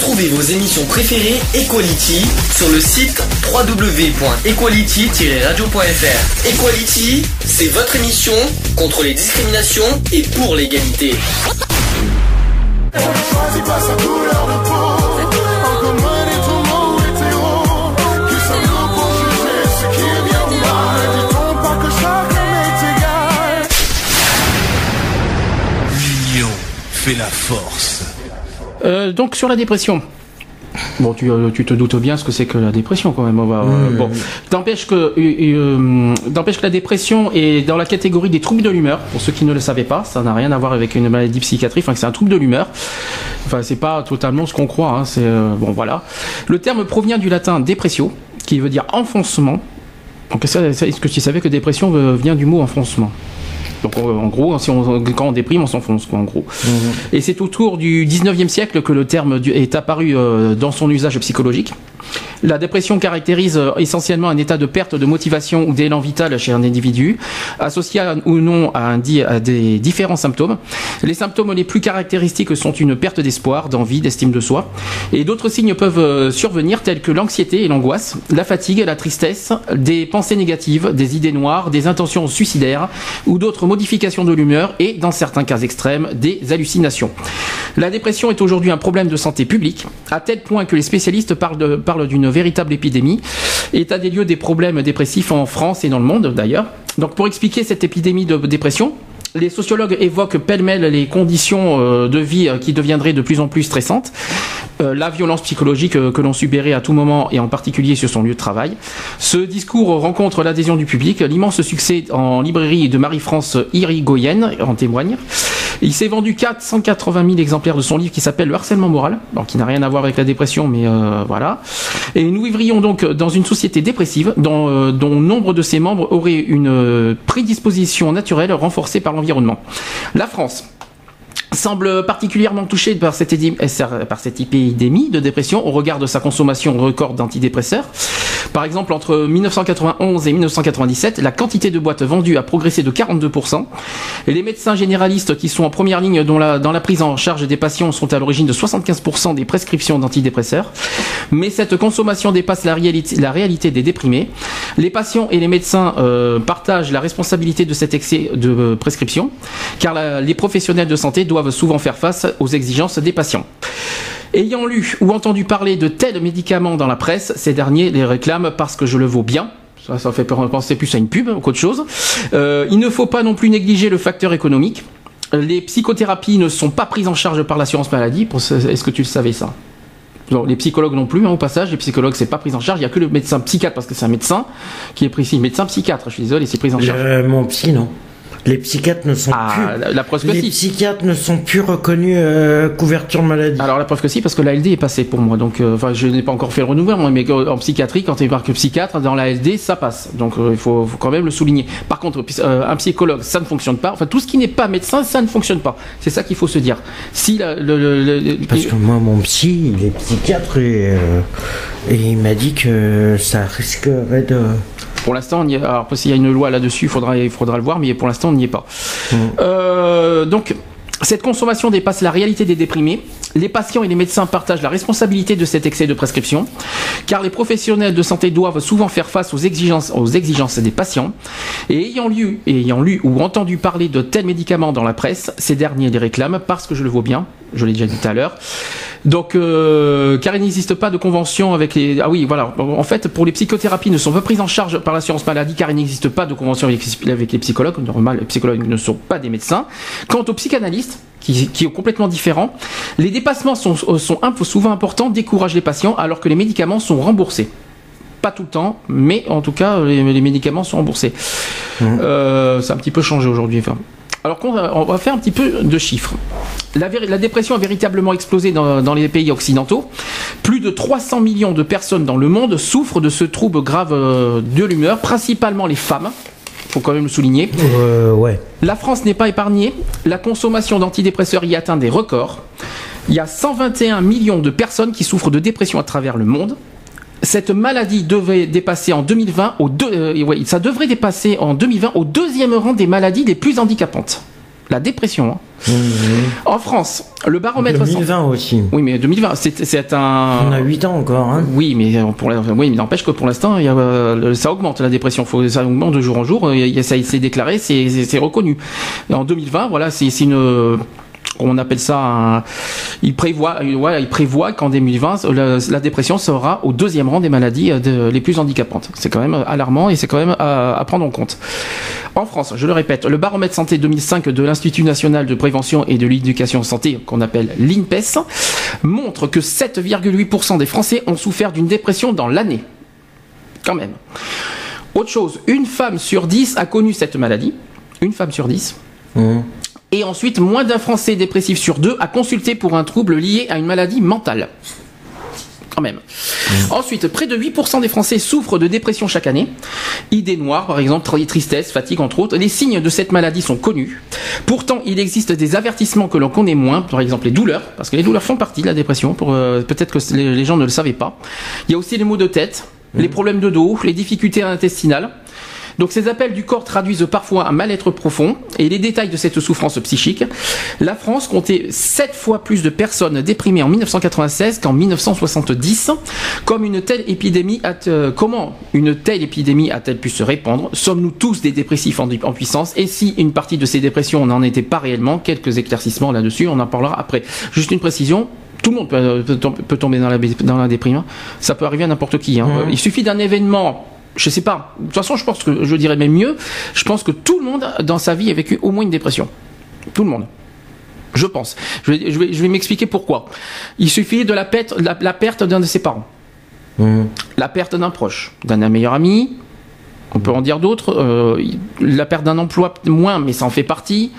Retrouvez vos émissions préférées Equality sur le site www.equality-radio.fr. Equality, c'est votre émission contre les discriminations et pour l'égalité. Choisis pas sa couleur de peau. En commun et tout mot hétéro. Qui sommes-nous pour juger ce qui est bien ou mal? Dit-on pas que chacun est égal? L'union fait la force. Donc sur la dépression. Bon, tu te doutes bien ce que c'est que la dépression quand même. Bon, n'empêche que la dépression est dans la catégorie des troubles de l'humeur. Pour ceux qui ne le savaient pas, ça n'a rien à voir avec une maladie psychiatrique. Enfin, c'est un trouble de l'humeur. Enfin, c'est pas totalement ce qu'on croit. Hein. C'est bon, voilà. Le terme provient du latin depressio, qui veut dire enfoncement. Donc, est-ce que tu savais que dépression vient du mot enfoncement? Donc en gros, quand on déprime, on s'enfonce, quoi, en gros. Et c'est autour du 19e siècle que le terme est apparu dans son usage psychologique. La dépression caractérise essentiellement un état de perte de motivation ou d'élan vital chez un individu, associé ou non à des différents symptômes. Les symptômes les plus caractéristiques sont une perte d'espoir, d'envie, d'estime de soi. Et d'autres signes peuvent survenir tels que l'anxiété et l'angoisse, la fatigue, la tristesse, des pensées négatives, des idées noires, des intentions suicidaires ou d'autres modifications de l'humeur et, dans certains cas extrêmes, des hallucinations. La dépression est aujourd'hui un problème de santé publique, à tel point que les spécialistes parlent d'une véritable épidémie. État des lieux des problèmes dépressifs en France et dans le monde d'ailleurs. Donc pour expliquer cette épidémie de dépression, les sociologues évoquent pêle-mêle les conditions de vie qui deviendraient de plus en plus stressantes, la violence psychologique que l'on subirait à tout moment et en particulier sur son lieu de travail. Ce discours rencontre l'adhésion du public. L'immense succès en librairie de Marie-France Irigoyen en témoigne. Il s'est vendu 480 000 exemplaires de son livre qui s'appelle Le harcèlement moral, alors qui n'a rien à voir avec la dépression, mais voilà. Et nous vivrions donc dans une société dépressive dont nombre de ses membres auraient une prédisposition naturelle renforcée par l'environnement. La France semble particulièrement touchée par cette épidémie de dépression au regard de sa consommation record d'antidépresseurs. Par exemple, entre 1991 et 1997, la quantité de boîtes vendues a progressé de 42%. Et les médecins généralistes qui sont en première ligne dans la prise en charge des patients sont à l'origine de 75% des prescriptions d'antidépresseurs. Mais cette consommation dépasse la réalité des déprimés. Les patients et les médecins partagent la responsabilité de cet excès de prescription, car les professionnels de santé doivent souvent faire face aux exigences des patients. Ayant lu ou entendu parler de tels médicaments dans la presse, ces derniers les réclament parce que je le vaux bien. Ça fait penser plus à une pub qu'autre chose. Il ne faut pas non plus négliger le facteur économique. Les psychothérapies ne sont pas prises en charge par l'assurance maladie. Est-ce que tu le savais ça? Non, les psychologues non plus, hein, au passage, les psychologues c'est pas pris en charge, il y a que le médecin psychiatre parce que c'est un médecin qui est pris ici, médecin psychiatre, je suis désolé, c'est pris en charge. Mon psy non. Les psychiatres ne sont plus. La preuve que les si. psychiatres ne sont plus reconnus couverture maladie. Alors la preuve que si, parce que la LD est passée pour moi. Donc, je n'ai pas encore fait le renouvellement, mais en psychiatrie, quand tu marques psychiatre dans la LD, ça passe. Donc, il faut quand même le souligner. Par contre, un psychologue, ça ne fonctionne pas. Enfin, tout ce qui n'est pas médecin, ça ne fonctionne pas. C'est ça qu'il faut se dire. Si parce que moi, mon psy, il est psychiatre et il m'a dit que ça risquerait de. Pour l'instant, on y est. Alors, s'il y a une loi là-dessus, il faudra le voir, mais pour l'instant, on n'y est pas. Donc, cette consommation dépasse la réalité des déprimés. Les patients et les médecins partagent la responsabilité de cet excès de prescription, car les professionnels de santé doivent souvent faire face aux exigences des patients. Et ayant lu ou entendu parler de tels médicaments dans la presse, ces derniers les réclament parce que je le vaux bien. Je l'ai déjà dit tout à l'heure. Donc, car il n'existe pas de convention avec les... Ah oui, voilà. En fait, pour les psychothérapies ne sont pas prises en charge par l'assurance maladie, car il n'existe pas de convention avec les psychologues. Normal, les psychologues ne sont pas des médecins. Quant aux psychanalystes, qui est complètement différent, les dépassements sont souvent importants, découragent les patients, alors que les médicaments sont remboursés. Pas tout le temps, mais en tout cas, les médicaments sont remboursés. Ça a un petit peu changé aujourd'hui. Enfin. Alors on va faire un petit peu de chiffres. La dépression a véritablement explosé dans les pays occidentaux. Plus de 300 millions de personnes dans le monde souffrent de ce trouble grave de l'humeur, principalement les femmes. Faut quand même le souligner. Ouais. La France n'est pas épargnée. La consommation d'antidépresseurs y atteint des records. Il y a 121 millions de personnes qui souffrent de dépression à travers le monde. Cette maladie devait dépasser en 2020 ça devrait dépasser en 2020 au deuxième rang des maladies les plus handicapantes. La dépression. En France, le baromètre... 2020 aussi. Oui, mais 2020, c'est un... On a 8 ans encore. Hein. Oui, mais n'empêche que pour l'instant, ça augmente la dépression. Ça augmente de jour en jour. Ça s'est déclaré, c'est reconnu. Et en 2020, voilà, c'est une... On appelle ça il prévoit qu'en 2020 la dépression sera au 2e rang des maladies les plus handicapantes. C'est quand même alarmant et c'est quand même à prendre en compte. En France, je le répète, le baromètre santé 2005 de l'Institut national de prévention et de l'éducation santé, qu'on appelle l'INPES, montre que 7,8% des Français ont souffert d'une dépression dans l'année. Quand même. Autre chose, une femme sur 10 a connu cette maladie. Une femme sur 10. Et ensuite, moins d'un Français dépressif sur 2 a consulté pour un trouble lié à une maladie mentale. Quand même. Ensuite, près de 8% des Français souffrent de dépression chaque année. Idées noires, par exemple, tristesse, fatigue, entre autres. Les signes de cette maladie sont connus. Pourtant, il existe des avertissements que l'on connaît moins, par exemple les douleurs, parce que les douleurs font partie de la dépression, peut-être que les gens ne le savaient pas. Il y a aussi les maux de tête, les problèmes de dos, les difficultés intestinales. Donc ces appels du corps traduisent parfois un mal-être profond et les détails de cette souffrance psychique. La France comptait 7 fois plus de personnes déprimées en 1996 qu'en 1970. Comment une telle épidémie a-t-elle pu se répandre? Sommes-nous tous des dépressifs en puissance? Et si une partie de ces dépressions n'en était pas réellement? Quelques éclaircissements là-dessus, on en parlera après. Juste une précision. Tout le monde peut tomber dans la déprime. Ça peut arriver à n'importe qui. Il suffit d'un événement... Je sais pas. De toute façon, je pense que je dirais même mieux. Je pense que tout le monde dans sa vie a vécu au moins une dépression. Tout le monde. Je pense. Je vais m'expliquer pourquoi. Il suffit de la perte d'un de ses parents, la perte d'un proche, d'un meilleur ami. On peut en dire d'autres. La perte d'un emploi moins, mais ça en fait partie.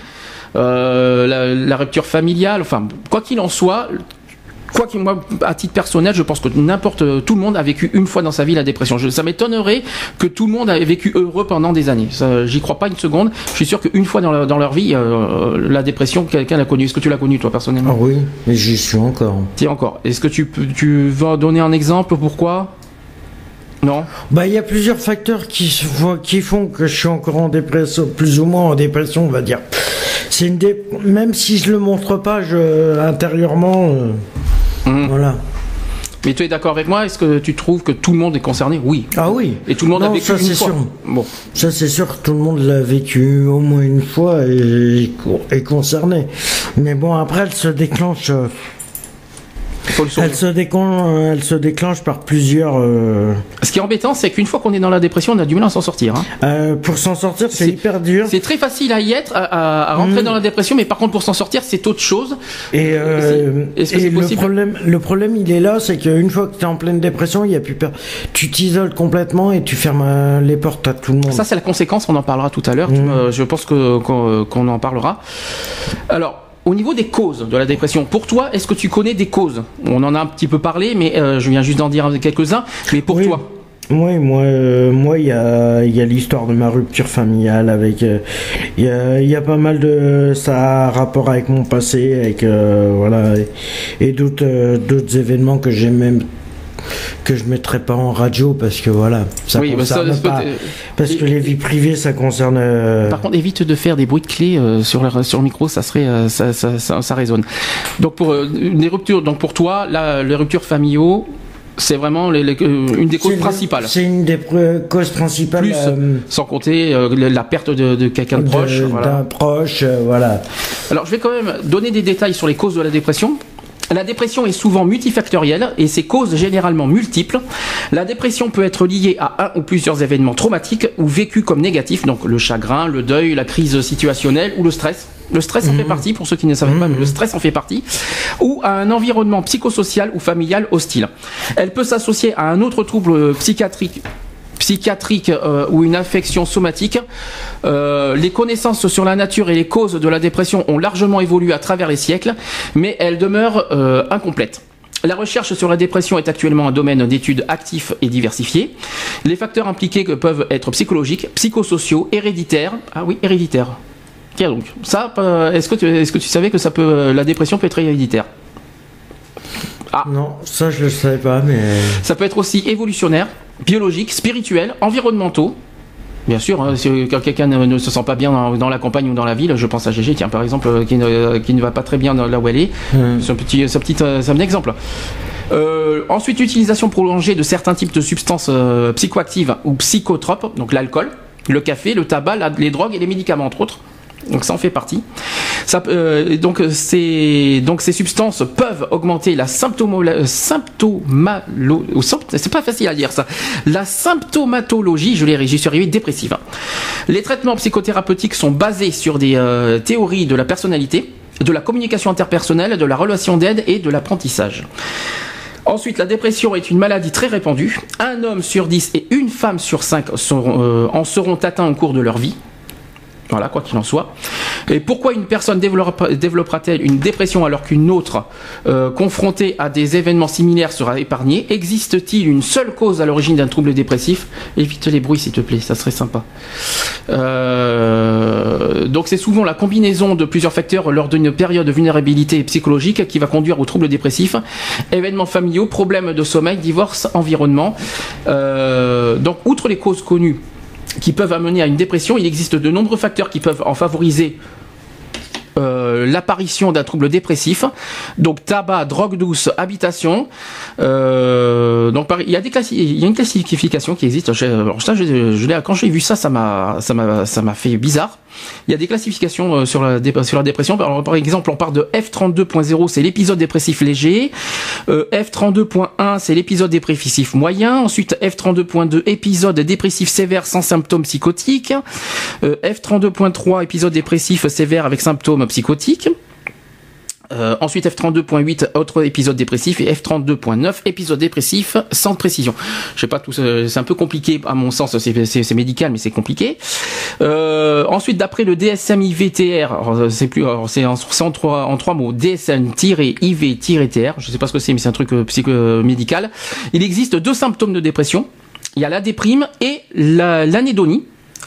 La rupture familiale. Enfin, quoi qu'il en soit. Moi, à titre personnel, je pense que tout le monde a vécu une fois dans sa vie la dépression. Ça m'étonnerait que tout le monde ait vécu heureux pendant des années. J'y crois pas une seconde. Je suis sûr qu'une fois dans leur vie, la dépression, quelqu'un l'a connue. Est-ce que tu l'as connue, toi, personnellement? Ah oui, mais j'y suis encore. T'y es encore. Est-ce que tu vas donner un exemple? Pourquoi? Non. Il y a plusieurs facteurs qui font que je suis encore en dépression, plus ou moins en dépression, on va dire. Même si je le montre pas, intérieurement... Voilà. Mais tu es d'accord avec moi? Est-ce que tu trouves que tout le monde est concerné? Oui. Ah oui. Et tout le monde a vécu ça, une fois. Sûr. Bon. Ça c'est sûr que tout le monde l'a vécu au moins une fois et est concerné. Mais bon, après elle se déclenche. Elle se déclenche par plusieurs... Ce qui est embêtant, c'est qu'une fois qu'on est dans la dépression, on a du mal à s'en sortir. Pour s'en sortir, c'est hyper dur. C'est très facile à y être, à rentrer dans la dépression, mais par contre, pour s'en sortir, c'est autre chose. Et est-ce que c'est possible? Le problème, il est là, c'est qu'une fois que tu es en pleine dépression, il y a plus peur. Tu t'isoles complètement et tu fermes les portes à tout le monde. Ça, c'est la conséquence, on en parlera tout à l'heure. Je pense qu'on en parlera. Alors, au niveau des causes de la dépression, pour toi, est-ce que tu connais des causes? On en a un petit peu parlé, mais je viens juste d'en dire quelques-uns. Mais pour toi? Oui, moi, il y a l'histoire de ma rupture familiale avec. Il y a pas mal de ça a rapport avec mon passé, avec voilà, et d'autres événements que j'ai même. Que je mettrai pas en radio parce que voilà, ça concerne pas. Parce que les vies privées, ça concerne. Par contre, évite de faire des bruits de clés sur le micro, ça serait ça résonne. Donc pour les ruptures, donc pour toi, les ruptures familiaux, c'est vraiment une des causes principales. C'est une des causes principales. Plus, sans compter la perte de quelqu'un de proche. D'un proche, voilà. Alors je vais quand même donner des détails sur les causes de la dépression. La dépression est souvent multifactorielle et ses causes généralement multiples. La dépression peut être liée à un ou plusieurs événements traumatiques ou vécus comme négatifs, donc le chagrin, le deuil, la crise situationnelle ou le stress. Le stress en fait partie, pour ceux qui ne savaient pas, mais le stress en fait partie. Ou à un environnement psychosocial ou familial hostile. Elle peut s'associer à un autre trouble psychiatrique ou une affection somatique. Les connaissances sur la nature et les causes de la dépression ont largement évolué à travers les siècles, mais elles demeurent incomplètes. La recherche sur la dépression est actuellement un domaine d'études actif et diversifié. Les facteurs impliqués peuvent être psychologiques, psychosociaux, héréditaires. Ah oui, héréditaires. Tiens donc, ça, est-ce que tu savais que la dépression peut être héréditaire? Ah. Non, ça je le savais pas, mais... Ça peut être aussi évolutionnaire, biologique, spirituel, environnementaux. Bien sûr, hein, quand quelqu'un ne se sent pas bien dans la campagne ou dans la ville, je pense à Gégé, tiens, par exemple, qui ne va pas très bien là où elle est. C'est un exemple. Ensuite, utilisation prolongée de certains types de substances psychoactives ou psychotropes, donc l'alcool, le café, le tabac, les drogues et les médicaments, entre autres. Donc ça en fait partie. Donc ces substances peuvent augmenter la c'est pas facile à dire ça. La symptomatologie, j'y suis arrivé, dépressive. Les traitements psychothérapeutiques sont basés sur des théories de la personnalité, de la communication interpersonnelle, de la relation d'aide et de l'apprentissage. Ensuite, la dépression est une maladie très répandue. Un homme sur 10 et une femme sur 5 en seront atteints au cours de leur vie. Voilà, quoi qu'il en soit. Et pourquoi une personne développera-t-elle une dépression alors qu'une autre, confrontée à des événements similaires, sera épargnée? Existe-t-il une seule cause à l'origine d'un trouble dépressif? Évite les bruits, s'il te plaît, ça serait sympa. Donc c'est souvent la combinaison de plusieurs facteurs lors d'une période de vulnérabilité psychologique qui va conduire au trouble dépressif. Événements familiaux, problèmes de sommeil, divorce, environnement. Donc outre les causes connues qui peuvent amener à une dépression, il existe de nombreux facteurs qui peuvent en favoriser l'apparition d'un trouble dépressif. Donc tabac, drogue douce, habitation. Donc il y a une classification qui existe. Quand j'ai vu ça, ça m'a fait bizarre. Il y a des classifications sur la dépression. Alors, par exemple, on parle de F32.0, c'est l'épisode dépressif léger. F32.1, c'est l'épisode dépressif moyen. Ensuite, F32.2, épisode dépressif sévère sans symptômes psychotiques. F32.3, épisode dépressif sévère avec symptômes psychotiques. Ensuite F32.8, autre épisode dépressif, et F32.9, épisode dépressif sans précision. Je sais pas, tout c'est un peu compliqué à mon sens, c'est médical mais c'est compliqué. Ensuite, d'après le DSM-IVTR, c'est en trois mots, DSM-IV-TR, je sais pas ce que c'est mais c'est un truc médical. Il existe 2 symptômes de dépression. Il y a la déprime et l'anédonie,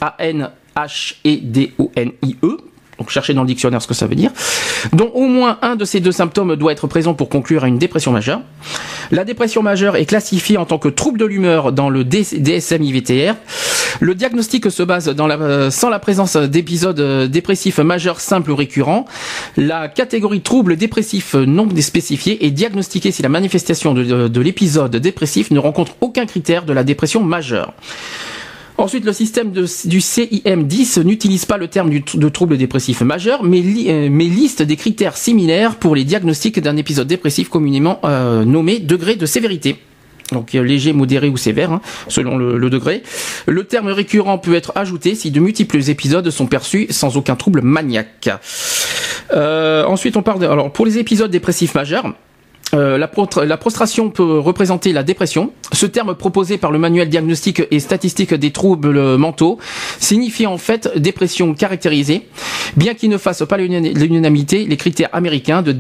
A-N-H-E-D-O-N-I-E. Donc cherchez dans le dictionnaire ce que ça veut dire. Donc au moins un de ces 2 symptômes doit être présent pour conclure à une dépression majeure. La dépression majeure est classifiée en tant que trouble de l'humeur dans le DSM-IVTR. Le diagnostic se base sans la présence d'épisodes dépressifs majeurs simples ou récurrents. La catégorie trouble dépressif non spécifié est diagnostiquée si la manifestation de l'épisode dépressif ne rencontre aucun critère de la dépression majeure. Ensuite, le système du CIM-10 n'utilise pas le terme de trouble dépressif majeur, mais liste des critères similaires pour les diagnostics d'un épisode dépressif communément nommé degré de sévérité. Donc léger, modéré ou sévère, hein, selon le degré. Le terme récurrent peut être ajouté si de multiples épisodes sont perçus sans aucun trouble maniaque. Ensuite, on parle alors pour les épisodes dépressifs majeurs. La prostration peut représenter la dépression. Ce terme proposé par le manuel diagnostique et statistique des troubles mentaux signifie en fait dépression caractérisée. Bien qu'il ne fasse pas l'unanimité, les critères américains du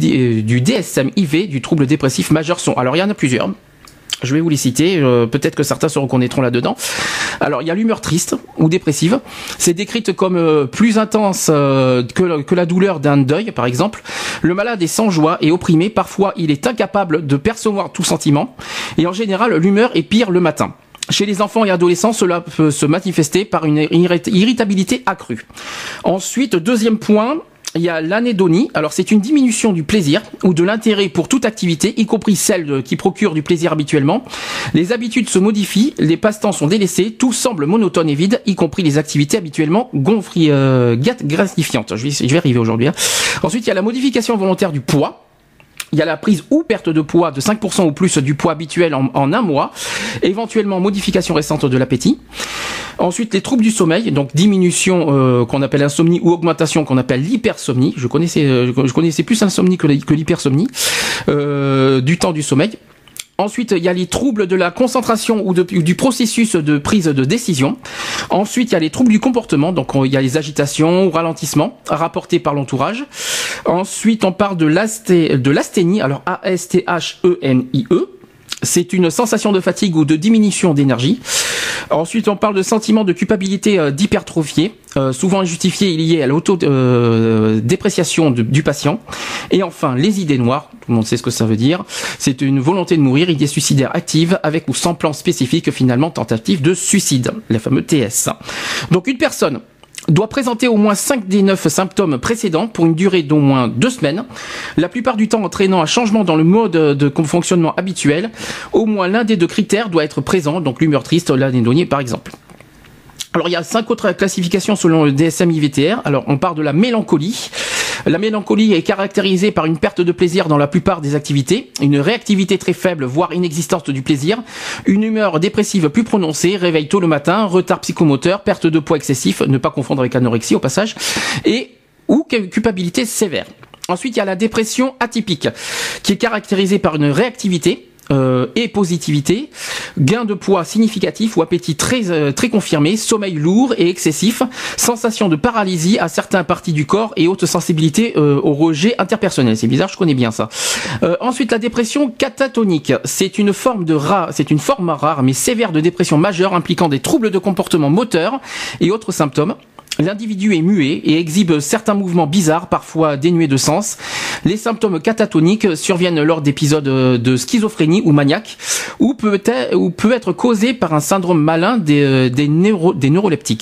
DSM-IV du trouble dépressif majeur sont... Alors il y en a plusieurs. Je vais vous les citer, peut-être que certains se reconnaîtront là-dedans. Alors, il y a l'humeur triste ou dépressive. C'est décrite comme plus intense que la douleur d'un deuil, par exemple. Le malade est sans joie et opprimé. Parfois, il est incapable de percevoir tout sentiment. Et en général, l'humeur est pire le matin. Chez les enfants et adolescents, cela peut se manifester par une irritabilité accrue. Ensuite, deuxième point... Il y a l'anédonie. Alors c'est une diminution du plaisir ou de l'intérêt pour toute activité, y compris celle qui procure du plaisir habituellement. Les habitudes se modifient, les passe-temps sont délaissés, tout semble monotone et vide, y compris les activités habituellement gratifiantes. Je vais arriver aujourd'hui. Hein. Ensuite, il y a la modification volontaire du poids. Il y a la prise ou perte de poids de 5% ou plus du poids habituel en un mois. Éventuellement, modification récente de l'appétit. Ensuite, les troubles du sommeil, donc diminution qu'on appelle insomnie ou augmentation qu'on appelle l'hypersomnie. Je connaissais plus l'insomnie que l'hypersomnie. Du temps du sommeil. Ensuite, il y a les troubles de la concentration ou du processus de prise de décision. Ensuite, il y a les troubles du comportement, donc il y a les agitations ou ralentissements rapportés par l'entourage. Ensuite, on parle de l'asthénie, alors A-S-T-H-E-N-I-E. C'est une sensation de fatigue ou de diminution d'énergie. Ensuite, on parle de sentiment de culpabilité d'hypertrophie, souvent injustifié et lié à l'autodépréciation du patient. Et enfin, les idées noires, tout le monde sait ce que ça veut dire. C'est une volonté de mourir, idée suicidaire active, avec ou sans plan spécifique, finalement tentative de suicide, les fameux TS. Donc une personne doit présenter au moins 5 des 9 symptômes précédents pour une durée d'au moins 2 semaines, la plupart du temps entraînant un changement dans le mode de fonctionnement habituel. Au moins l'un des 2 critères doit être présent, donc l'humeur triste, l'anédonie par exemple. Alors il y a 5 autres classifications selon le DSM-IVTR. Alors on part de la mélancolie. La mélancolie est caractérisée par une perte de plaisir dans la plupart des activités, une réactivité très faible, voire inexistante du plaisir, une humeur dépressive plus prononcée, réveil tôt le matin, retard psychomoteur, perte de poids excessif, ne pas confondre avec anorexie au passage, et ou culpabilité sévère. Ensuite, il y a la dépression atypique, qui est caractérisée par une réactivité, et positivité, gain de poids significatif ou appétit très confirmé, sommeil lourd et excessif, sensation de paralysie à certaines parties du corps et haute sensibilité au rejet interpersonnel. C'est bizarre, je connais bien ça. Ensuite, la dépression catatonique, c'est une forme rare mais sévère de dépression majeure impliquant des troubles de comportement moteur et autres symptômes. L'individu est muet et exhibe certains mouvements bizarres, parfois dénués de sens. Les symptômes catatoniques surviennent lors d'épisodes de schizophrénie ou maniaque, ou peut être causé par un syndrome malin des neuroleptiques.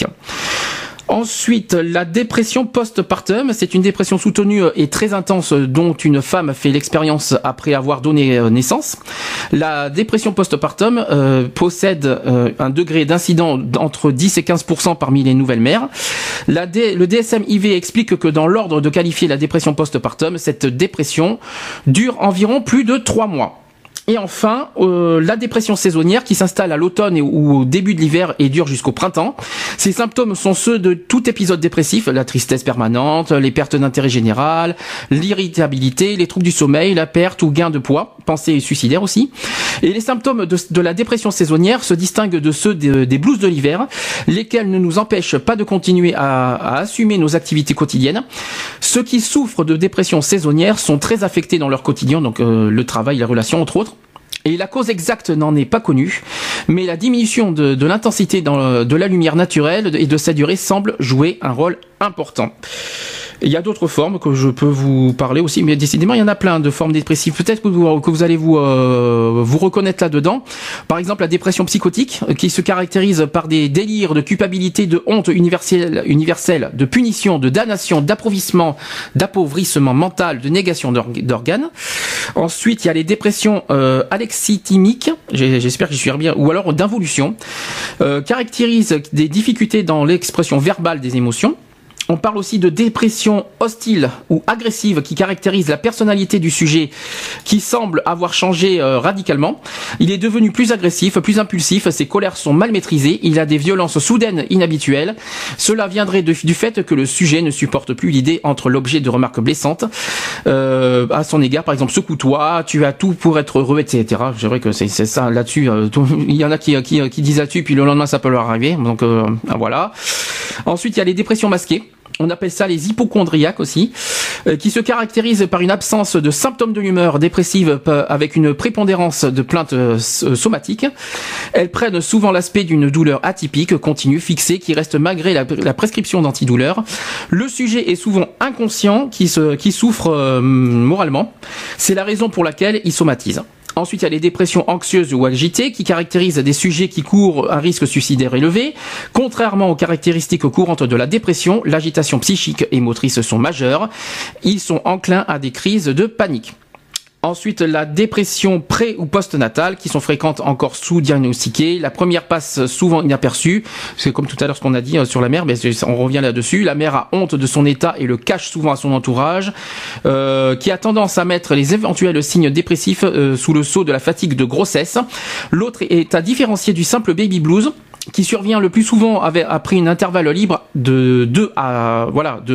Ensuite, la dépression post-partum, c'est une dépression soutenue et très intense dont une femme fait l'expérience après avoir donné naissance. La dépression post-partum possède un degré d'incident entre 10 et 15% parmi les nouvelles mères. Le DSM-IV explique que dans l'ordre de qualifier la dépression post-partum, cette dépression dure environ plus de 3 mois. Et enfin, la dépression saisonnière qui s'installe à l'automne ou au début de l'hiver et dure jusqu'au printemps. Ces symptômes sont ceux de tout épisode dépressif, la tristesse permanente, les pertes d'intérêt général, l'irritabilité, les troubles du sommeil, la perte ou gain de poids, pensées suicidaires aussi. Et les symptômes de la dépression saisonnière se distinguent de ceux des blues de l'hiver, lesquels ne nous empêchent pas de continuer à assumer nos activités quotidiennes. Ceux qui souffrent de dépression saisonnière sont très affectés dans leur quotidien, donc le travail, les relations entre autres. Et la cause exacte n'en est pas connue, mais la diminution de l'intensité de la lumière naturelle et de sa durée semble jouer un rôle important. Il y a d'autres formes que je peux vous parler aussi, mais décidément il y en a plein de formes dépressives. Peut-être que vous allez vous reconnaître là-dedans. Par exemple, la dépression psychotique, qui se caractérise par des délires de culpabilité, de honte universelle, de punition, de damnation, d'appauvrissement mental, de négation d'organes. Ensuite, il y a les dépressions alexithymiques, j'espère que j'y suis bien, ou alors d'involution, caractérisent des difficultés dans l'expression verbale des émotions. On parle aussi de dépression hostile ou agressive qui caractérise la personnalité du sujet qui semble avoir changé radicalement. Il est devenu plus agressif, plus impulsif, ses colères sont mal maîtrisées, il a des violences soudaines inhabituelles. Cela viendrait du fait que le sujet ne supporte plus l'idée entre l'objet de remarques blessantes à son égard, par exemple secoue-toi, tu as tout pour être heureux, etc. C'est vrai que c'est ça là-dessus. Il y en a qui disent là-dessus, puis le lendemain ça peut leur arriver. Donc voilà. Ensuite, il y a les dépressions masquées. On appelle ça les hypochondriaques aussi, qui se caractérisent par une absence de symptômes de l'humeur dépressive avec une prépondérance de plaintes somatiques. Elles prennent souvent l'aspect d'une douleur atypique, continue, fixée, qui reste malgré la prescription d'antidouleurs. Le sujet est souvent inconscient, qui souffre moralement. C'est la raison pour laquelle il somatise. Ensuite, il y a les dépressions anxieuses ou agitées qui caractérisent des sujets qui courent un risque suicidaire élevé. Contrairement aux caractéristiques courantes de la dépression, l'agitation psychique et motrice sont majeures. Ils sont enclins à des crises de panique. Ensuite, la dépression pré- ou post-natale qui sont fréquentes encore sous-diagnostiquées. La première passe souvent inaperçue. C'est comme tout à l'heure ce qu'on a dit sur la mère, mais on revient là-dessus. La mère a honte de son état et le cache souvent à son entourage, qui a tendance à mettre les éventuels signes dépressifs sous le sceau de la fatigue de grossesse. L'autre est à différencier du simple baby blues, qui survient le plus souvent après une intervalle libre de 2 à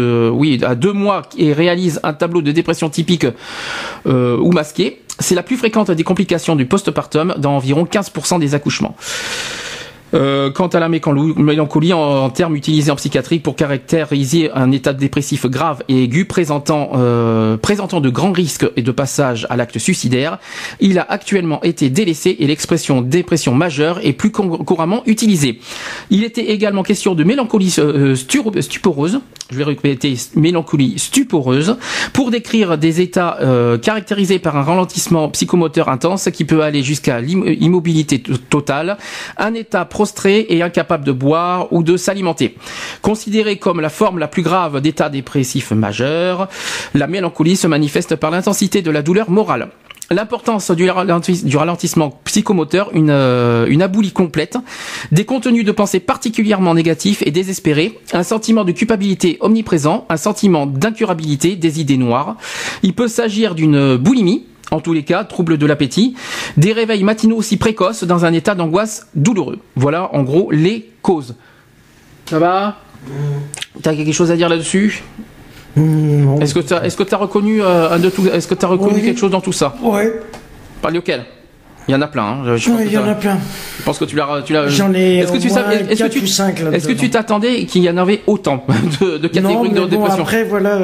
2 mois et réalise un tableau de dépression typique ou masqué. C'est la plus fréquente des complications du postpartum dans environ 15% des accouchements. Quant à la mélancolie, en termes utilisés en psychiatrie pour caractériser un état dépressif grave et aigu présentant de grands risques et de passage à l'acte suicidaire, il a actuellement été délaissé et l'expression dépression majeure est plus couramment utilisée. Il était également question de mélancolie stuporeuse. Je vais répéter, mélancolie stuporeuse, pour décrire des états caractérisés par un ralentissement psychomoteur intense qui peut aller jusqu'à l'immobilité totale, un état prostré et incapable de boire ou de s'alimenter. Considérée comme la forme la plus grave d'état dépressif majeur, la mélancolie se manifeste par l'intensité de la douleur morale. L'importance du ralentissement psychomoteur, une aboulie complète, des contenus de pensée particulièrement négatifs et désespérés, un sentiment de culpabilité omniprésent, un sentiment d'incurabilité, des idées noires. Il peut s'agir d'une boulimie, en tous les cas, trouble de l'appétit, des réveils matinaux aussi précoces dans un état d'angoisse douloureux. Voilà en gros les causes. Ça va ? T'as quelque chose à dire là-dessus ? Est-ce que t'as reconnu quelque chose dans tout ça? Ouais. Pas lequel? Il y en a plein. Hein. Il y en a plein. Je pense que tu l'as. J'en ai. Est-ce que tu savais? Est-ce que tu t'attendais qu'il y en avait autant de catégories de dépression? Après voilà.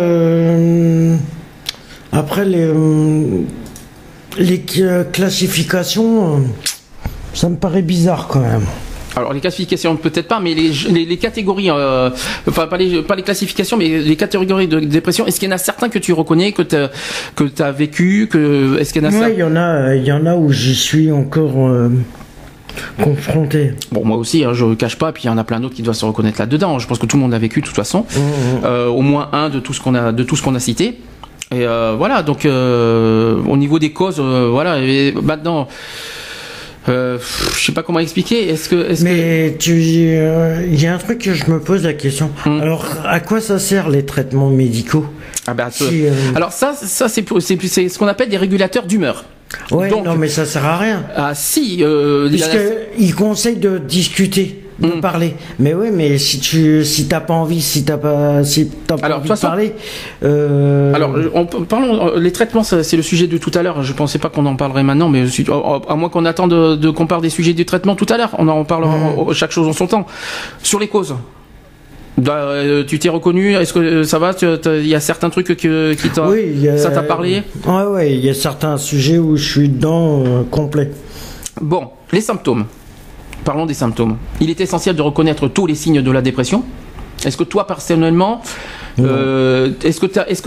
Après les classifications, ça me paraît bizarre quand même. Alors les classifications peut-être pas, mais les catégories, enfin pas les classifications, mais les catégories de dépression. Est-ce qu'il y en a certains que tu reconnais, que t'as vécu, est-ce qu'il y en a certains? Il y en a où j'y suis encore confronté. Bon, moi aussi, hein, je ne cache pas. Puis il y en a plein d'autres qui doivent se reconnaître là-dedans. Je pense que tout le monde l'a vécu de toute façon, au moins un de tout ce qu'on a cité. Et voilà. Donc au niveau des causes, voilà. Et maintenant. Je sais pas comment expliquer. Il y a un truc que je me pose la question. Alors, à quoi ça sert les traitements médicaux? Alors ça c'est ce qu'on appelle des régulateurs d'humeur. Ouais, donc, non, mais ça sert à rien. Ah si. Ils conseillent de discuter, de parler. Mais oui, mais si t'as pas envie, si t'as pas envie de parler. Alors, parlons. Les traitements, c'est le sujet de tout à l'heure. Je pensais pas qu'on en parlerait maintenant, mais à moins qu'on attende qu'on parle des sujets du traitement tout à l'heure. On en parlera chaque chose en son temps. Sur les causes. Tu t'es reconnu? Est-ce que ça va? Il y a certains trucs qui t'ont. Oui, ça t'a parlé? Ouais, il y a certains sujets où je suis dedans complet. Bon, les symptômes. Parlons des symptômes. Il est essentiel de reconnaître tous les signes de la dépression. Est-ce que toi personnellement, est-ce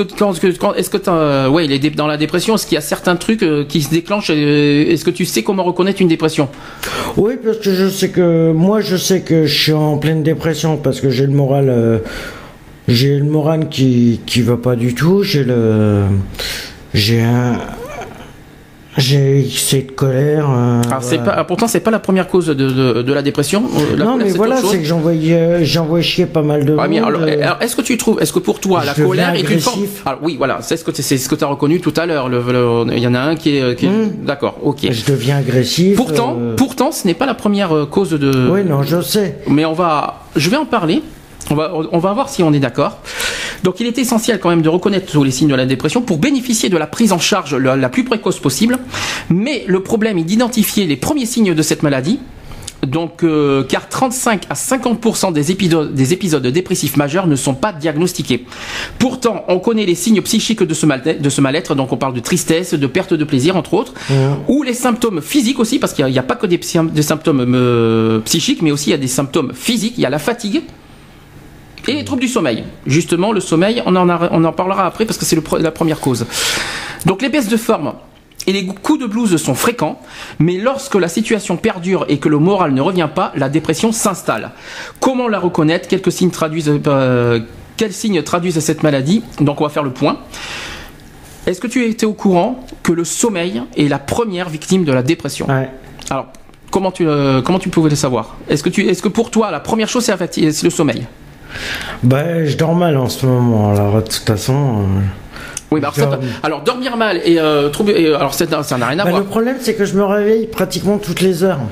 que dans la dépression, est-ce qu'il y a certains trucs qui se déclenchent? Est-ce que tu sais comment reconnaître une dépression? Oui, parce que je sais que je suis en pleine dépression parce que j'ai le moral qui va pas du tout. J'ai excès de colère. Alors pourtant c'est pas la première cause de la dépression. Non, mais voilà, c'est que j'envoie chier pas mal de monde. Alors, est-ce que pour toi la colère est une forme? Alors, oui, voilà, c'est ce que tu as reconnu tout à l'heure. Il y en a un qui est d'accord, ok. Je deviens agressif. Pourtant, ce n'est pas la première cause de. Oui, non, je sais. Mais je vais en parler. On va voir si on est d'accord. Donc il est essentiel quand même de reconnaître tous les signes de la dépression pour bénéficier de la prise en charge la plus précoce possible. Mais le problème est d'identifier les premiers signes de cette maladie. Donc, car 35 à 50% des épisodes dépressifs majeurs ne sont pas diagnostiqués. Pourtant, on connaît les signes psychiques de ce mal-être. Donc, on parle de tristesse, de perte de plaisir, entre autres, ou les symptômes physiques aussi, parce qu'il n'y a pas que des symptômes psychiques, mais aussi il y a des symptômes physiques. Il y a la fatigue. Et les troubles du sommeil. Justement, le sommeil, on en parlera après parce que c'est la première cause. Donc les baisses de forme et les coups de blues sont fréquents, mais lorsque la situation perdure et que le moral ne revient pas, la dépression s'installe. Comment la reconnaître? Quels signes traduisent cette maladie? Donc on va faire le point. Est-ce que tu étais au courant que le sommeil est la première victime de la dépression? Ouais. Alors, comment tu pouvais le savoir? Est-ce que pour toi, la première chose, c'est le sommeil? Je dors mal en ce moment, alors de toute façon. Oui, alors dormir mal et alors ça n'a rien à voir. Le problème, c'est que je me réveille pratiquement toutes les heures.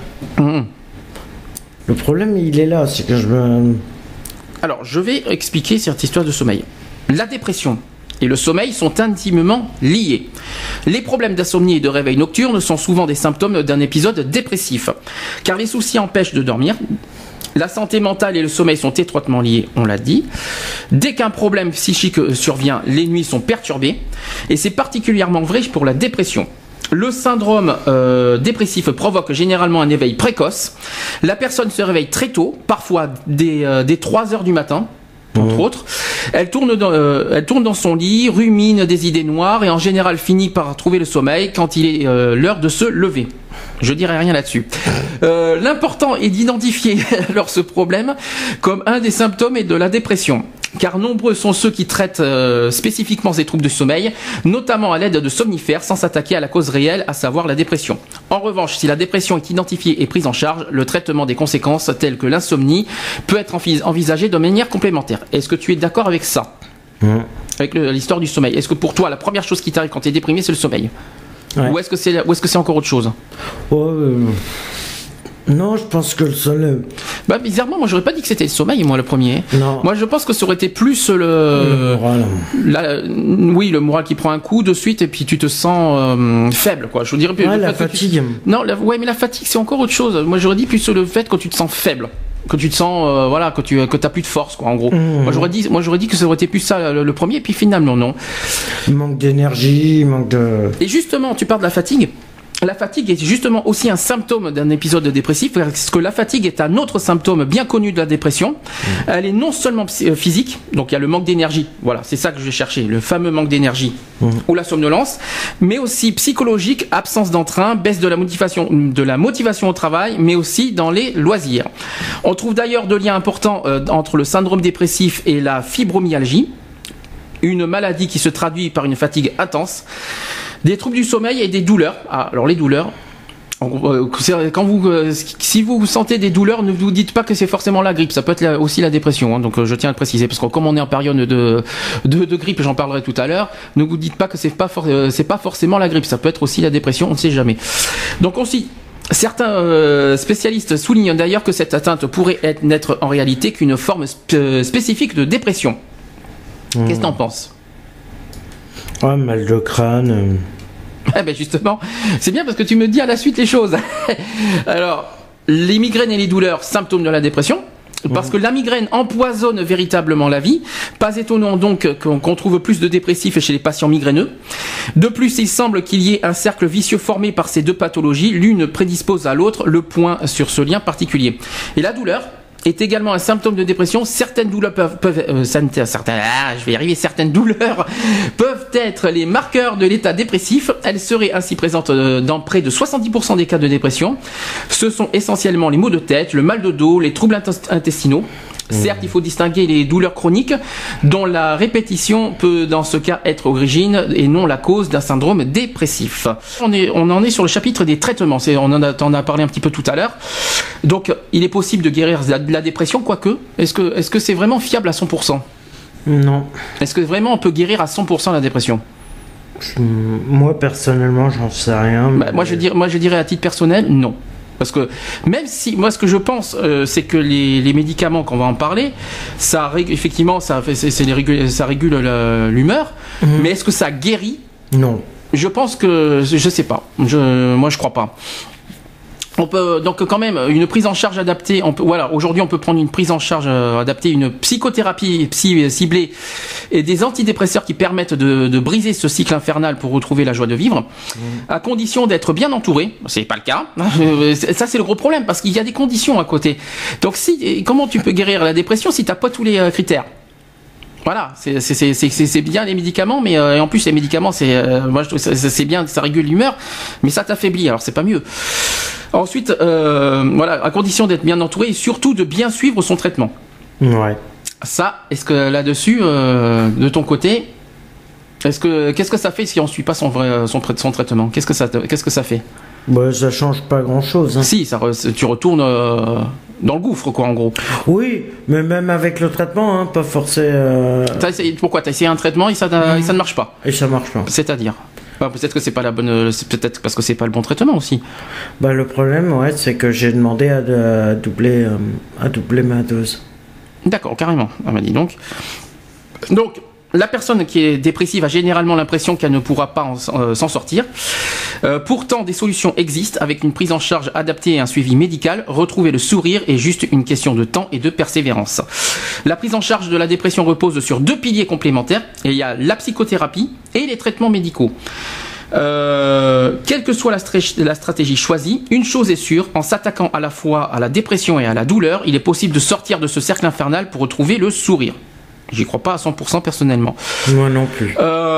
Le problème, il est là, c'est que Alors, je vais expliquer cette histoire de sommeil. La dépression et le sommeil sont intimement liés. Les problèmes d'insomnie et de réveil nocturne sont souvent des symptômes d'un épisode dépressif, car les soucis empêchent de dormir. La santé mentale et le sommeil sont étroitement liés, on l'a dit. Dès qu'un problème psychique survient, les nuits sont perturbées, et c'est particulièrement vrai pour la dépression. Le syndrome dépressif provoque généralement un éveil précoce. La personne se réveille très tôt, parfois dès 3 heures du matin, entre autres. Elle tourne dans son lit, rumine des idées noires et en général finit par trouver le sommeil quand il est l'heure de se lever. Je dirais rien là-dessus. L'important est d'identifier alors ce problème comme un des symptômes de la dépression. Car nombreux sont ceux qui traitent spécifiquement ces troubles de sommeil, notamment à l'aide de somnifères, sans s'attaquer à la cause réelle, à savoir la dépression. En revanche, si la dépression est identifiée et prise en charge, le traitement des conséquences telles que l'insomnie peut être envisagé de manière complémentaire. Est-ce que tu es d'accord avec ça ? Avec l'histoire du sommeil. Est-ce que pour toi, la première chose qui t'arrive quand tu es déprimé, c'est le sommeil ? Ouais. Ou est-ce que c'est encore autre chose ? Non, je pense que le seul... Bah bizarrement, moi j'aurais pas dit que c'était le sommeil, moi le premier. Non. Moi je pense que ça aurait été plus le moral. Oui, le moral qui prend un coup de suite et puis tu te sens faible, quoi. Je vous dirais plus la fatigue. Non, mais la fatigue c'est encore autre chose. Moi j'aurais dit plus le fait que tu te sens faible. Que tu te sens que t'as plus de force, quoi, en gros. Moi j'aurais dit que ça aurait été plus ça le premier, et puis finalement non. Il manque d'énergie, il manque de... Et justement, tu parles de la fatigue. La fatigue est justement aussi un symptôme d'un épisode dépressif, parce que la fatigue est un autre symptôme bien connu de la dépression. Elle est non seulement physique, donc il y a le manque d'énergie, voilà, c'est ça que je vais chercher, le fameux manque d'énergie, ou la somnolence, mais aussi psychologique, absence d'entrain, baisse de la motivation au travail, mais aussi dans les loisirs. On trouve d'ailleurs de liens importants entre le syndrome dépressif et la fibromyalgie, une maladie qui se traduit par une fatigue intense, des troubles du sommeil et des douleurs. Ah, alors les douleurs, si vous sentez des douleurs, ne vous dites pas que c'est forcément la grippe, ça peut être aussi la dépression, hein, donc je tiens à le préciser, parce que comme on est en période de grippe, j'en parlerai tout à l'heure, ne vous dites pas que c'est pas forcément la grippe, ça peut être aussi la dépression, on ne sait jamais. Donc certains spécialistes soulignent d'ailleurs que cette atteinte pourrait n'être en réalité qu'une forme spécifique de dépression. Qu'est-ce que t'en penses ? Mal de crâne. Ben justement, c'est bien parce que tu me dis à la suite les choses. Alors, les migraines et les douleurs, symptômes de la dépression. Parce que la migraine empoisonne véritablement la vie. Pas étonnant donc qu'on trouve plus de dépressifs chez les patients migraineux. De plus, il semble qu'il y ait un cercle vicieux formé par ces deux pathologies. L'une prédispose à l'autre, le point sur ce lien particulier. Et la douleur est également un symptôme de dépression. Certaines douleurs certaines douleurs peuvent être les marqueurs de l'état dépressif. Elles seraient ainsi présentes dans près de 70% des cas de dépression. Ce sont essentiellement les maux de tête, le mal de dos, les troubles intestinaux. Certes, il faut distinguer les douleurs chroniques dont la répétition peut dans ce cas être origine et non la cause d'un syndrome dépressif. On en est sur le chapitre des traitements. On en a parlé un petit peu tout à l'heure. Donc, il est possible de guérir la dépression, quoique. Est-ce que c'est vraiment fiable à 100%? Non. Est-ce que vraiment on peut guérir à 100% la dépression? Moi, personnellement, j'en sais rien. Mais... Moi, je dirais à titre personnel, non. Parce que même si, moi, ce que je pense, c'est que les médicaments, qu'on va en parler, effectivement, ça régule l'humeur, mais est-ce que ça guérit? Non. Je pense que, je sais pas. Moi, je crois pas. On peut donc quand même une prise en charge adaptée. Aujourd'hui, on peut prendre une prise en charge adaptée, une psychothérapie ciblée et des antidépresseurs qui permettent de briser ce cycle infernal pour retrouver la joie de vivre, à condition d'être bien entouré. C'est pas le cas. Ça, c'est le gros problème parce qu'il y a des conditions à côté. Donc, comment tu peux guérir la dépression si t'as pas tous les critères? Voilà, c'est bien les médicaments, mais et en plus les médicaments, moi je trouve c'est bien, ça régule l'humeur, mais ça t'affaiblit. Alors c'est pas mieux. Ensuite, à condition d'être bien entouré et surtout de bien suivre son traitement. Ouais. Ça, est-ce que là-dessus, de ton côté, qu'est-ce que ça fait si on suit pas son traitement? Qu'est-ce que ça fait? Bah, ça change pas grand-chose. Hein. Si, tu retournes dans le gouffre, quoi, en gros. Oui, mais même avec le traitement, hein, pas forcé. Pourquoi t'as essayé un traitement et ça ne marche pas? Et ça marche pas. C'est-à-dire? Peut-être que c'est pas la bonne. C'est peut-être parce que c'est pas le bon traitement aussi. Bah, le problème, c'est que j'ai demandé à doubler ma dose. D'accord, carrément. Elle m'a dit donc. Donc, la personne qui est dépressive a généralement l'impression qu'elle ne pourra pas s'en sortir. Pourtant, des solutions existent avec une prise en charge adaptée et un suivi médical. Retrouver le sourire est juste une question de temps et de persévérance. La prise en charge de la dépression repose sur 2 piliers complémentaires. Et il y a la psychothérapie et les traitements médicaux. Quelle que soit la stratégie choisie, une chose est sûre, en s'attaquant à la fois à la dépression et à la douleur, il est possible de sortir de ce cercle infernal pour retrouver le sourire. J'y crois pas à 100% personnellement. Moi non plus.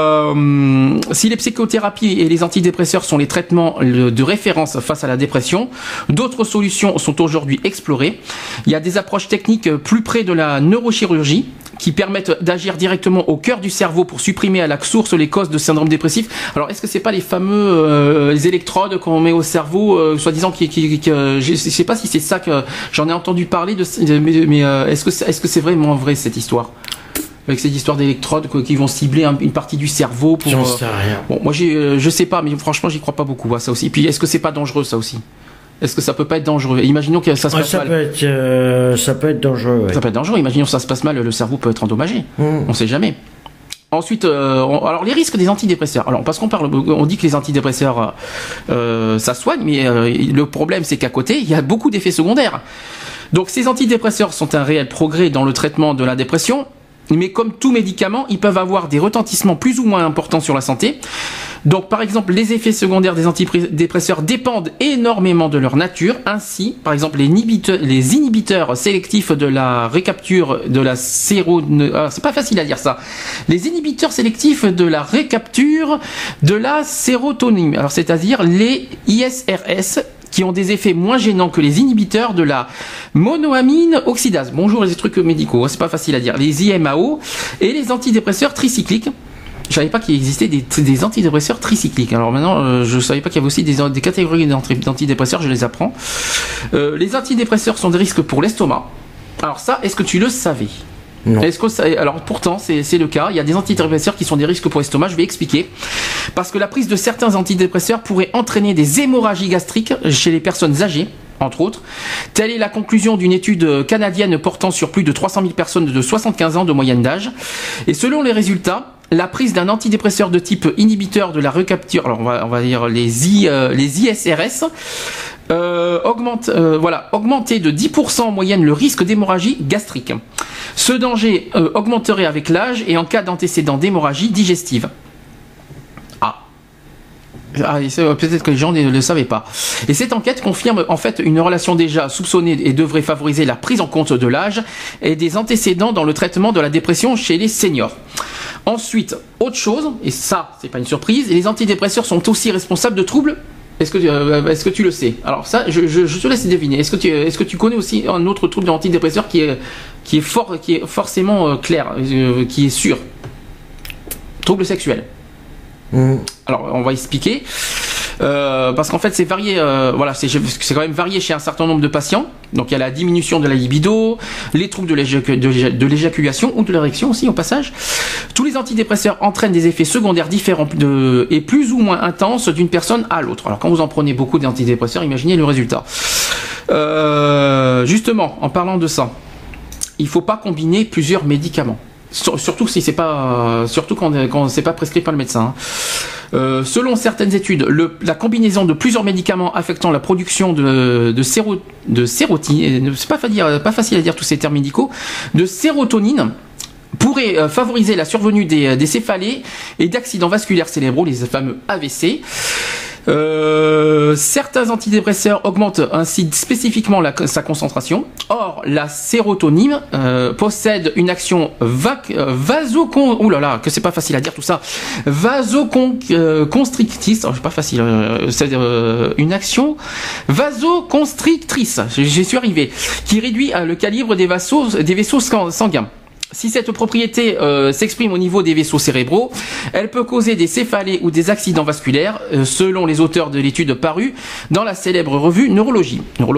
Si les psychothérapies et les antidépresseurs sont les traitements de référence face à la dépression, d'autres solutions sont aujourd'hui explorées. Il y a des approches techniques plus près de la neurochirurgie qui permettent d'agir directement au cœur du cerveau pour supprimer à la source les causes de syndrome dépressif. Alors, est-ce que c'est pas les fameux les électrodes qu'on met au cerveau, soi-disant je sais pas si c'est ça que j'en ai entendu parler mais est-ce que c'est vraiment vrai cette histoire? Avec cette histoire d'électrodes qui vont cibler une partie du cerveau pour. J'en sais rien. Bon, moi je sais pas, mais franchement j'y crois pas beaucoup à ça aussi. Puis est-ce que c'est pas dangereux ça aussi? Est-ce que ça peut pas être dangereux? Imaginons que ça se passe mal. Ça peut être dangereux. Ouais. Ça peut être dangereux. Imaginons que ça se passe mal, le cerveau peut être endommagé. On sait jamais. Ensuite, alors les risques des antidépresseurs. Alors parce on dit que les antidépresseurs ça soigne, mais le problème c'est qu'à côté il y a beaucoup d'effets secondaires. Donc ces antidépresseurs sont un réel progrès dans le traitement de la dépression. Mais comme tout médicament, ils peuvent avoir des retentissements plus ou moins importants sur la santé. Donc, par exemple, les effets secondaires des antidépresseurs dépendent énormément de leur nature. Ainsi, par exemple, les inhibiteurs sélectifs de la récapture de la c'est pas facile à dire ça. Les inhibiteurs sélectifs de la récapture de la sérotonine. Alors, c'est-à-dire les ISRS, qui ont des effets moins gênants que les inhibiteurs de la monoamine oxydase. Bonjour les trucs médicaux, c'est pas facile à dire. Les IMAO et les antidépresseurs tricycliques. Je savais pas qu'il existait des antidépresseurs tricycliques. Alors maintenant, je savais pas qu'il y avait aussi des catégories d'antidépresseurs, je les apprends. Les antidépresseurs sont des risques pour l'estomac. Alors ça, est-ce que tu le savais ? Non. Alors pourtant c'est le cas, il y a des antidépresseurs qui sont des risques pour l'estomac, je vais expliquer. Parce que la prise de certains antidépresseurs pourrait entraîner des hémorragies gastriques chez les personnes âgées, entre autres. Telle est la conclusion d'une étude canadienne portant sur plus de 300 000 personnes de 75 ans de moyenne d'âge. Et selon les résultats, la prise d'un antidépresseur de type inhibiteur de la recapture, alors on va dire les ISRS, augmenter de 10% en moyenne le risque d'hémorragie gastrique. Ce danger augmenterait avec l'âge et en cas d'antécédent d'hémorragie digestive. Peut-être que les gens ne le savaient pas. Et cette enquête confirme en fait une relation déjà soupçonnée et devrait favoriser la prise en compte de l'âge et des antécédents dans le traitement de la dépression chez les seniors. Ensuite, autre chose, et ça c'est pas une surprise, les antidépresseurs sont aussi responsables de troubles. Est-ce que tu le sais? Alors ça, je te laisse deviner. Est-ce que tu connais aussi un autre trouble d'antidépresseur qui est forcément clair, qui est sûr? Trouble sexuel. Alors on va expliquer. Parce qu'en fait c'est varié, c'est quand même varié chez un certain nombre de patients. Donc il y a la diminution de la libido, les troubles de l'éjaculation ou de l'érection aussi au passage. Tous les antidépresseurs entraînent des effets secondaires différents et plus ou moins intenses d'une personne à l'autre. Alors quand vous en prenez beaucoup d'antidépresseurs, imaginez le résultat. Justement, en parlant de ça, il faut pas combiner plusieurs médicaments. Surtout si c'est pas, surtout quand c'est pas prescrit par le médecin. Selon certaines études, la combinaison de plusieurs médicaments affectant la production de sérotonine, c'est pas facile à dire tous ces termes médicaux, de sérotonine, pourrait favoriser la survenue des céphalées et d'accidents vasculaires cérébraux, les fameux AVC. Certains antidépresseurs augmentent ainsi spécifiquement sa concentration. Or, la sérotonine possède une action vasoconstrictrice. C'est pas facile. C'est une action vasoconstrictrice. J'y suis arrivé. Qui réduit le calibre des vaisseaux sanguins. Si cette propriété s'exprime au niveau des vaisseaux cérébraux, elle peut causer des céphalées ou des accidents vasculaires, selon les auteurs de l'étude parue dans la célèbre revue Neurology.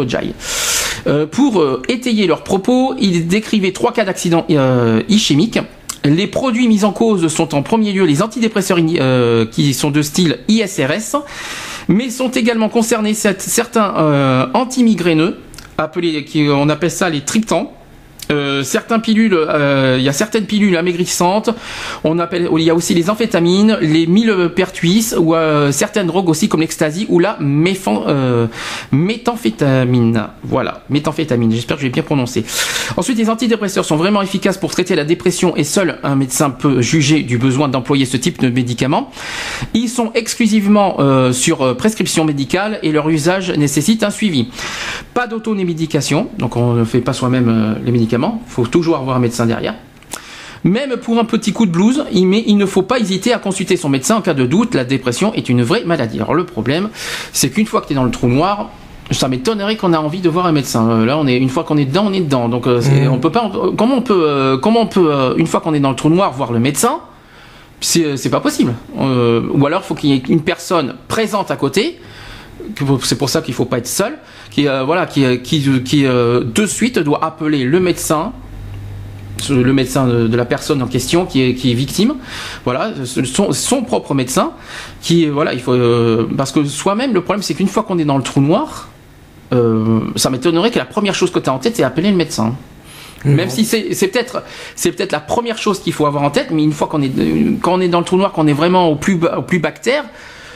Pour étayer leurs propos, ils décrivaient 3 cas d'accidents ischémiques. Les produits mis en cause sont en premier lieu les antidépresseurs qui sont de style ISRS, mais sont également concernés certains antimigraineux, on appelle ça les triptans. Certaines pilules, il y a certaines pilules amaigrissantes. Il y a aussi les amphétamines, les millepertuis ou certaines drogues aussi comme l'ecstasy ou la méthamphétamine. Voilà, méthamphétamine. J'espère que je vais bien prononcer. Ensuite, les antidépresseurs sont vraiment efficaces pour traiter la dépression et seul un médecin peut juger du besoin d'employer ce type de médicaments. Ils sont exclusivement sur prescription médicale et leur usage nécessite un suivi. Pas d'automédication, donc on ne fait pas soi-même les médicaments. Il faut toujours avoir un médecin derrière. Même pour un petit coup de blues, il ne faut pas hésiter à consulter son médecin en cas de doute. La dépression est une vraie maladie. Alors le problème, c'est qu'une fois que tu es dans le trou noir, ça m'étonnerait qu'on a envie de voir un médecin. Là, une fois qu'on est dedans, on est dedans. Donc on peut pas. Comment on peut une fois qu'on est dans le trou noir voir le médecin? C'est pas possible. Ou alors il faut qu'il y ait une personne présente à côté. C'est pour ça qu'il faut pas être seul, qui de suite doit appeler le médecin de la personne en question qui est victime, voilà, son propre médecin, il faut parce que soi-même le problème c'est qu'une fois qu'on est dans le trou noir, ça m'étonnerait que la première chose que tu as en tête c'est appeler le médecin. Même si c'est peut-être la première chose qu'il faut avoir en tête, mais une fois quand on est dans le trou noir, qu'on est vraiment au plus bas que terre,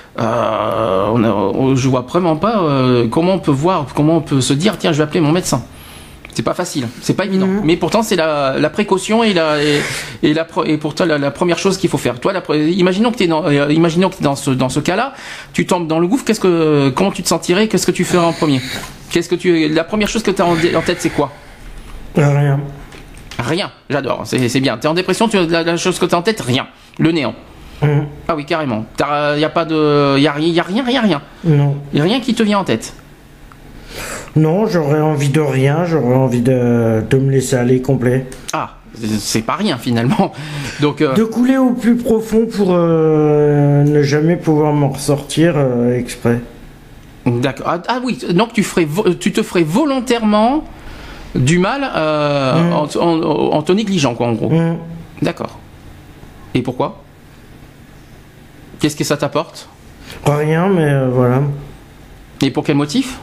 je vois vraiment pas comment on peut se dire tiens je vais appeler mon médecin. C'est pas facile, c'est pas évident. Mais pourtant c'est la précaution et pourtant la première chose qu'il faut faire. Toi, imaginons que t'es dans ce cas-là, tu tombes dans le gouffre. Comment tu te sentirais? Qu'est-ce que tu ferais en premier? La première chose que tu as en tête c'est quoi? Rien. Rien. J'adore. C'est bien. T'es en dépression, la chose que tu as en tête, rien. Le néant. Ah oui, carrément. Y a rien. Non. Y a rien qui te vient en tête. Non, j'aurais envie de rien. J'aurais envie de me laisser aller complet. Ah, c'est pas rien finalement. Donc. De couler au plus profond pour ne jamais pouvoir m'en ressortir exprès. D'accord. Ah oui. Donc tu te ferais volontairement du mal en te négligeant quoi en gros. D'accord. Et pourquoi? Qu'est-ce que ça t'apporte? Rien, mais voilà. Et pour quel motif?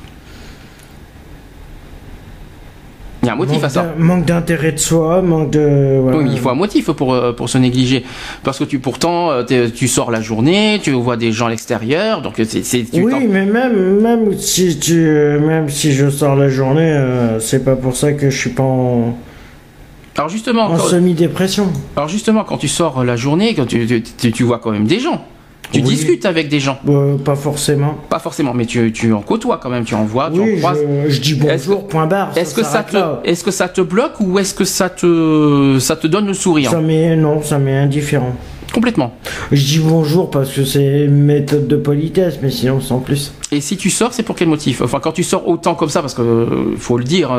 Il y a un motif à ça. Manque d'intérêt de soi, manque de... Voilà. Oui, mais il faut un motif pour se négliger. Parce que pourtant, tu sors la journée, tu vois des gens à l'extérieur, donc oui, mais même si je sors la journée, c'est pas pour ça que je suis pas en... Alors justement, en semi-dépression. Alors justement, quand tu sors la journée, quand tu vois quand même des gens. Tu discutes avec des gens. Pas forcément. Pas forcément, mais tu en côtoies quand même, tu en vois, tu en croises. Je dis bonjour, point barre. Est-ce que ça te bloque ou est-ce que ça te donne le sourire? Ça m'est indifférent. Complètement. Je dis bonjour parce que c'est une méthode de politesse, mais sinon sans plus. Et si tu sors, c'est pour quel motif? Enfin, quand tu sors autant comme ça, parce que faut le dire,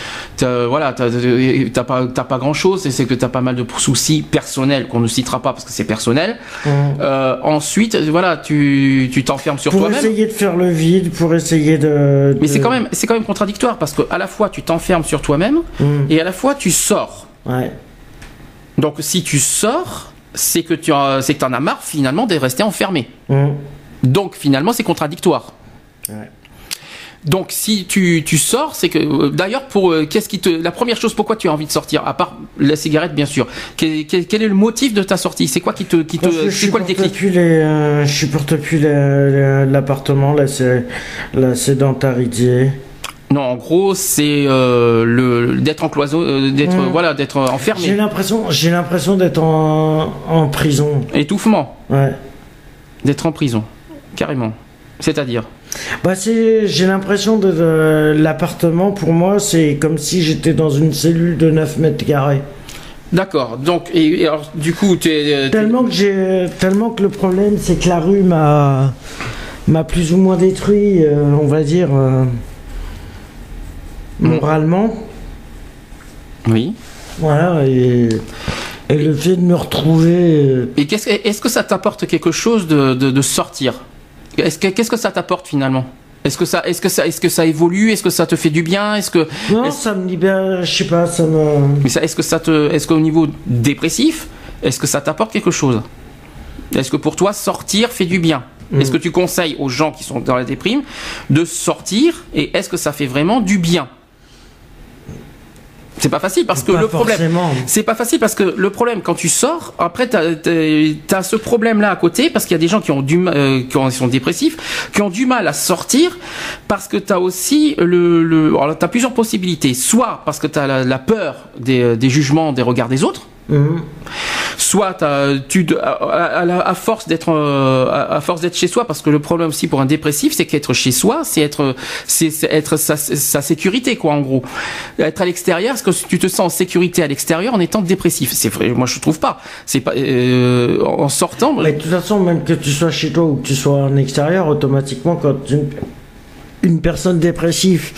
t'as pas grand chose, c'est que t'as pas mal de soucis personnels qu'on ne citera pas parce que c'est personnel. Ensuite, voilà, tu t'enfermes sur toi-même. Pour essayer de faire le vide, pour essayer de... Mais c'est quand même contradictoire parce que à la fois tu t'enfermes sur toi-même et à la fois tu sors. Ouais. Donc si tu sors, c'est que t'en as marre finalement de rester enfermé. Donc finalement c'est contradictoire. Ouais. Donc si tu sors, c'est que d'ailleurs la première chose pourquoi tu as envie de sortir, à part la cigarette bien sûr, quel est le motif de ta sortie? C'est quoi c'est quoi le déclic? Je supporte plus l'appartement, la sédentarité. Non, en gros, c'est d'être encloisonné, d'être enfermé. J'ai l'impression d'être en prison. Étouffement. Ouais. D'être en prison, carrément. C'est-à-dire? J'ai l'impression de l'appartement pour moi, c'est comme si j'étais dans une cellule de 9 mètres carrés. D'accord. Donc et alors du coup, tellement que le problème, c'est que la rue m'a plus ou moins détruit, on va dire. Moralement. Oui. Voilà, et le fait de me retrouver... Et est-ce que ça t'apporte quelque chose de sortir? Qu'est-ce que ça t'apporte finalement? Est-ce que ça évolue? Est-ce que ça te fait du bien? Non, ça me libère, je sais pas, ça me... Mais est-ce qu'au niveau dépressif, est-ce que ça t'apporte quelque chose? Est-ce que pour toi, sortir fait du bien? Est-ce que tu conseilles aux gens qui sont dans la déprime de sortir et est-ce que ça fait vraiment du bien? C'est pas facile parce que Pas le problème, forcément. c'est pas facile parce que le problème quand tu sors, après t'as ce problème-là à côté parce qu'il y a des gens qui ont qui sont dépressifs, qui ont du mal à sortir parce que t'as aussi alors t'as plusieurs possibilités, soit parce que t'as la peur des jugements, des regards des autres. Soit à force d'être chez soi, parce que le problème aussi pour un dépressif, c'est qu'être chez soi, c'est être sa sécurité, quoi, en gros. Être à l'extérieur, parce que tu te sens en sécurité à l'extérieur en étant dépressif. C'est vrai, moi je trouve pas. C'est pas en sortant. Mais de toute façon, même que tu sois chez toi ou que tu sois en extérieur, automatiquement, quand une personne dépressive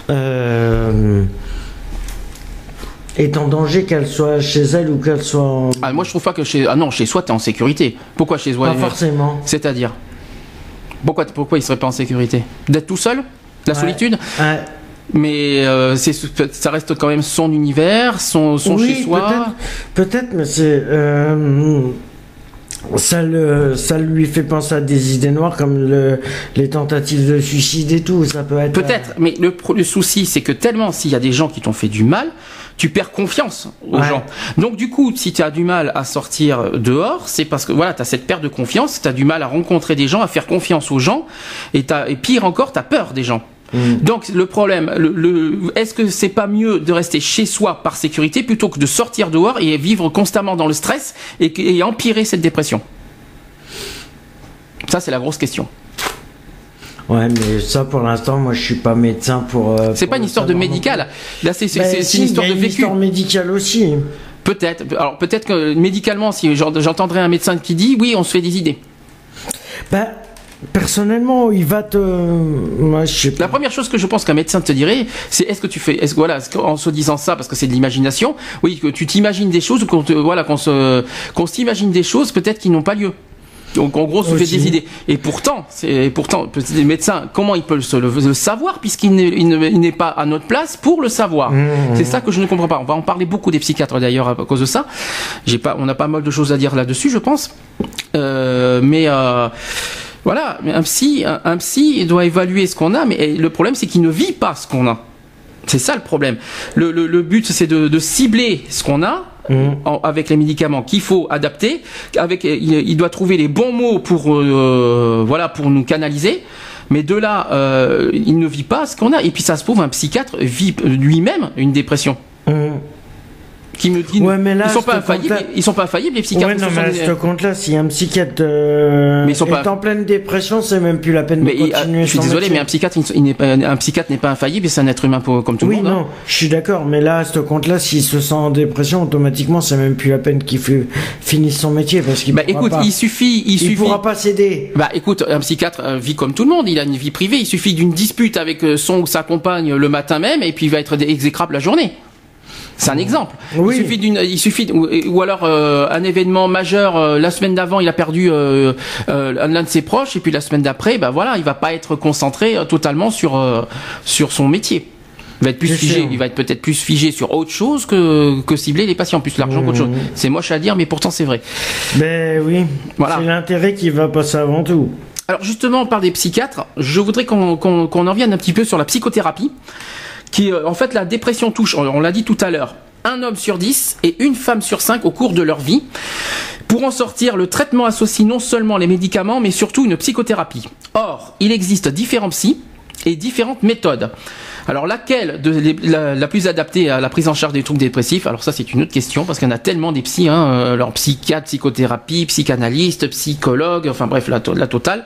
est en danger, qu'elle soit chez elle ou qu'elle soit moi je trouve pas que chez soi t'es en sécurité. Pourquoi chez soi? Pas forcément. C'est-à-dire pourquoi il serait pas en sécurité? D'être tout seul? La solitude? Ouais. Mais ça reste quand même son univers, son oui, chez soi. Peut-être, mais c'est ça lui fait penser à des idées noires comme les tentatives de suicide et tout. Ça peut être. Peut-être, mais le souci, c'est que tellement s'il y a des gens qui t'ont fait du mal, tu perds confiance aux gens. Donc du coup, si tu as du mal à sortir dehors, c'est parce que voilà, tu as cette perte de confiance, tu as du mal à rencontrer des gens, à faire confiance aux gens, et pire encore, tu as peur des gens. Donc le problème, est-ce que c'est pas mieux de rester chez soi par sécurité plutôt que de sortir dehors et vivre constamment dans le stress et empirer cette dépression? Ça, c'est la grosse question. Ouais, mais ça, pour l'instant, moi, je suis pas médecin pour. C'est pas une histoire de médical. Là, c'est une histoire de vécu. Il y a une histoire médicale aussi. Peut-être. Alors peut-être que médicalement, si j'entendrais un médecin qui dit oui, on se fait des idées. Personnellement, il va te. Moi, je sais pas. La première chose que je pense qu'un médecin te dirait, c'est en se disant ça, parce que c'est de l'imagination, oui, que tu t'imagines des choses, qu'on s'imagine des choses peut-être qui n'ont pas lieu. Donc en gros, se fait des idées. Et pourtant, les médecins, comment ils peuvent le savoir puisqu'il n'est pas à notre place pour le savoir. C'est ça que je ne comprends pas. On va en parler beaucoup des psychiatres d'ailleurs à cause de ça. On a pas mal de choses à dire là-dessus, je pense. Voilà, un psy, il doit évaluer ce qu'on a, mais le problème c'est qu'il ne vit pas ce qu'on a. C'est ça le problème. Le but c'est de cibler ce qu'on a avec les médicaments qu'il faut adapter. Il doit trouver les bons mots pour nous canaliser. Mais de là, il ne vit pas ce qu'on a. Et puis ça se trouve, un psychiatre vit lui-même une dépression. Ils sont pas infaillibles les psychiatres. Ouais, non, mais à ce compte-là, si un psychiatre est en pleine dépression, c'est même plus la peine de continuer. Je suis désolé, mais un psychiatre n'est pas infaillible, et c'est un être humain comme tout le monde. Oui, non, je suis d'accord, mais là, à ce compte-là, s'il se sent en dépression, automatiquement, c'est même plus la peine qu'il finisse son métier parce qu'il il pourra pas s'aider. Écoute, un psychiatre vit comme tout le monde, il a une vie privée, il suffit d'une dispute avec son ou sa compagne le matin même, et puis il va être exécrable la journée. C'est un exemple. Oui. Ou alors un événement majeur. La semaine d'avant, il a perdu l'un de ses proches, et puis la semaine d'après, il va pas être concentré totalement sur son métier. Il va être plus figé. Il va être peut-être plus figé sur autre chose que cibler les patients, plus l'argent qu'autre chose. C'est moche à dire, mais pourtant c'est vrai. Ben oui. Voilà. C'est l'intérêt qui va passer avant tout. Alors justement, on parle des psychiatres. Je voudrais qu'on en revienne un petit peu sur la psychothérapie. En fait, la dépression touche, on l'a dit tout à l'heure, un homme sur 10 et une femme sur 5 au cours de leur vie. Pour en sortir, le traitement associe non seulement les médicaments, mais surtout une psychothérapie. Or, il existe différents psys et différentes méthodes. Alors, laquelle la plus adaptée à la prise en charge des troubles dépressifs? Alors ça, c'est une autre question, parce qu'il y en a tellement des psys, alors psychiatre, psychothérapie, psychanalyste, psychologue, enfin bref, la totale.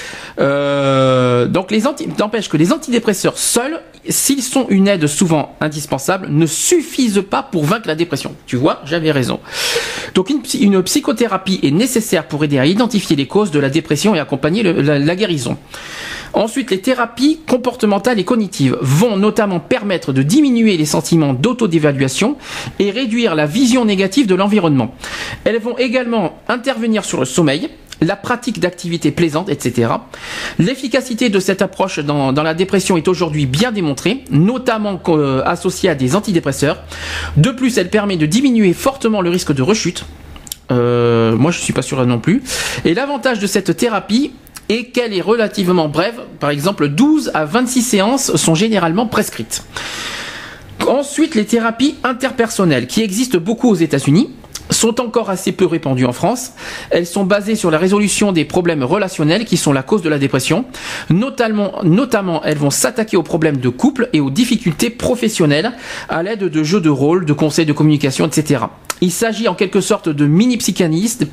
Donc n'empêche que les antidépresseurs seuls, s'ils sont une aide souvent indispensable, ne suffisent pas pour vaincre la dépression. Tu vois, j'avais raison. Donc une psychothérapie est nécessaire pour aider à identifier les causes de la dépression et accompagner la guérison. Ensuite, les thérapies comportementales et cognitives vont notamment permettre de diminuer les sentiments d'autodévaluation et réduire la vision négative de l'environnement. Elles vont également intervenir sur le sommeil, la pratique d'activités plaisantes, etc. L'efficacité de cette approche dans la dépression est aujourd'hui bien démontrée, notamment associée à des antidépresseurs. De plus, elle permet de diminuer fortement le risque de rechute. Moi, je suis pas sûr non plus. Et l'avantage de cette thérapie est qu'elle est relativement brève. Par exemple, 12 à 26 séances sont généralement prescrites. Ensuite, les thérapies interpersonnelles qui existent beaucoup aux États-Unis sont encore assez peu répandues en France. Elles sont basées sur la résolution des problèmes relationnels qui sont la cause de la dépression. Notamment, elles vont s'attaquer aux problèmes de couple et aux difficultés professionnelles à l'aide de jeux de rôle, de conseils de communication, etc. Il s'agit en quelque sorte de mini-psychanalystes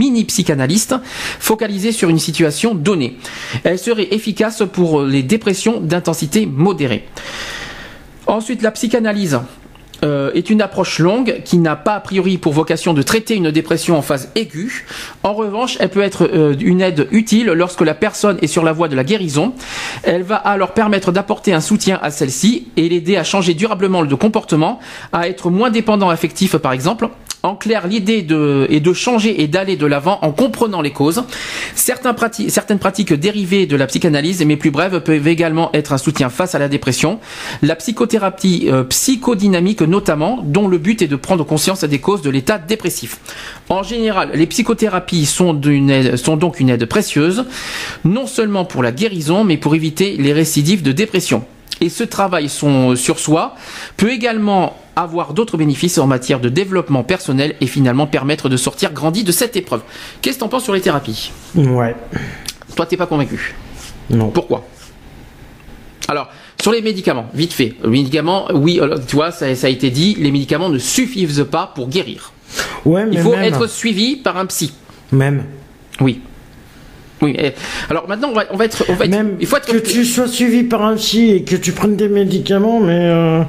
focalisés sur une situation donnée. Elles seraient efficaces pour les dépressions d'intensité modérée. Ensuite, la psychanalyse est une approche longue qui n'a pas a priori pour vocation de traiter une dépression en phase aiguë. En revanche, elle peut être une aide utile lorsque la personne est sur la voie de la guérison. Elle va alors permettre d'apporter un soutien à celle-ci et l'aider à changer durablement de comportement, à être moins dépendant affectif par exemple. En clair, l'idée est de changer et d'aller de l'avant en comprenant les causes. Certaines pratiques dérivées de la psychanalyse, mais plus brèves, peuvent également être un soutien face à la dépression. La psychothérapie psychodynamique notamment, dont le but est de prendre conscience des causes de l'état dépressif. En général, les psychothérapies sont donc une aide précieuse, non seulement pour la guérison, mais pour éviter les récidives de dépression. Et ce travail sur soi peut également avoir d'autres bénéfices en matière de développement personnel et finalement permettre de sortir grandi de cette épreuve. Qu'est-ce que t'en penses sur les thérapies ? Ouais. Toi, t'es pas convaincu ? Non. Pourquoi ? Alors, sur les médicaments, vite fait. Les médicaments, oui, tu vois, ça a été dit, les médicaments ne suffisent pas pour guérir. Ouais, mais il faut même. être suivi par un psy. Même. Oui. Oui. Alors maintenant, on va être. Même il faut être que tu sois suivi par un psy et que tu prennes des médicaments, mais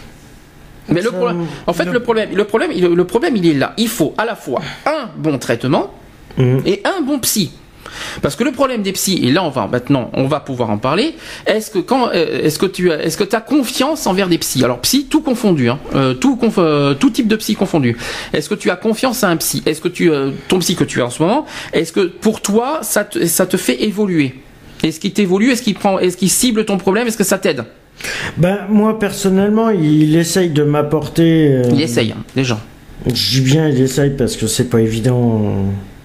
le problème, en fait, le problème, il est là. Il faut à la fois un bon traitement et un bon psy. Parce que le problème des psys, et là on va pouvoir en parler. Est-ce que tu as confiance envers des psys ? Alors psy tout confondu, tout type de psy confondu. Est-ce que tu as confiance à un psy ? Est-ce que ton psy que tu as en ce moment, est-ce que pour toi ça te fait évoluer ? Est-ce qu'il t'évolue ? Est-ce qu'il cible ton problème ? Est-ce que ça t'aide ? Ben moi personnellement, il essaye de m'apporter. Il essaye, les gens. Je dis bien il essaye parce que c'est pas évident.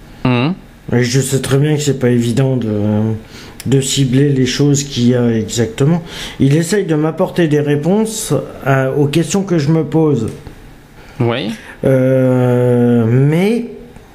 Et je sais très bien que c'est pas évident de cibler les choses qu'il y a exactement. Il essaye de m'apporter des réponses aux questions que je me pose. Oui. Mais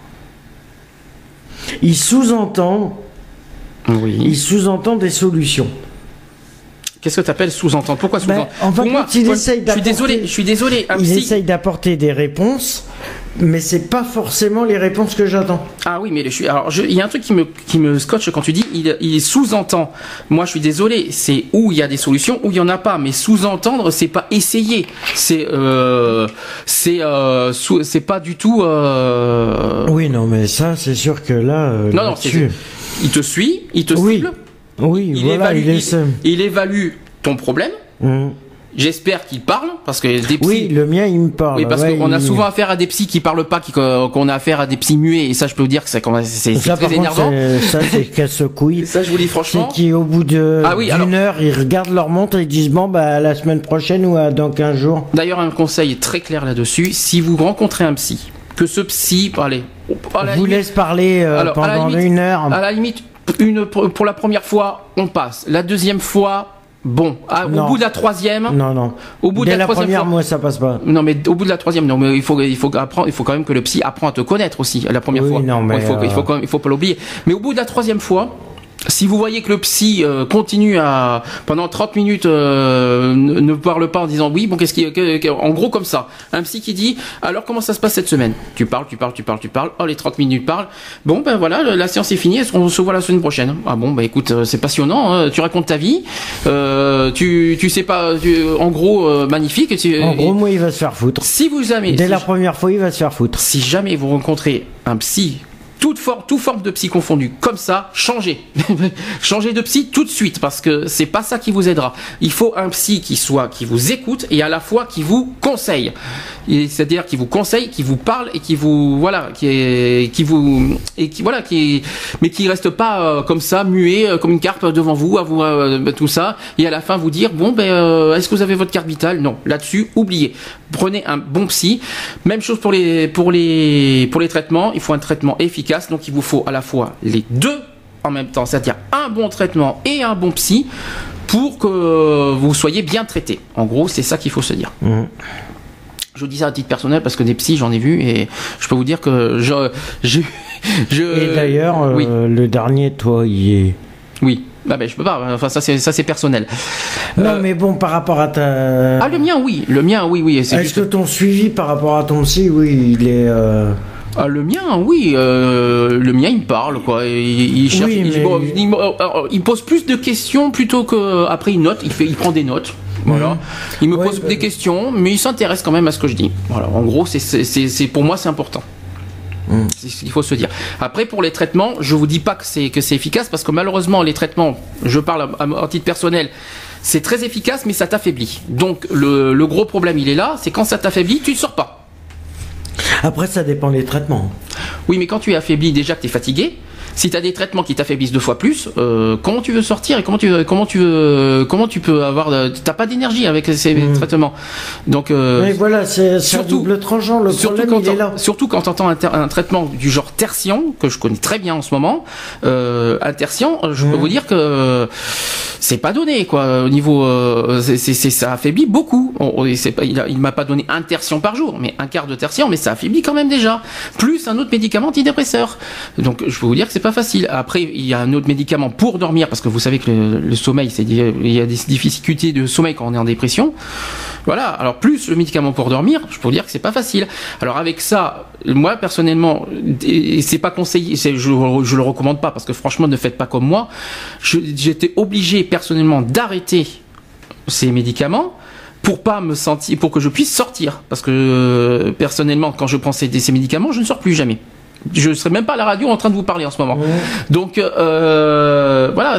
il sous-entend. Oui. Il sous-entend des solutions. Qu'est-ce que tu appelles sous-entendre ? Pourquoi sous-entendre ? En fait, je suis désolé. Il essaye d'apporter des réponses, mais c'est pas forcément les réponses que j'attends. Ah oui, mais il y a un truc qui me scotche quand tu dis il sous-entend. Moi, je suis désolé. C'est où il y a des solutions, où il y en a pas. Mais sous-entendre, c'est pas essayer. C'est pas du tout. Oui, non, mais ça, c'est sûr que là. Non, il te suit, il te cible. Oui, il évalue ton problème. J'espère qu'il parle, parce que des psys... Oui, le mien, il me parle. Oui, parce qu'on a souvent affaire à des psys qui parlent pas, qu'on a affaire à des psys muets, et ça, je peux vous dire que c'est très énervant. Ça, c'est casse-couille. Ça, je vous dis franchement. C'est qu'au bout d'une heure, ils regardent leur montre et ils disent, bon, bah, la semaine prochaine ou dans 15 jours. D'ailleurs, un conseil très clair là-dessus, si vous rencontrez un psy, que ce psy, laisse parler pendant une heure. À la limite, pour la première fois, on passe. La deuxième fois, bon. Au bout de la troisième. Non. Au bout de la première, fois, moi, ça passe pas. Non, mais au bout de la troisième, non, mais il faut quand même que le psy apprend à te connaître aussi, la première fois. Non, mais il faut pas l'oublier. Mais au bout de la troisième fois, si vous voyez que le psy continue pendant 30 minutes ne parle pas en disant oui, bon, en gros comme ça, un psy qui dit alors comment ça se passe cette semaine ? Tu parles, oh les 30 minutes parlent, bon ben voilà, la séance est finie, on se voit la semaine prochaine. Ah bon, bah écoute, c'est passionnant, hein, tu racontes ta vie, tu sais pas, en gros magnifique. Moi il va se faire foutre. Dès la première fois il va se faire foutre. Si jamais vous rencontrez un psy, toute forme de psy confondue, comme ça, changez. Changez de psy tout de suite, parce que c'est pas ça qui vous aidera. Il faut un psy qui vous écoute et à la fois qui vous conseille. C'est-à-dire qui vous conseille, qui vous parle et qui vous, voilà, mais qui reste pas comme ça, muet, comme une carpe devant vous, à vous, tout ça, et à la fin vous dire, bon, est-ce que vous avez votre carte vitale ? Non. Là-dessus, oubliez. Prenez un bon psy. Même chose pour les traitements. Il faut un traitement efficace. Donc, il vous faut à la fois les deux en même temps. C'est-à-dire un bon traitement et un bon psy pour que vous soyez bien traité. En gros, c'est ça qu'il faut se dire. Je vous dis ça à titre personnel parce que des psys, j'en ai vu et je peux vous dire que Et d'ailleurs, oui. Le dernier, toi, il est... Oui. Ah ben je peux pas. Enfin ça c'est personnel. Non mais bon, par rapport à ta... Ah le mien oui. Est-ce que ton suivi par rapport à ton psy, oui, il est... Ah, le mien, oui. Le mien, il me parle, quoi. Il cherche. Oui, mais... il pose plus de questions plutôt que après il note. Il prend des notes. Voilà. Il me pose des questions, mais il s'intéresse quand même à ce que je dis. Voilà. En gros, c'est pour moi, c'est important. C'est ce qu'il faut se dire. Après, pour les traitements, je vous dis pas que c'est efficace parce que malheureusement, les traitements, je parle à titre personnel, c'est très efficace, mais ça t'affaiblit. Donc, le gros problème, il est là, c'est quand ça t'affaiblit, tu ne sors pas. Après, ça dépend des traitements. Oui, mais quand tu es affaibli, déjà que tu es fatigué, si tu as des traitements qui t'affaiblissent 2 fois plus, comment tu veux sortir et comment tu peux avoir... T'as pas d'énergie avec ces traitements. Donc, mais voilà, c'est surtout double tranchant, le problème il est là. Surtout quand tu entends un traitement du genre tertian, que je connais très bien en ce moment, un tertian, je peux vous dire que c'est pas donné, quoi. Au niveau... ça affaiblit beaucoup. Il m'a pas donné un tertian par jour, mais un quart de tertian, mais ça affaiblit quand même déjà. Plus un autre médicament antidépresseur. Donc je peux vous dire que c'est pas facile. Après, il y a un autre médicament pour dormir, parce que vous savez que le sommeil, il y a des difficultés de sommeil quand on est en dépression. Voilà. Alors plus le médicament pour dormir, je peux vous dire que c'est pas facile. Alors avec ça, moi personnellement, c'est pas conseillé, je le recommande pas, parce que franchement, ne faites pas comme moi. J'étais obligé personnellement d'arrêter ces médicaments pour que je puisse sortir, parce que personnellement, quand je prends ces médicaments, je ne sors plus jamais. Je serais même pas à la radio en train de vous parler en ce moment. Donc voilà,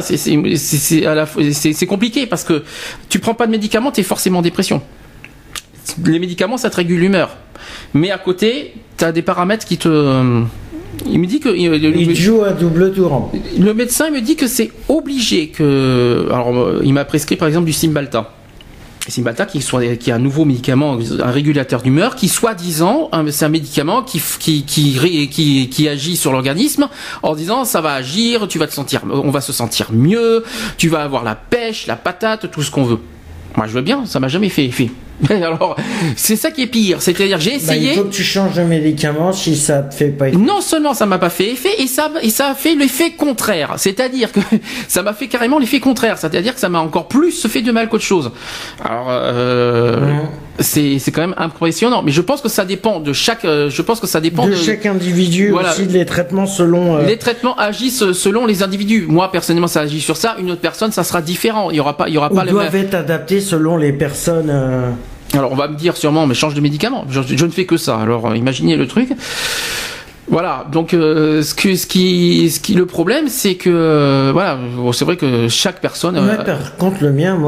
c'est compliqué parce que tu prends pas de médicaments, tu es forcément en dépression. Les médicaments, ça te régule l'humeur, mais à côté, tu as des paramètres qui te... Il me dit que il joue à double tour. Le médecin me dit que c'est obligé que... Alors, il m'a prescrit par exemple du Cymbalta. Cymbalta qui est un nouveau médicament, un régulateur d'humeur, qui soi-disant, c'est un médicament qui agit sur l'organisme en disant ça va agir, on va se sentir mieux, tu vas avoir la pêche, la patate, tout ce qu'on veut. Moi je veux bien, ça m'a jamais fait effet. Alors, c'est ça qui est pire, c'est-à-dire j'ai essayé. Il faut que tu changes de médicament si ça te fait pas effet. Non seulement ça m'a pas fait effet, et ça a fait l'effet contraire. C'est-à-dire que ça m'a fait carrément l'effet contraire. C'est-à-dire que ça m'a encore plus fait de mal qu'autre chose. Alors, c'est quand même impressionnant. Mais je pense que ça dépend de chaque. Chaque individu. Voilà. Aussi, les traitements selon. Les traitements agissent selon les individus. Moi personnellement, ça agit sur ça. Une autre personne, ça sera différent. Il y aura pas les mêmes. Doivent être adaptés selon les personnes. Alors on va me dire sûrement, mais change de médicament. Je ne fais que ça. Alors imaginez le truc. Voilà. Donc le problème, c'est que voilà, c'est vrai que chaque personne. Ouais, par contre le mien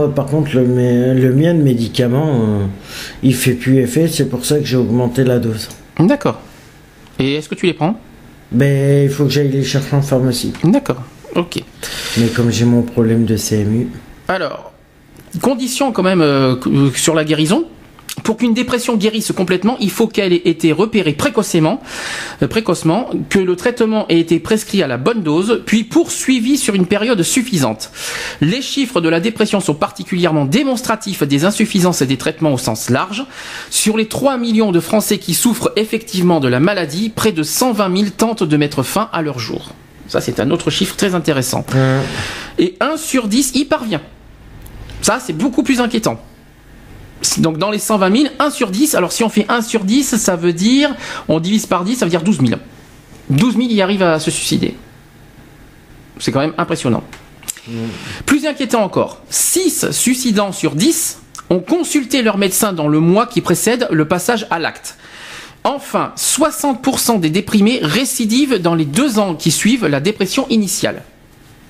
de médicament, il fait plus effet. C'est pour ça que j'ai augmenté la dose. D'accord. Et est-ce que tu les prends? Ben il faut que j'aille les chercher en pharmacie. D'accord. Ok. Mais comme j'ai mon problème de CMU. Alors. Condition quand même sur la guérison. Pour qu'une dépression guérisse complètement, il faut qu'elle ait été repérée précocement, que le traitement ait été prescrit à la bonne dose, puis poursuivi sur une période suffisante. Les chiffres de la dépression sont particulièrement démonstratifs des insuffisances et des traitements au sens large. Sur les 3 millions de Français qui souffrent effectivement de la maladie, près de 120 000 tentent de mettre fin à leur jour. Ça, c'est un autre chiffre très intéressant. Et 1 sur 10 y parvient. Ça, c'est beaucoup plus inquiétant. Donc, dans les 120 000, 1 sur 10, alors si on fait 1 sur 10, ça veut dire, on divise par 10, ça veut dire 12 000. 12 000 y arrivent à se suicider. C'est quand même impressionnant. Plus inquiétant encore, 6 suicidants sur 10 ont consulté leur médecin dans le mois qui précède le passage à l'acte. Enfin, 60% des déprimés récidivent dans les 2 ans qui suivent la dépression initiale. D'accord ?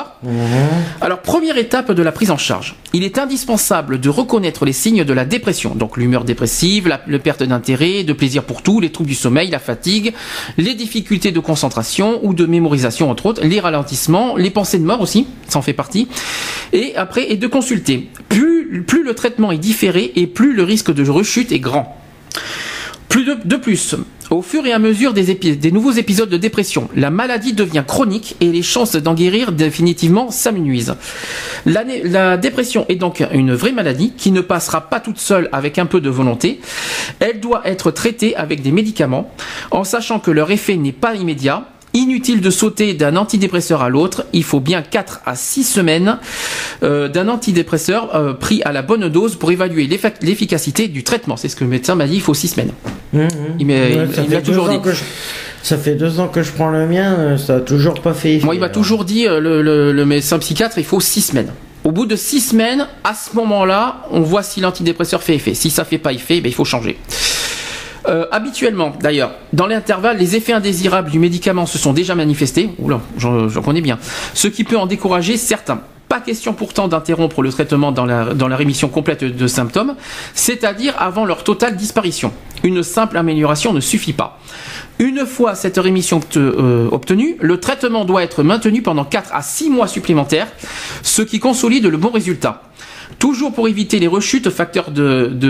Alors, première étape de la prise en charge. Il est indispensable de reconnaître les signes de la dépression. Donc, l'humeur dépressive, la perte d'intérêt, de plaisir pour tout, les troubles du sommeil, la fatigue, les difficultés de concentration ou de mémorisation, entre autres, les ralentissements, les pensées de mort aussi, ça en fait partie. Et après, de consulter. Plus le traitement est différé et plus le risque de rechute est grand. De plus, au fur et à mesure des nouveaux épisodes de dépression, la maladie devient chronique et les chances d'en guérir définitivement s'amenuisent. La dépression est donc une vraie maladie qui ne passera pas toute seule avec un peu de volonté. Elle doit être traitée avec des médicaments, en sachant que leur effet n'est pas immédiat. Inutile de sauter d'un antidépresseur à l'autre, il faut bien 4 à 6 semaines d'un antidépresseur pris à la bonne dose pour évaluer l'efficacité du traitement. C'est ce que le médecin m'a dit, il faut 6 semaines. Il m'a toujours dit. Ça fait 2 ans que je prends le mien, ça a toujours pas fait effet. Moi, il m'a toujours dit, le médecin psychiatre, il faut 6 semaines. Au bout de 6 semaines, à ce moment-là, on voit si l'antidépresseur fait effet. Si ça fait pas effet, il faut changer. Habituellement, d'ailleurs, dans l'intervalle, les effets indésirables du médicament se sont déjà manifestés. Oula, j'en connais bien. Ce qui peut en décourager certains. Pas question pourtant d'interrompre le traitement dans la rémission complète de symptômes, c'est-à-dire avant leur totale disparition. Une simple amélioration ne suffit pas. Une fois cette rémission obtenue, le traitement doit être maintenu pendant 4 à 6 mois supplémentaires, ce qui consolide le bon résultat. Toujours pour éviter les rechutes, facteurs de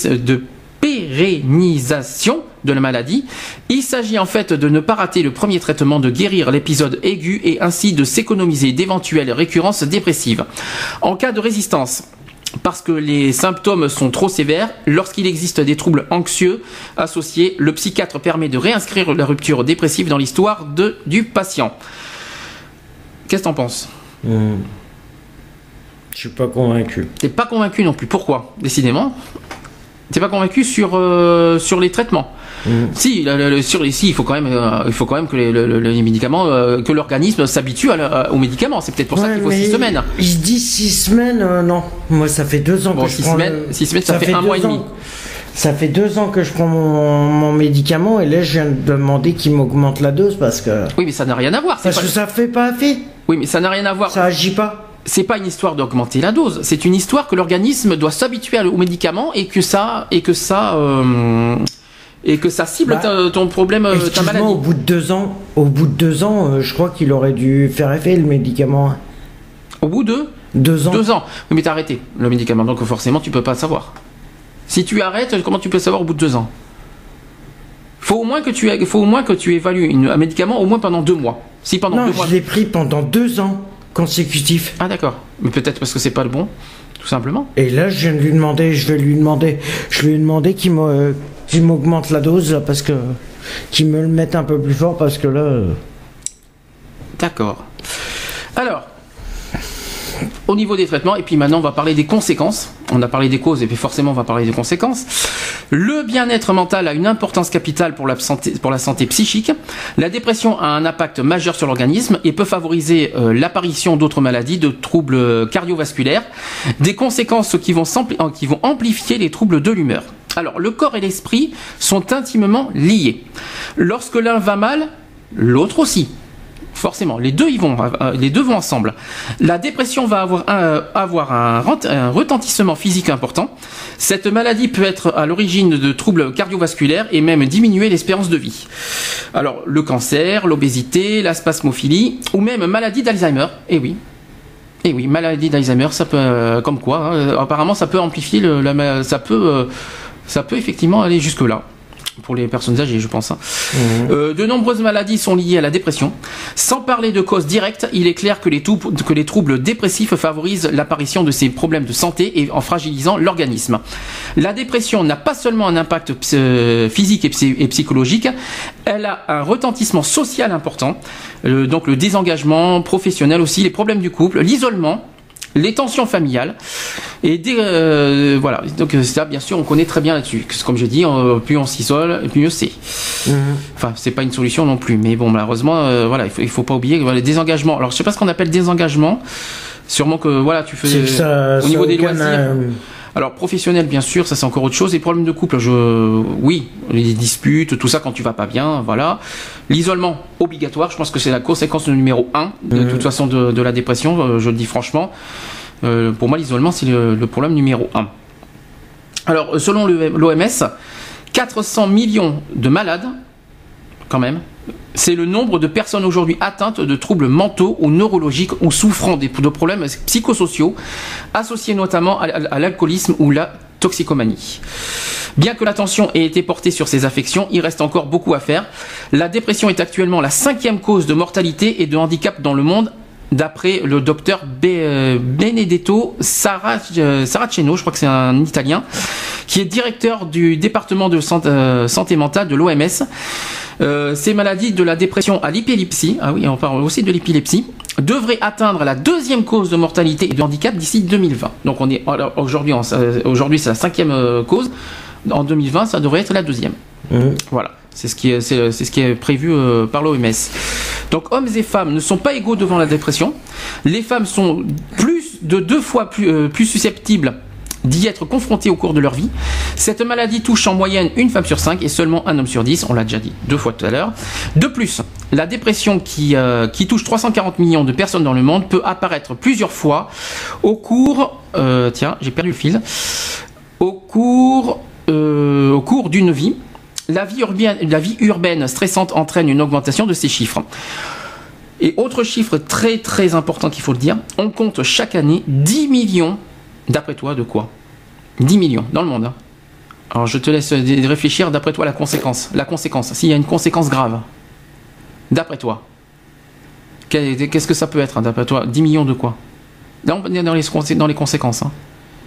pérennisation de la maladie. Il s'agit en fait de ne pas rater le premier traitement, de guérir l'épisode aigu et ainsi de s'économiser d'éventuelles récurrences dépressives. En cas de résistance, parce que les symptômes sont trop sévères, lorsqu'il existe des troubles anxieux associés, le psychiatre permet de réinscrire la rupture dépressive dans l'histoire du patient. Qu'est-ce que t'en penses ? Je suis pas convaincu. T'es pas convaincu non plus. Pourquoi ? Décidément. T'es pas convaincu sur les traitements. Si, il faut quand même que les médicaments, que l'organisme s'habitue aux médicaments. C'est peut-être pour ça qu'il faut 6 semaines. Je dis 6 semaines, non. Moi, ça fait 2 ans que je prends. 6 semaines, ça fait 1 mois et demi. Ça fait 2 ans que je prends mon médicament et là, je viens de demander qu'il m'augmente la dose parce que. Oui, mais ça n'a rien à voir. Parce que ça fait pas effet. Oui, mais ça n'a rien à voir. Ça agit pas. C'est pas une histoire d'augmenter la dose, c'est une histoire que l'organisme doit s'habituer aux médicaments et que ça cible ton problème, ta maladie. Au bout de 2 ans, je crois qu'il aurait dû faire effet le médicament. Au bout de 2 ans. 2 ans. Oui, mais t'as arrêté le médicament, donc forcément tu peux pas savoir. Si tu arrêtes, comment tu peux savoir au bout de 2 ans ? Faut au moins que tu évalues un médicament au moins pendant 2 mois. Si pendant 2 mois. Je l'ai pris pendant 2 ans. Consécutif. Ah d'accord. Mais peut-être parce que c'est pas le bon, tout simplement. Et là, je vais lui demander qu'il m'augmente la dose là, parce que qu'il me le mette un peu plus fort parce que là. D'accord. Alors, au niveau des traitements, et puis maintenant on va parler des conséquences. On a parlé des causes et puis forcément on va parler des conséquences. Le bien-être mental a une importance capitale pour la santé psychique. La dépression a un impact majeur sur l'organisme et peut favoriser l'apparition d'autres maladies, de troubles cardiovasculaires, des conséquences qui vont amplifier les troubles de l'humeur. Alors, le corps et l'esprit sont intimement liés. Lorsque l'un va mal, l'autre aussi. Forcément, les deux vont ensemble. La dépression va avoir un retentissement physique important. Cette maladie peut être à l'origine de troubles cardiovasculaires et même diminuer l'espérance de vie. Alors, le cancer, l'obésité, la spasmophilie ou même maladie d'Alzheimer. Eh oui, maladie d'Alzheimer, ça peut, comme quoi, apparemment, ça peut amplifier ça peut effectivement aller jusque là. Pour les personnes âgées, je pense. De nombreuses maladies sont liées à la dépression. Sans parler de causes directes, il est clair que les troubles dépressifs favorisent l'apparition de ces problèmes de santé et en fragilisant l'organisme. La dépression n'a pas seulement un impact physique et psychologique, elle a un retentissement social important, donc le désengagement professionnel aussi, les problèmes du couple, l'isolement, les tensions familiales et voilà, donc ça bien sûr on connaît très bien là-dessus, comme je dis, plus on s'isole plus mieux c'est. Enfin c'est pas une solution non plus, mais bon malheureusement voilà, il faut pas oublier les désengagements. Alors je sais pas ce qu'on appelle désengagement, sûrement que voilà tu fais au niveau des loisirs. Alors professionnel bien sûr, ça c'est encore autre chose. Les problèmes de couple, oui, les disputes, tout ça quand tu vas pas bien, voilà. L'isolement obligatoire, je pense que c'est la conséquence numéro 1 de toute façon de la dépression, je le dis franchement. Pour moi l'isolement c'est le problème numéro 1. Alors selon l'OMS, 400 millions de malades quand même. C'est le nombre de personnes aujourd'hui atteintes de troubles mentaux ou neurologiques ou souffrant de problèmes psychosociaux associés notamment à l'alcoolisme ou la toxicomanie. Bien que l'attention ait été portée sur ces affections, il reste encore beaucoup à faire. La dépression est actuellement la 5e cause de mortalité et de handicap dans le monde, d'après le docteur Benedetto Saraceno, je crois que c'est un Italien, qui est directeur du département de santé mentale de l'OMS. Ces maladies de la dépression à l'épilepsie, ah oui, on parle aussi de l'épilepsie, devraient atteindre la 2e cause de mortalité et de handicap d'ici 2020. Donc on est aujourd'hui c'est la 5e cause. En 2020, ça devrait être la 2e. Voilà. C'est ce qui est prévu par l'OMS. Donc hommes et femmes ne sont pas égaux devant la dépression. Les femmes sont plus de 2 fois plus susceptibles d'y être confrontées au cours de leur vie. Cette maladie touche en moyenne une femme sur 5 et seulement un homme sur 10, on l'a déjà dit 2 fois tout à l'heure. De plus, la dépression qui touche 340 millions de personnes dans le monde peut apparaître plusieurs fois au cours... j'ai perdu le fil. Au cours d'une vie. La vie urbaine stressante entraîne une augmentation de ces chiffres. Et autre chiffre très très important qu'il faut le dire, on compte chaque année 10 millions, d'après toi de quoi ? 10 millions dans le monde. Hein. Alors je te laisse réfléchir, d'après toi la conséquence, s'il y a une conséquence grave. D'après toi. Qu'est-ce que ça peut être, hein, d'après toi ? 10 millions de quoi ? Là on est dans les conséquences. Hein.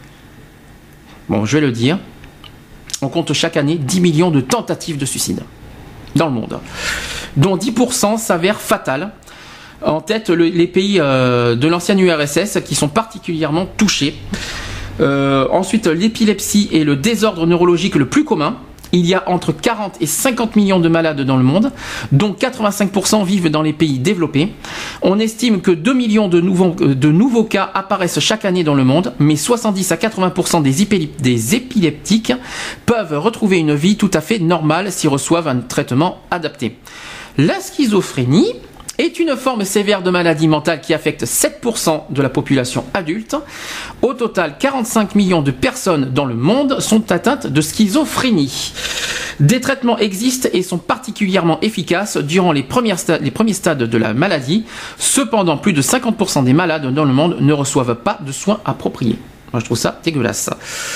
Bon, je vais le dire. On compte chaque année 10 millions de tentatives de suicide dans le monde, dont 10% s'avèrent fatales. En tête, les pays de l'ancienne URSS qui sont particulièrement touchés. Ensuite, l'épilepsie est le désordre neurologique le plus commun. Il y a entre 40 et 50 millions de malades dans le monde, dont 85% vivent dans les pays développés. On estime que 2 millions de nouveaux cas apparaissent chaque année dans le monde, mais 70 à 80% des épileptiques peuvent retrouver une vie tout à fait normale s'ils reçoivent un traitement adapté. La schizophrénie est une forme sévère de maladie mentale qui affecte 7% de la population adulte. Au total, 45 millions de personnes dans le monde sont atteintes de schizophrénie. Des traitements existent et sont particulièrement efficaces durant les premiers stades de la maladie. Cependant, plus de 50% des malades dans le monde ne reçoivent pas de soins appropriés. Moi, je trouve ça dégueulasse.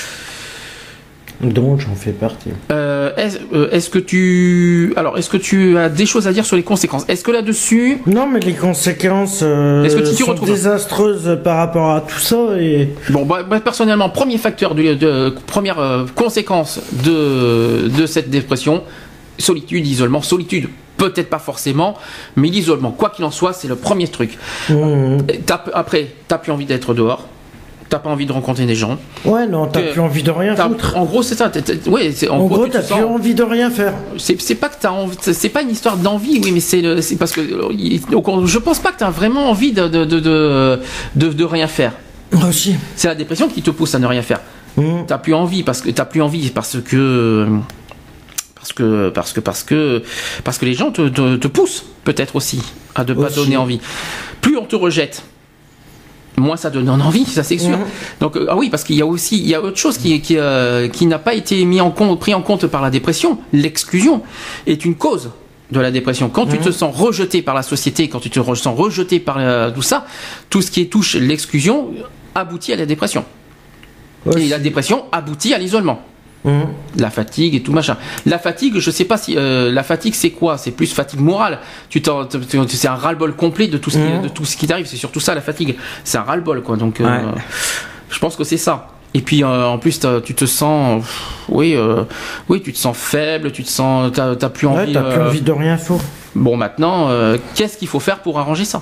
Donc j'en fais partie. Est-ce que tu as des choses à dire sur les conséquences ? Est-ce que là-dessus... Non, mais les conséquences est-ce que tu sont retrouves désastreuses par rapport à tout ça et... Bon, personnellement, premier facteur première conséquence de cette dépression, solitude, isolement, solitude. Peut-être pas forcément, mais l'isolement, quoi qu'il en soit, c'est le premier truc. Après, t'as plus envie d'être dehors. T'as pas envie de rencontrer des gens. Ouais, non, t'as plus envie de rien foutre. En gros, c'est ça. En gros, t'as plus envie de rien faire. C'est pas que t'as envie. C'est pas une histoire d'envie, oui, mais c'est parce que je pense pas que t'as vraiment envie de rien faire. Aussi. C'est la dépression qui te pousse à ne rien faire. T'as plus envie parce que les gens te poussent peut-être aussi à ne pas donner envie. Plus on te rejette, moins ça donne envie, ça c'est sûr. Donc oui, parce qu'il y a autre chose qui n'a pas été pris en compte par la dépression. L'exclusion est une cause de la dépression. Quand tu te sens rejeté par la société, quand tu te sens rejeté par tout ça, tout ce qui touche l'exclusion aboutit à la dépression. Et la dépression aboutit à l'isolement. La fatigue et tout machin. La fatigue, je sais pas si la fatigue c'est quoi ? C'est plus fatigue morale. C'est un ras-le-bol complet de tout ce qui t'arrive. C'est surtout ça la fatigue. C'est un ras-le-bol quoi. Donc je pense que c'est ça. Et puis en plus tu te sens, tu te sens faible, t'as plus envie. T'as plus envie de rien faire. Bon maintenant, qu'est-ce qu'il faut faire pour arranger ça ?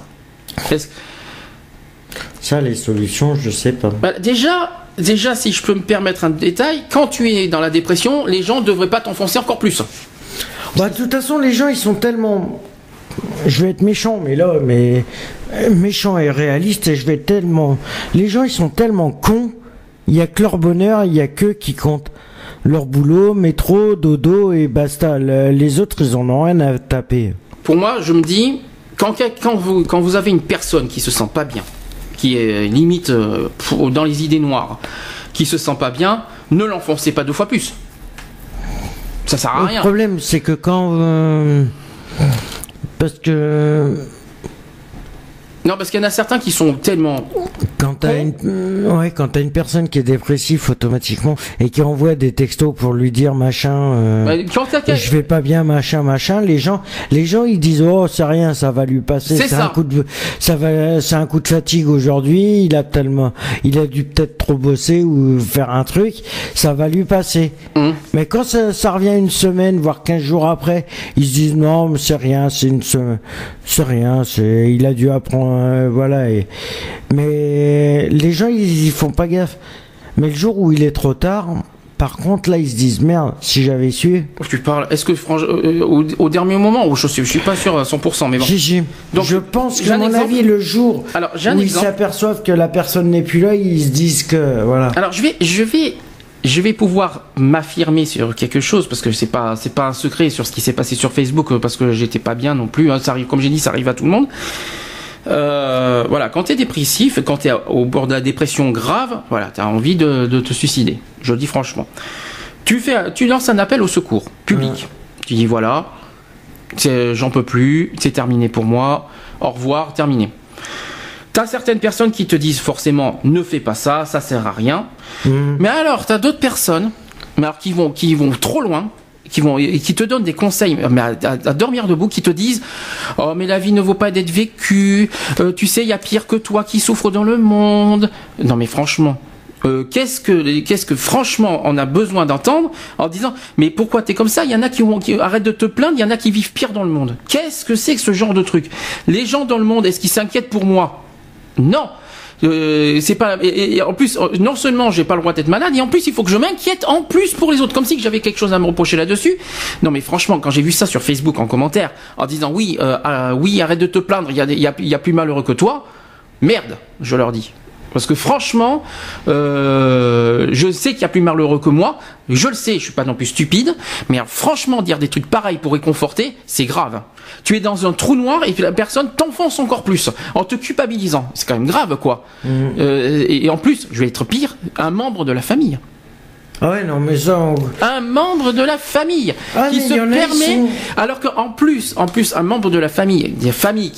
Ça, les solutions, je sais pas. Déjà, si je peux me permettre un détail, quand tu es dans la dépression, les gens ne devraient pas t'enfoncer encore plus. De toute façon, les gens, ils sont tellement... Je vais être méchant, mais méchant et réaliste, et je vais être tellement... Les gens, ils sont tellement cons, il n'y a que leur bonheur, il n'y a qu'eux qui comptent. Leur boulot, métro, dodo, et basta. Les autres, ils en ont rien à taper. Pour moi, je me dis, quand vous avez une personne qui se sent pas bien, qui est limite dans les idées noires, qui se sent pas bien, ne l'enfoncez pas 2 fois plus. Ça sert à rien. Le problème, c'est que parce qu'il y en a certains qui sont tellement Quand t'as une personne qui est dépressive automatiquement et qui envoie des textos pour lui dire machin, je vais pas bien, machin, les gens ils disent oh c'est rien, ça va lui passer, c'est un coup de fatigue aujourd'hui, il a dû peut-être trop bosser ou faire un truc, ça va lui passer. Mais quand ça revient une semaine voire 15 jours après, ils se disent non mais c'est rien, il a dû apprendre, voilà. Mais les gens ils font pas gaffe. Mais le jour où il est trop tard, par contre là ils se disent merde, si j'avais su. Tu parles, est-ce que au dernier moment, je suis pas sûr à 100%, mais bon. Donc je pense que à mon avis le jour où ils s'aperçoivent que la personne n'est plus là, ils se disent que voilà. Alors je vais pouvoir m'affirmer sur quelque chose parce que c'est pas un secret sur ce qui s'est passé sur Facebook parce que j'étais pas bien non plus, hein, ça arrive, comme j'ai dit, ça arrive à tout le monde. Voilà, quand t'es dépressif, quand t'es au bord de la dépression grave, voilà, t'as envie de te suicider. Je le dis franchement. Tu lances un appel au secours public. Tu dis voilà, j'en peux plus, c'est terminé pour moi, au revoir, terminé. T'as certaines personnes qui te disent forcément ne fais pas ça, ça sert à rien. Mais alors t'as d'autres personnes, qui vont trop loin. Qui te donnent des conseils mais à dormir debout, qui te disent oh mais la vie ne vaut pas d'être vécue, tu sais il y a pire que toi qui souffre dans le monde. Non mais franchement qu'est-ce que franchement on a besoin d'entendre en disant mais pourquoi t'es comme ça, il y en a qui arrêtent de te plaindre, il y en a qui vivent pire dans le monde. Qu'est-ce que c'est que ce genre de truc? Les gens dans le monde, est-ce qu'ils s'inquiètent pour moi? Non. C'est pas, et en plus non seulement j'ai pas le droit d'être malade, et en plus il faut que je m'inquiète en plus pour les autres, comme si j'avais quelque chose à me reprocher là-dessus. Non mais franchement, quand j'ai vu ça sur Facebook en commentaire en disant oui arrête de te plaindre, il y a plus malheureux que toi, merde, je leur dis. Parce que franchement, je sais qu'il y a plus malheureux que moi, je le sais, je suis pas non plus stupide, mais franchement dire des trucs pareils pour réconforter, c'est grave. Tu es dans un trou noir et la personne t'enfonce encore plus en te culpabilisant. C'est quand même grave quoi. Et en plus, je vais être pire, un membre de la famille. Ah ouais, non, mais ça. Un membre de la famille qui se permet, alors qu'en plus, un membre de la famille, des familles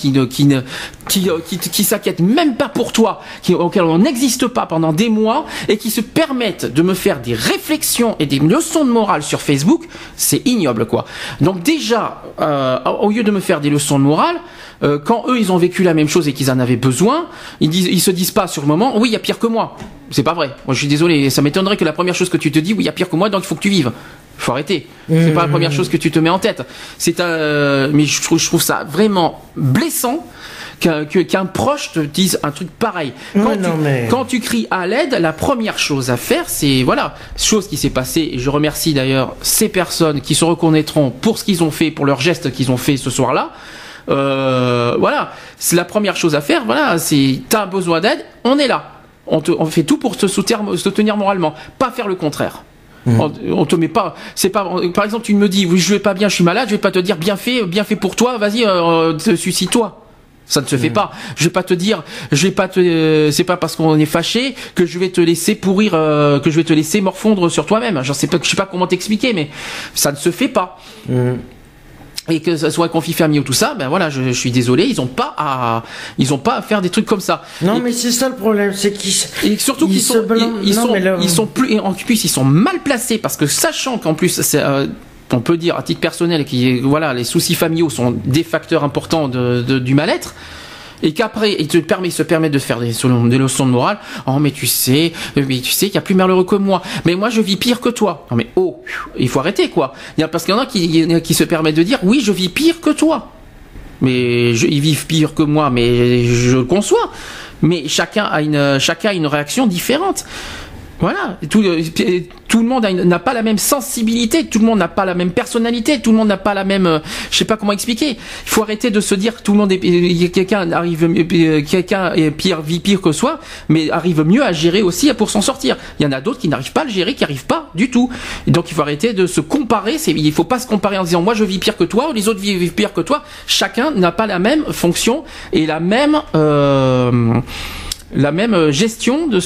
qui s'inquiètent même pas pour toi, auxquelles on n'existe pas pendant des mois, et qui se permettent de me faire des réflexions et des leçons de morale sur Facebook, c'est ignoble, quoi. Donc déjà, au lieu de me faire des leçons de morale, quand eux ils ont vécu la même chose et qu'ils en avaient besoin, ils se disent pas sur le moment, oui il y a pire que moi. C'est pas vrai. Moi je suis désolé, ça m'étonnerait que la première chose que tu te dis, oui il y a pire que moi, donc il faut que tu vives. Faut arrêter. C'est pas la première chose que tu te mets en tête. Mais je trouve ça vraiment blessant qu'un proche te dise un truc pareil. Quand tu cries à l'aide, la première chose à faire, c'est voilà, chose qui s'est passée, et je remercie d'ailleurs ces personnes qui se reconnaîtront pour ce qu'ils ont fait, pour leurs gestes qu'ils ont fait ce soir-là. Voilà, c'est la première chose à faire. Voilà, c'est t'as besoin d'aide, on est là. On fait tout pour te soutenir moralement, pas faire le contraire. On te met pas, c'est pas, par exemple, tu me dis, oui, je vais pas bien, je suis malade, je vais pas te dire bien fait pour toi, vas-y, suicide-toi. Ça ne se fait pas. Je vais pas te dire, c'est pas parce qu'on est fâché que je vais te laisser pourrir, que je vais te laisser morfondre sur toi-même. Je sais pas comment t'expliquer, mais ça ne se fait pas. Et que ce soit un conflit familial ou tout ça, ben voilà, je suis désolé, ils ont pas à faire des trucs comme ça. Non, mais c'est ça le problème, c'est qu'ils surtout qu'ils sont mal placés, parce que sachant qu'en plus on peut dire à titre personnel les soucis familiaux sont des facteurs importants du mal-être. Et qu'après, il se permet de faire des leçons de morale. Oh, mais tu sais qu'il y a plus malheureux que moi. Mais moi, je vis pire que toi. Non, mais il faut arrêter, quoi. Parce qu'il y en a qui se permettent de dire, oui, je vis pire que toi. Mais ils vivent pire que moi, mais je le conçois. Mais chacun a une réaction différente. Voilà, tout le monde n'a pas la même sensibilité, tout le monde n'a pas la même personnalité, tout le monde n'a pas la même, je sais pas comment expliquer. Il faut arrêter de se dire que tout le monde quelqu'un vit pire que soi, mais arrive mieux à gérer aussi pour s'en sortir. Il y en a d'autres qui n'arrivent pas à le gérer, qui n'arrivent pas du tout. Et donc il faut arrêter de se comparer. Il faut pas se comparer en disant moi je vis pire que toi ou les autres vivent pire que toi. Chacun n'a pas la même fonction et la même gestion de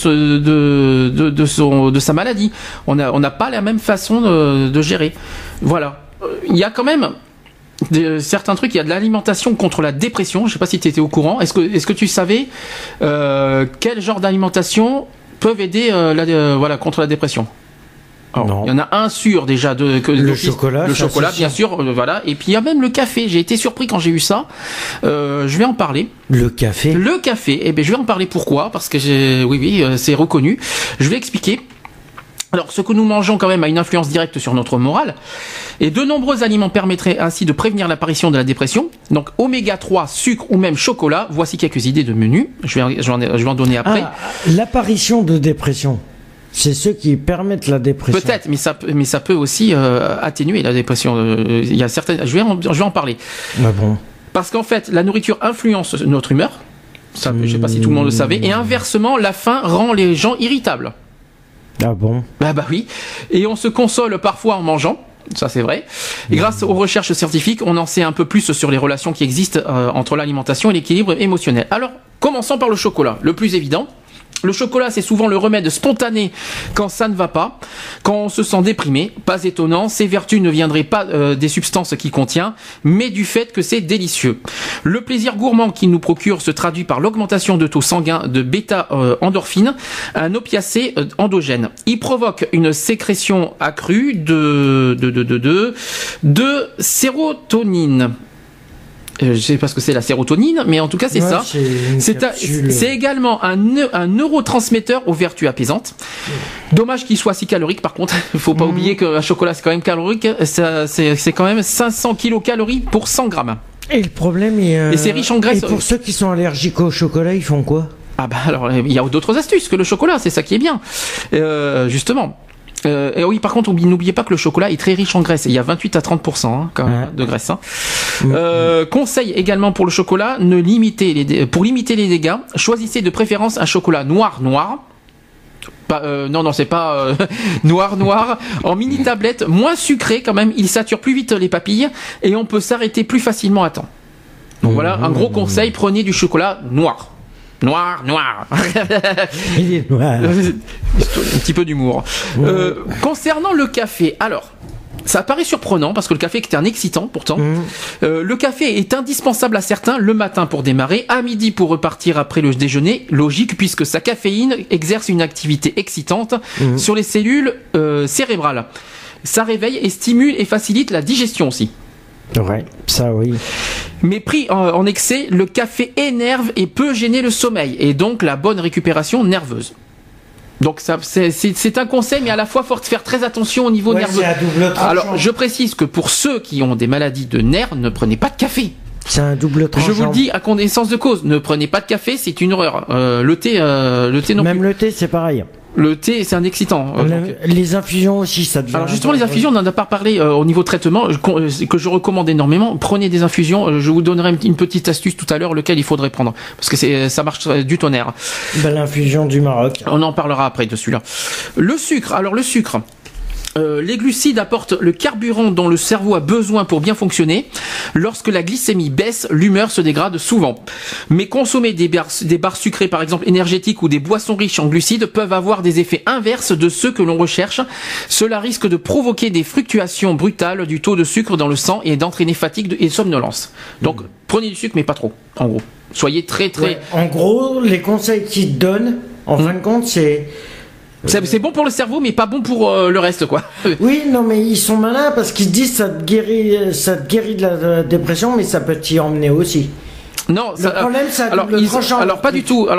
sa maladie. On n'a pas la même façon de gérer. Voilà. Il y a quand même certains trucs. Il y a de l'alimentation contre la dépression. Je sais pas si tu étais au courant. Est-ce que tu savais quel genre d'alimentation peuvent aider contre la dépression? Alors, Non. il y en a un sûr déjà Le chocolat, le ça, chocolat c'est bien sûr, voilà. Et puis il y a même le café. J'ai été surpris quand j'ai eu ça. Je vais en parler. Le café. Le café. Eh ben je vais en parler. Pourquoi? Parce que c'est reconnu. Je vais expliquer. Alors, ce que nous mangeons quand même a une influence directe sur notre morale. Et de nombreux aliments permettraient ainsi de prévenir l'apparition de la dépression. Donc, oméga 3, sucre ou même chocolat. Voici quelques idées de menus. Je vais en donner après. L'apparition de dépression. C'est ceux qui permettent la dépression. Peut-être, mais ça peut aussi atténuer la dépression. Il y a certaines. Je vais en parler. Ah bon. Parce qu'en fait, la nourriture influence notre humeur. Ça, je sais pas si tout le monde le savait. Et inversement, la faim rend les gens irritables. Ah bon. Bah oui. Et on se console parfois en mangeant. Ça c'est vrai. Et grâce aux recherches scientifiques, on en sait un peu plus sur les relations qui existent entre l'alimentation et l'équilibre émotionnel. Alors, commençons par le chocolat, le plus évident. Le chocolat, c'est souvent le remède spontané quand ça ne va pas, quand on se sent déprimé. Pas étonnant, ces vertus ne viendraient pas des substances qu'il contient, mais du fait que c'est délicieux. Le plaisir gourmand qu'il nous procure se traduit par l'augmentation de taux sanguins de bêta-endorphine, un opiacé endogène. Il provoque une sécrétion accrue de sérotonine. Je sais pas ce que c'est la sérotonine, mais en tout cas c'est ça. C'est également un neurotransmetteur aux vertus apaisantes. Dommage qu'il soit si calorique par contre. Il faut pas oublier qu'un chocolat c'est quand même calorique. C'est quand même 500 kilocalories pour 100 grammes. Et le problème est... Et c'est riche en graisse. Et pour ceux qui sont allergiques au chocolat, ils font quoi? Ah bah alors il y a d'autres astuces que le chocolat, c'est ça qui est bien. Justement. Et oui, par contre, n'oubliez pas que le chocolat est très riche en graisse. Il y a 28 à 30% quand même, de graisse. Conseil également pour le chocolat, pour limiter les dégâts, choisissez de préférence un chocolat noir. Non, c'est pas noir. En mini tablette, moins sucré quand même. Il sature plus vite les papilles et on peut s'arrêter plus facilement à temps. Donc voilà, un gros conseil, prenez du chocolat noir. Noir. Il est noir. Un petit peu d'humour. Concernant le café, alors, ça paraît surprenant parce que le café est un excitant pourtant. Le café est indispensable à certains le matin pour démarrer, à midi pour repartir après le déjeuner. Logique puisque sa caféine exerce une activité excitante sur les cellules cérébrales. Ça réveille et stimule et facilite la digestion aussi. Ouais, ça oui. Mais pris en excès, le café énerve et peut gêner le sommeil et donc la bonne récupération nerveuse. Donc ça, c'est un conseil, mais à la fois faut faire très attention au niveau nerveux. C'est à double tranchant. Alors je précise que pour ceux qui ont des maladies de nerfs, ne prenez pas de café. C'est un double tranchant. Je vous le dis à connaissance de cause, ne prenez pas de café, c'est une horreur. Le thé non Même plus. le thé, c'est pareil. Le thé, c'est un excitant. Les infusions aussi, ça devient... Alors justement, les infusions, on n'en a pas parlé au niveau traitement, que je recommande énormément. Prenez des infusions. Je vous donnerai une petite astuce tout à l'heure, lequel il faudrait prendre, parce que ça marche du tonnerre. L'infusion du Maroc. On en parlera après de celui-là. Le sucre. Alors le sucre. Les glucides apportent le carburant dont le cerveau a besoin pour bien fonctionner. Lorsque la glycémie baisse, l'humeur se dégrade souvent. Mais consommer des barres sucrées, par exemple énergétiques, ou des boissons riches en glucides peuvent avoir des effets inverses de ceux que l'on recherche. Cela risque de provoquer des fluctuations brutales du taux de sucre dans le sang et d'entraîner fatigue et somnolence. Donc prenez du sucre, mais pas trop, en gros. Soyez très... Ouais, en gros, les conseils qu'ils te donnent, en fin de compte, c'est bon pour le cerveau, mais pas bon pour le reste, quoi. Oui, non, mais ils sont malins parce qu'ils se disent ça te guérit de la dépression, mais ça peut t'y emmener aussi. Non, le problème, c'est alors pas du tout.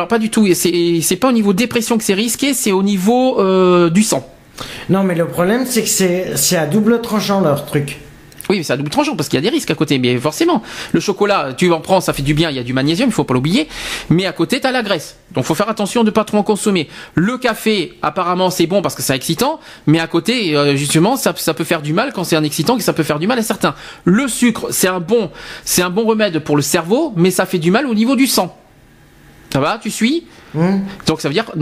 C'est pas au niveau dépression que c'est risqué, c'est au niveau du sang. Non, mais le problème, c'est que c'est à double tranchant leur truc. Oui, mais c'est à double tranchant parce qu'il y a des risques à côté, mais forcément. Le chocolat, tu en prends, ça fait du bien, il y a du magnésium, il faut pas l'oublier, mais à côté, t'as la graisse. Donc faut faire attention de pas trop en consommer. Le café, apparemment, c'est bon parce que c'est excitant, mais à côté, justement, ça peut faire du mal quand c'est un excitant, que ça peut faire du mal à certains. Le sucre, c'est un bon remède pour le cerveau, mais ça fait du mal au niveau du sang. Ça va, tu suis? Donc ça veut dire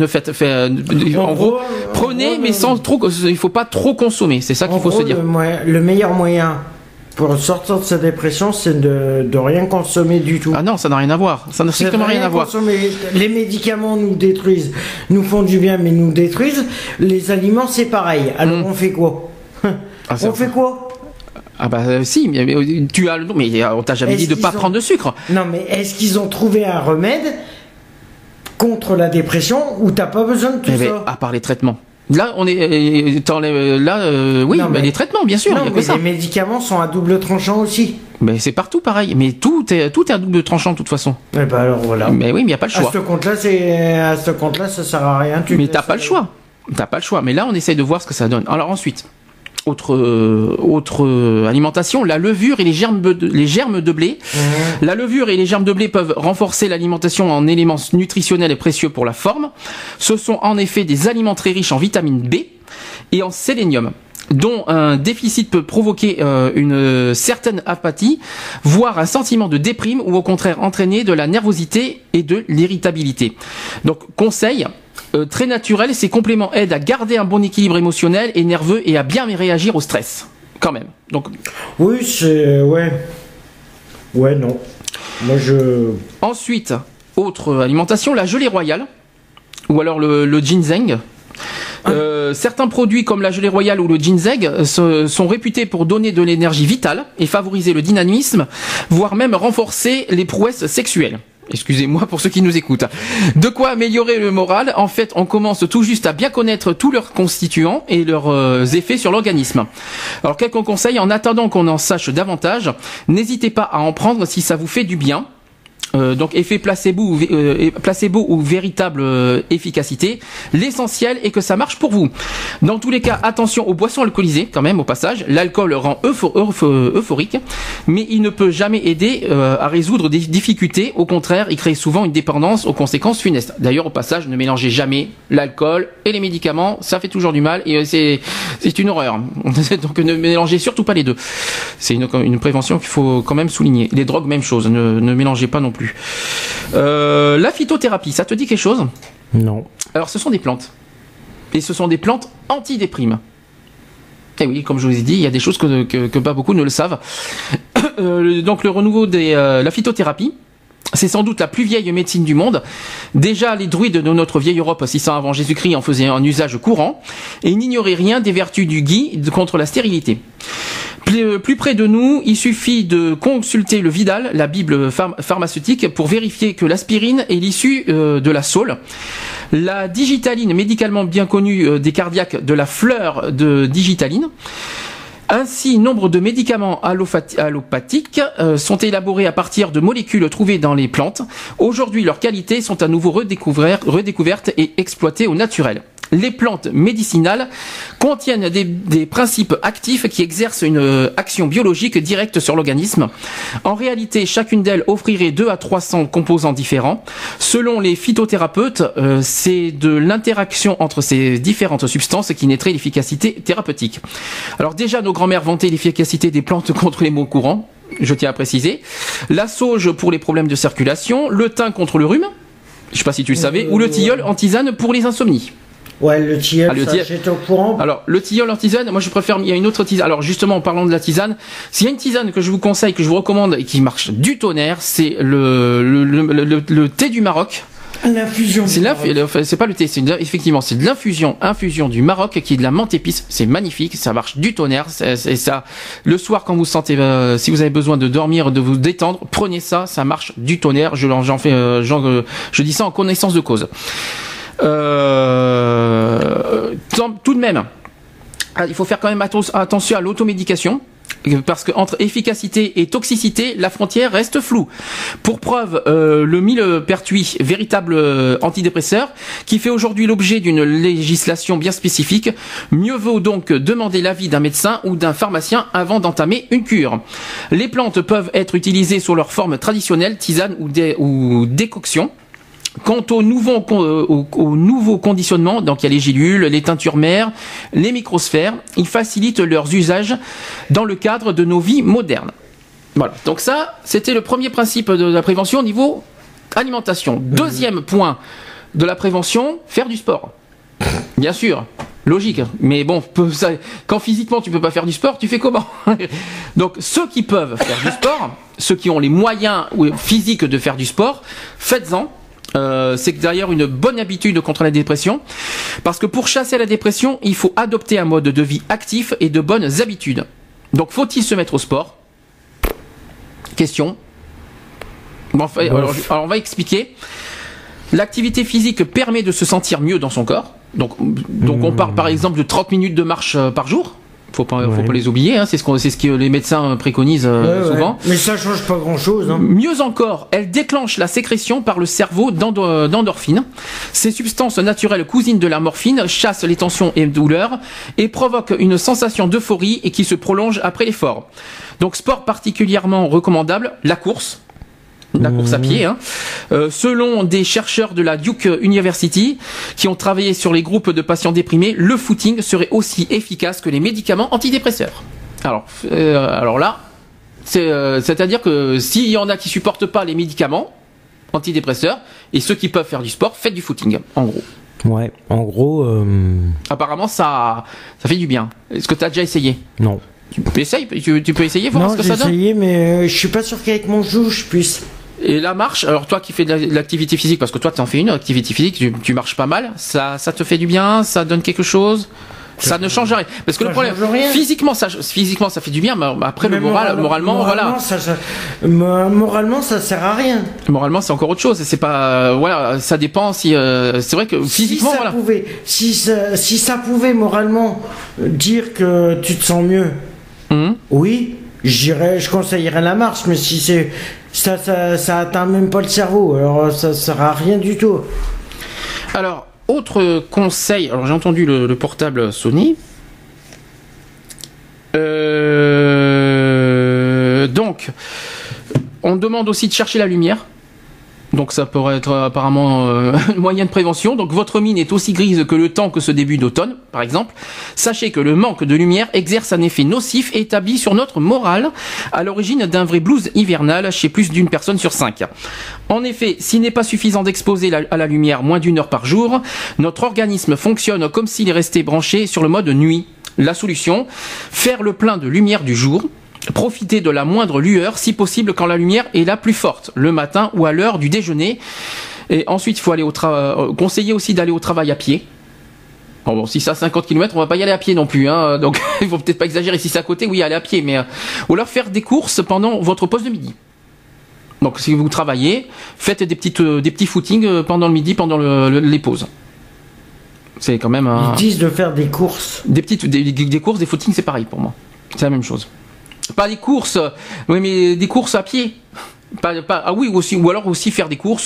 en gros, prenez, mais sans trop, il faut pas trop consommer, c'est ça qu'il faut se dire. Le meilleur moyen pour sortir de sa dépression, c'est de rien consommer du tout. Ah non, ça n'a rien à voir, ça n'a strictement rien à voir. Les médicaments nous détruisent, nous font du bien mais nous détruisent. Les aliments c'est pareil, alors on fait quoi? On fait quoi? Ah bah si, mais tu as mais on t'a jamais dit de pas prendre de sucre. Non, mais est-ce qu'ils ont trouvé un remède contre la dépression où t'as pas besoin de tout ça? À part les traitements. Là, on est oui, Non, mais les traitements, bien sûr. Non, il y a que mais ça. les médicaments sont à double tranchant aussi. Mais c'est partout pareil. Mais tout est à double tranchant de toute façon. Eh ben alors voilà. Mais oui, mais il y a pas le choix. À ce compte-là, ça sert à rien. Mais t'as pas le choix. T'as pas le choix. Mais là, on essaye de voir ce que ça donne. Alors ensuite, autre alimentation, la levure et les germes de blé. La levure et les germes de blé peuvent renforcer l'alimentation en éléments nutritionnels et précieux pour la forme. Ce sont en effet des aliments très riches en vitamine B et en sélénium, dont un déficit peut provoquer une certaine apathie, voire un sentiment de déprime, ou au contraire entraîner de la nervosité et de l'irritabilité. Donc, conseil très naturel, ces compléments aident à garder un bon équilibre émotionnel et nerveux et à bien réagir au stress, quand même. Donc, oui, c'est... Ouais, non. Moi, ensuite, autre alimentation, la gelée royale, ou alors le ginseng. Certains produits comme la gelée royale ou le ginseng sont réputés pour donner de l'énergie vitale et favoriser le dynamisme, voire même renforcer les prouesses sexuelles. Excusez-moi pour ceux qui nous écoutent. De quoi améliorer le moral. En fait, on commence tout juste à bien connaître tous leurs constituants et leurs effets sur l'organisme. Alors, quelques conseils en attendant qu'on en sache davantage. N'hésitez pas à en prendre si ça vous fait du bien. Donc effet placebo ou véritable efficacité. L'essentiel est que ça marche pour vous. Dans tous les cas, attention aux boissons alcoolisées quand même au passage. L'alcool rend euphorique, mais il ne peut jamais aider à résoudre des difficultés. Au contraire, il crée souvent une dépendance aux conséquences funestes. D'ailleurs, au passage, ne mélangez jamais l'alcool et les médicaments. Ça fait toujours du mal et c'est une horreur. Donc ne mélangez surtout pas les deux. C'est une prévention qu'il faut quand même souligner. Les drogues, même chose. Ne mélangez pas non plus. La phytothérapie, ça te dit quelque chose? Non. Alors, ce sont des plantes. Et ce sont des plantes antidéprimes. Et oui, comme je vous ai dit, il y a des choses que pas beaucoup ne le savent. Donc, le renouveau la phytothérapie, c'est sans doute la plus vieille médecine du monde. Déjà, les druides de notre vieille Europe, 600 avant Jésus-Christ, en faisaient un usage courant et n'ignoraient rien des vertus du gui contre la stérilité. Plus près de nous, il suffit de consulter le Vidal, la Bible pharmaceutique, pour vérifier que l'aspirine est l'issue de la saule. La digitaline, médicalement bien connue des cardiaques, de la fleur de digitaline. Ainsi, nombre de médicaments allopathiques sont élaborés à partir de molécules trouvées dans les plantes. Aujourd'hui, leurs qualités sont à nouveau redécouvertes et exploitées au naturel. Les plantes médicinales contiennent des principes actifs qui exercent une action biologique directe sur l'organisme. En réalité, chacune d'elles offrirait 200 à 300 composants différents. Selon les phytothérapeutes, c'est de l'interaction entre ces différentes substances qui naîtrait l'efficacité thérapeutique. Alors déjà, nos grands-mères vantaient l'efficacité des plantes contre les maux courants, je tiens à préciser. La sauge pour les problèmes de circulation, le thym contre le rhume, je ne sais pas si tu le savais, ou le tilleul en tisane pour les insomnies. Ouais, le tilleul, j'étais au courant. Alors, le tilleul en tisane, moi je préfère, il y a une autre tisane. Alors justement, en parlant de la tisane, s'il y a une tisane que je vous conseille, que je vous recommande et qui marche du tonnerre, c'est le thé du Maroc. L'infusion. C'est pas le thé, effectivement, c'est de infusion du Maroc qui est de la menthe épice. C'est magnifique, ça marche du tonnerre. C'est ça. Le soir, quand vous sentez, si vous avez besoin de dormir, de vous détendre, prenez ça, ça marche du tonnerre. Je dis ça en connaissance de cause. Tout de même, il faut faire quand même attention à l'automédication, parce que entre efficacité et toxicité, la frontière reste floue. Pour preuve, le millepertuis, véritable antidépresseur, qui fait aujourd'hui l'objet d'une législation bien spécifique, mieux vaut donc demander l'avis d'un médecin ou d'un pharmacien avant d'entamer une cure. Les plantes peuvent être utilisées sous leur forme traditionnelle, tisane ou décoction. Quant au nouveau conditionnement, donc il y a les gélules, les teintures mères, les microsphères, ils facilitent leurs usages dans le cadre de nos vies modernes. Voilà, donc ça, c'était le premier principe de la prévention au niveau alimentation. Deuxième point de la prévention, faire du sport. Bien sûr, logique, mais bon, quand physiquement tu peux pas faire du sport, tu fais comment? Donc ceux qui peuvent faire du sport, ceux qui ont les moyens physiques de faire du sport, faites-en. C'est d'ailleurs une bonne habitude contre la dépression, parce que pour chasser la dépression, il faut adopter un mode de vie actif et de bonnes habitudes. Donc faut-il se mettre au sport? Question. Bon, enfin, alors on va expliquer. L'activité physique permet de se sentir mieux dans son corps. Donc on parle par exemple de 30 minutes de marche par jour. Faut pas les oublier, hein. c'est ce que les médecins préconisent souvent. Mais ça change pas grand-chose. Hein. Mieux encore, elle déclenche la sécrétion par le cerveau d'endorphines. Ces substances naturelles cousines de la morphine chassent les tensions et douleurs et provoquent une sensation d'euphorie et qui se prolonge après l'effort. Donc sport particulièrement recommandable, la course. La course à pied, hein. Selon des chercheurs de la Duke University qui ont travaillé sur les groupes de patients déprimés, le footing serait aussi efficace que les médicaments antidépresseurs. Alors là, c'est-à-dire que s'il y en a qui supportent pas les médicaments antidépresseurs et ceux qui peuvent faire du sport, faites du footing, en gros. Ouais, en gros. Apparemment, ça fait du bien. Est-ce que tu as déjà essayé? Non. Tu peux essayer, voir ce que ça donne. J'ai essayé, mais je suis pas sûr qu'avec mon genou je puisse. Et la marche, alors toi qui fais de l'activité physique, parce que toi tu en fais une activité physique, tu marches pas mal, ça te fait du bien, ça donne quelque chose, ça ne change rien. Parce que le problème, physiquement ça fait du bien, mais après mais moralement voilà. Moralement ça sert à rien. Moralement c'est encore autre chose, c'est pas, voilà, ça dépend si, c'est vrai que physiquement si ça pouvait moralement dire que tu te sens mieux, oui, je conseillerais la marche, mais si c'est ça atteint même pas le cerveau, alors ça sert à rien du tout. Alors, autre conseil, alors j'ai entendu le portable Sony. Donc, on demande aussi de chercher la lumière. Donc ça pourrait être apparemment un moyen de prévention. Donc votre mine est aussi grise que le temps que ce début d'automne, par exemple. Sachez que le manque de lumière exerce un effet nocif établi sur notre morale, à l'origine d'un vrai blues hivernal chez plus d'une personne sur 5. En effet, s'il n'est pas suffisant d'exposer à la lumière moins d'1 heure par jour, notre organisme fonctionne comme s'il restait branché sur le mode nuit. La solution, faire le plein de lumière du jour. Profitez de la moindre lueur, si possible quand la lumière est la plus forte, le matin ou à l'heure du déjeuner. Et ensuite, il faut aller conseiller aussi d'aller au travail à pied. Bon, si c'est à 50 km, on va pas y aller à pied non plus, hein. Donc il faut peut-être pas exagérer. Si c'est à côté, oui, aller à pied, mais ou alors faire des courses pendant votre pause de midi. Donc si vous travaillez, faites des petits footings pendant le midi, pendant les pauses. C'est quand même. Ils disent de faire des courses. Des courses, des footings, c'est pareil pour moi. C'est la même chose. Pas des courses, oui, mais des courses à pied. Ah oui, aussi, ou alors aussi faire des courses,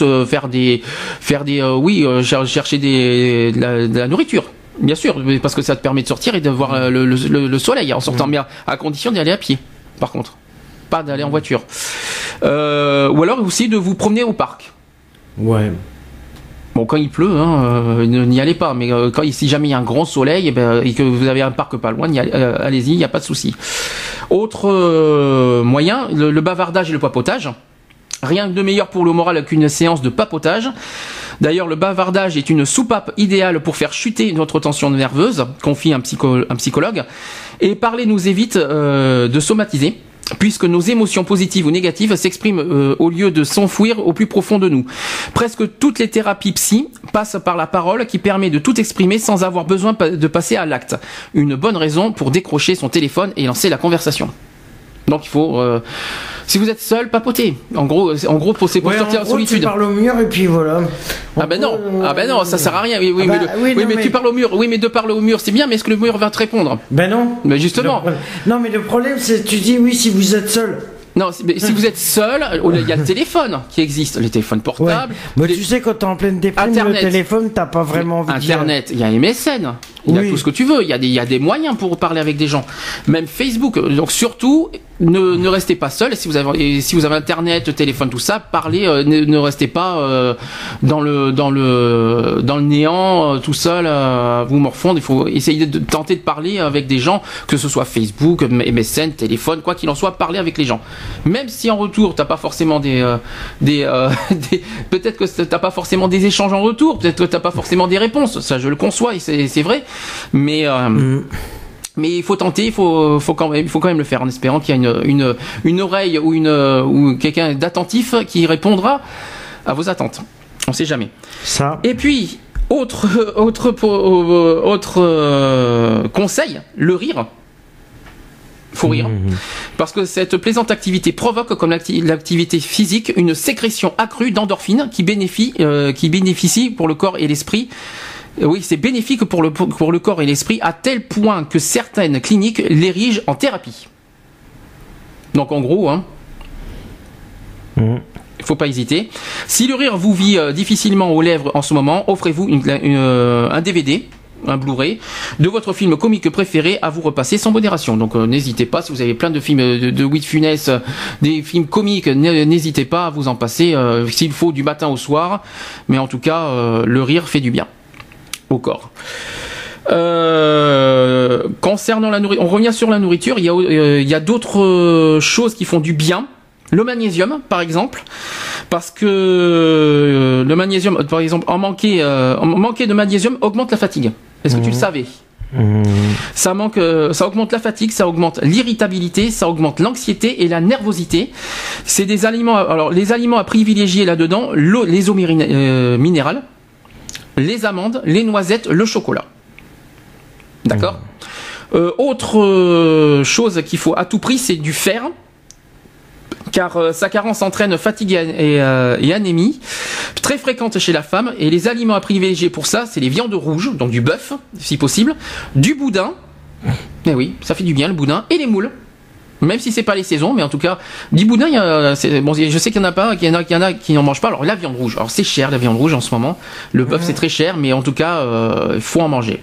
chercher de la nourriture. Bien sûr, parce que ça te permet de sortir et de voir le soleil en sortant, bien, à condition d'y aller à pied. Par contre, pas d'aller en voiture. Ou alors aussi de vous promener au parc. Ouais. Bon, quand il pleut, n'y allez pas. Mais si jamais il y a un grand soleil, et que vous avez un parc pas loin, allez-y, il n'y a pas de souci. Autre moyen, le bavardage et le papotage. Rien de meilleur pour le moral qu'une séance de papotage. D'ailleurs, le bavardage est une soupape idéale pour faire chuter notre tension nerveuse, confie un psychologue. Et parler nous évite de somatiser, puisque nos émotions positives ou négatives s'expriment au lieu de s'enfouir au plus profond de nous. Presque toutes les thérapies psy passent par la parole qui permet de tout exprimer sans avoir besoin de passer à l'acte. Une bonne raison pour décrocher son téléphone et lancer la conversation. Donc il faut, si vous êtes seul, papotez. En gros, c'est pour sortir la solitude. Tu parles au mur et puis voilà. Non, ça sert à rien. Mais tu parles au mur. Oui, mais de parler au mur, c'est bien, mais est-ce que le mur va te répondre? Ben non. Mais justement. Non, mais le problème, c'est tu dis oui si vous êtes seul. Non, si vous êtes seul, il y a le téléphone qui existe, les téléphones portables. Ouais. Mais tu sais, quand t'es en pleine déprime, Internet. Le téléphone, t'as pas vraiment envie Internet, il y a MSN, il y a tout ce que tu veux, il y a des moyens pour parler avec des gens. Même Facebook. Donc surtout, ne restez pas seul. Si vous avez Internet, téléphone, tout ça, parlez. Ne restez pas dans le néant, tout seul, vous morfondre. Il faut essayer de tenter de parler avec des gens, que ce soit Facebook, MSN, téléphone, quoi qu'il en soit, parler avec les gens. Même si en retour t'as pas forcément peut-être que t'as pas forcément des échanges en retour, peut-être que t'as pas forcément des réponses. Ça, je le conçois et c'est vrai. Mais il faut tenter, il faut quand même le faire en espérant qu'il y a une oreille ou quelqu'un d'attentif qui répondra à vos attentes. On sait jamais. Ça. Et puis autre conseil, le rire. Faut rire. Parce que cette plaisante activité provoque, comme l'activité physique, une sécrétion accrue d'endorphines qui bénéficie pour le corps et l'esprit. Oui, c'est bénéfique pour le corps et l'esprit à tel point que certaines cliniques l'érigent en thérapie. Donc en gros, il faut pas hésiter. Si le rire vous vit difficilement aux lèvres en ce moment, offrez-vous un DVD, un Blu-ray de votre film comique préféré à vous repasser sans modération. Donc n'hésitez pas, si vous avez plein de films de Louis de Funès, des films comiques, n'hésitez pas à vous en passer s'il faut du matin au soir. Mais en tout cas, le rire fait du bien au corps. Concernant la nourriture, on revient sur la nourriture, il y a d'autres choses qui font du bien. Le magnésium, par exemple, parce que le magnésium, par exemple, manquer de magnésium augmente la fatigue. Est-ce que tu le savais ? Ça augmente la fatigue, ça augmente l'irritabilité, ça augmente l'anxiété et la nervosité. C'est des aliments. Alors, les aliments à privilégier là-dedans, les eaux minérales, les amandes, les noisettes, le chocolat. D'accord ? Autre chose qu'il faut à tout prix, c'est du fer. Car sa carence entraîne fatigue et anémie, très fréquente chez la femme, et les aliments à privilégier pour ça, c'est les viandes rouges, donc du bœuf, si possible, du boudin, mais oui, ça fait du bien le boudin, et les moules, même si c'est pas les saisons, mais en tout cas, du boudin, bon, je sais qu'il y en a pas, qu'il y en a qui n'en mangent pas, alors la viande rouge, alors c'est cher la viande rouge en ce moment, le bœuf c'est très cher, mais en tout cas, il faut en manger.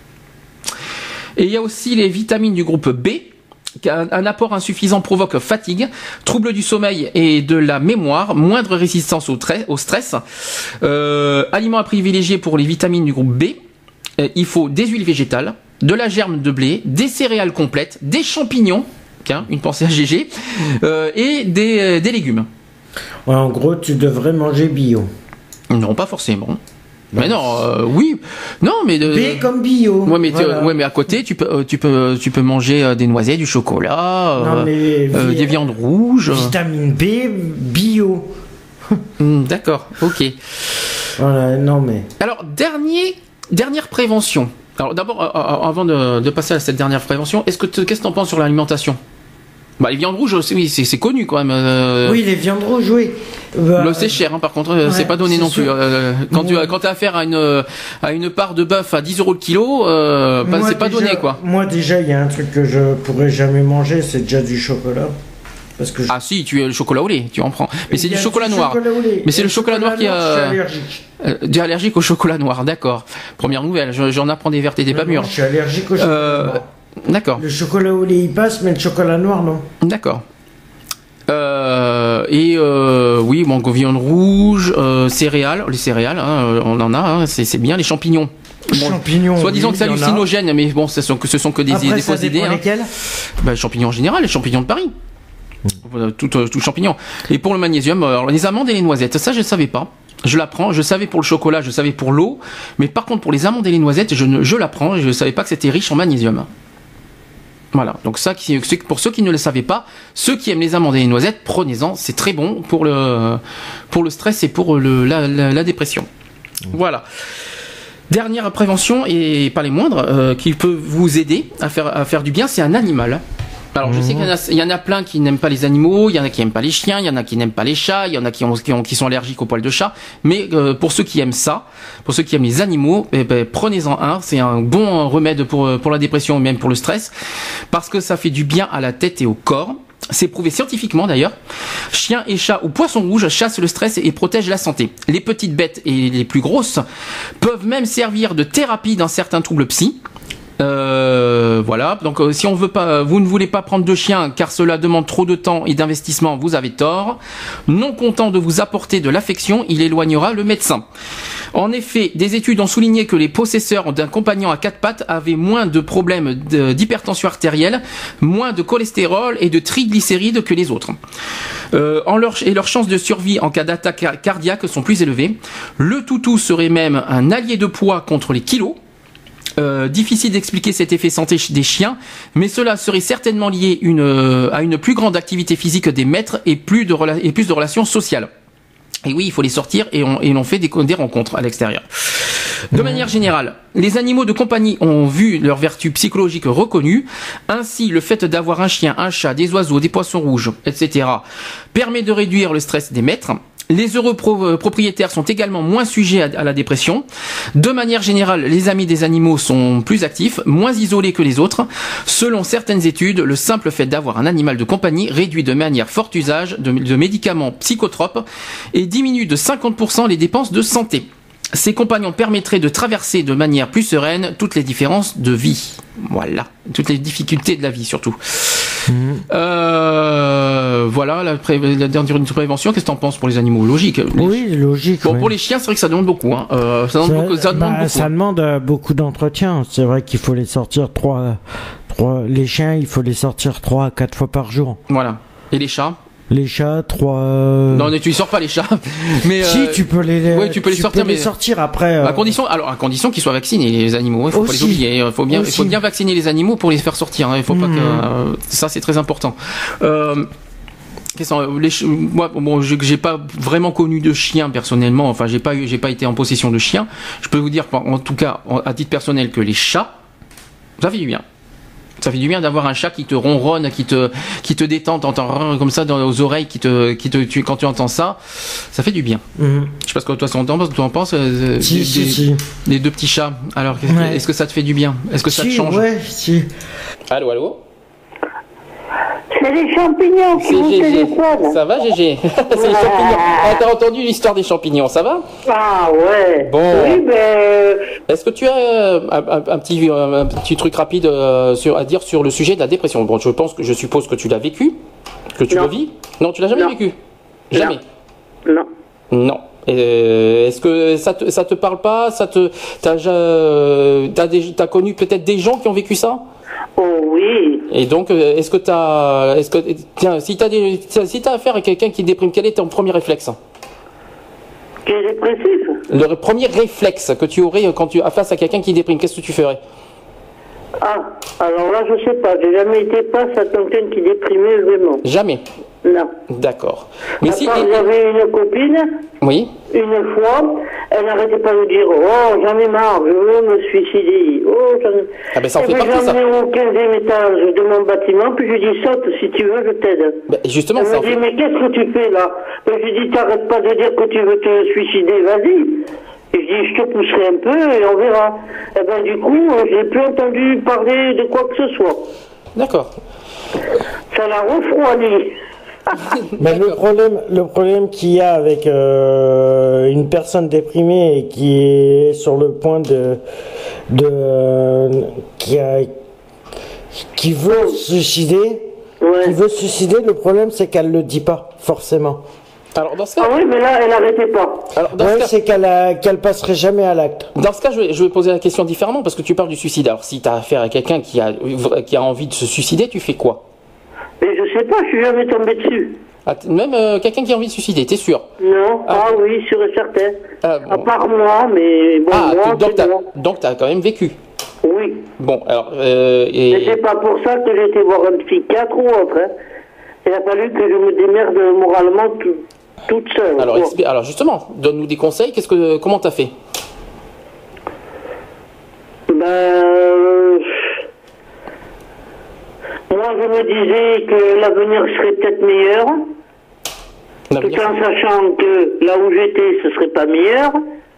Et il y a aussi les vitamines du groupe B. Un apport insuffisant provoque fatigue, troubles du sommeil et de la mémoire, moindre résistance au stress. Aliments à privilégier pour les vitamines du groupe B, il faut des huiles végétales, de la germe de blé, des céréales complètes, des champignons, une pensée à GG, et des légumes. Ouais, en gros, tu devrais manger bio. Non, pas forcément. Mais non, oui, non, mais B comme bio. Ouais, mais voilà. ouais, mais à côté, tu peux manger des noisettes, du chocolat, des viandes rouges. Vitamine B bio. D'accord, ok. Voilà, non mais. Alors dernière prévention. Alors d'abord, avant de passer à cette dernière prévention, qu'est-ce que t'en penses sur l'alimentation ? Bah les viandes rouges, oui, c'est connu quand même. Oui, les viandes rouges, oui. C'est cher, par contre, c'est pas donné non plus. Quand tu as affaire à une part de bœuf à 10 € le kilo, c'est pas donné quoi. Moi déjà, il y a un truc que je pourrais jamais manger, c'est déjà du chocolat. Parce que Ah si, tu as le chocolat au lait, tu en prends. Mais c'est du chocolat noir. Mais c'est le chocolat noir qui a. Je suis allergique. Tu es allergique au chocolat noir, d'accord. Première nouvelle, j'en apprends des vertes et des pas mûres. Je suis allergique au chocolat noir. D'accord. Le chocolat au lait il passe, mais le chocolat noir non. D'accord. Oui, bon, viande rouge, céréales, les céréales, on en a, c'est bien, les champignons. Champignons. Soit disant que c'est hallucinogène, mais bon, ce sont que des fausses idées. Lesquels Les champignons en général, les champignons de Paris. Tout champignon. Et pour le magnésium, alors, les amandes et les noisettes, ça je ne savais pas. Je l'apprends, je savais pour le chocolat, je savais pour l'eau, mais par contre pour les amandes et les noisettes, je l'apprends, je ne savais pas que c'était riche en magnésium. Voilà, donc ça, pour ceux qui ne le savaient pas, ceux qui aiment les amandes et les noisettes, prenez-en, c'est très bon pour le stress et pour la dépression. Voilà. Dernière prévention, et pas les moindres, qui peut vous aider à faire du bien, c'est un animal. Alors je sais qu'il y en a plein qui n'aiment pas les animaux, il y en a qui n'aiment pas les chiens, il y en a qui n'aiment pas les chats, il y en a qui sont allergiques aux poils de chat, mais pour ceux qui aiment ça, pour ceux qui aiment les animaux, prenez-en un, c'est un bon remède pour la dépression, même pour le stress, parce que ça fait du bien à la tête et au corps. C'est prouvé scientifiquement d'ailleurs. Chiens et chats ou poissons rouges chassent le stress et protègent la santé. Les petites bêtes et les plus grosses peuvent même servir de thérapie dans certains troubles psy. Voilà. Donc si vous ne voulez pas prendre de chien car cela demande trop de temps et d'investissement, vous avez tort. Non content de vous apporter de l'affection, il éloignera le médecin. En effet, des études ont souligné que les possesseurs d'un compagnon à quatre pattes avaient moins de problèmes d'hypertension artérielle, moins de cholestérol et de triglycérides que les autres. Leurs chances de survie en cas d'attaque cardiaque sont plus élevées. Le toutou serait même un allié de poids contre les kilos. Difficile d'expliquer cet effet santé des chiens, mais cela serait certainement lié à une plus grande activité physique des maîtres et plus de relations sociales. Et oui, il faut les sortir et on fait des rencontres à l'extérieur. De manière générale, les animaux de compagnie ont vu leurs vertus psychologiques reconnues. Ainsi, le fait d'avoir un chien, un chat, des oiseaux, des poissons rouges, etc. permet de réduire le stress des maîtres. Les heureux propriétaires sont également moins sujets à la dépression. De manière générale, les amis des animaux sont plus actifs, moins isolés que les autres. Selon certaines études, le simple fait d'avoir un animal de compagnie réduit de manière forte usage de médicaments psychotropes et diminue de 50% les dépenses de santé. Ces compagnons permettraient de traverser de manière plus sereine toutes les différences de vie. Voilà, toutes les difficultés de la vie surtout. Voilà la dernière prévention. Qu'est-ce que t'en penses pour les animaux? Logique. Oui, logique. Bon, ouais. pour les chiens, c'est vrai que ça demande beaucoup. Hein. Ça demande beaucoup d'entretien. C'est vrai qu'il faut les sortir les chiens, il faut les sortir 3 à 4 fois par jour. Voilà. Et les chats? Les chats, 3... Non, tu ne sors pas les chats. Mais si, tu peux les, ouais, tu peux les sortir, mais sortir après. À condition qu'ils soient vaccinés, les animaux. Il faut pas les oublier. Il faut bien vacciner les animaux pour les faire sortir. Il faut pas que ça, c'est très important. Moi, bon, j'ai pas vraiment connu de chien personnellement. Enfin, j'ai pas été en possession de chien. Je peux vous dire, en tout cas, à titre personnel, que les chats, ça fait du bien. Ça fait du bien d'avoir un chat qui te ronronne, qui te détend, t'entends comme ça aux oreilles, quand tu entends ça, ça fait du bien. Je sais pas ce que toi tu en penses. Si. Les deux petits chats. Alors, est-ce que ça te fait du bien? Est-ce que ça te change? Ouais, si. Allô. C'est les champignons qui vous téléphonent. Ça va, Gégé? C'est les champignons. Ah, t'as entendu l'histoire des champignons, ça va? Ah ouais. Bon. Oui, Est-ce que tu as un petit truc rapide à dire sur le sujet de la dépression? Bon, je suppose que tu l'as vécu, que tu le vis. Non, tu l'as jamais vécu? Jamais. Non. Est-ce que ça te parle pas? T'as connu peut-être des gens qui ont vécu ça? Oh oui. Et donc, si t'as affaire à quelqu'un qui déprime, quel est ton premier réflexe? Qui est dépressif? Le premier réflexe que tu aurais quand tu as face à quelqu'un qui déprime, qu'est-ce que tu ferais? Ah, alors là, je sais pas. J'ai jamais été face à quelqu'un qui déprimait vraiment. Jamais? Non. D'accord. Mais si j'avais une copine. Oui. Une fois, elle n'arrêtait pas de dire oh j'en ai marre, je veux me suicider. Oh j'en ai... Ah ben ça en fait partie ça. J'en ai au 15e étage de mon bâtiment, puis je dis saute si tu veux, je t'aide. Ben, justement, elle me dit mais qu'est-ce que tu fais là? Ben, je dis t'arrêtes pas de dire que tu veux te suicider, vas-y. Et je dis je te pousserai un peu et on verra. Et ben du coup, j'ai plus entendu parler de quoi que ce soit. D'accord. Ça l'a refroidi. Mais le problème qu'il y a avec une personne déprimée et qui est sur le point qui veut se suicider, le problème c'est qu'elle le dit pas forcément. Alors dans ce cas, ah oui, mais là elle n'arrêtait pas. Alors c'est qu'elle passerait jamais à l'acte. Dans ce cas, je vais poser la question différemment parce que tu parles du suicide. Alors si tu as affaire à quelqu'un qui a envie de se suicider, tu fais quoi? Mais je sais pas, je suis jamais tombé dessus. Même quelqu'un qui a envie de se suicider, t'es sûr? Non, oui, sûr et certain. Bon. À part moi, mais bon, moi, donc t'as quand même vécu? Oui. Bon, alors... Mais c'est pas pour ça que j'ai été voir un psychiatre ou autre. Hein. Il a fallu que je me démerde moralement toute seule. Alors justement, donne-nous des conseils, comment t'as fait? Moi, je me disais que l'avenir serait peut-être meilleur, tout en sachant que là où j'étais, ce serait pas meilleur.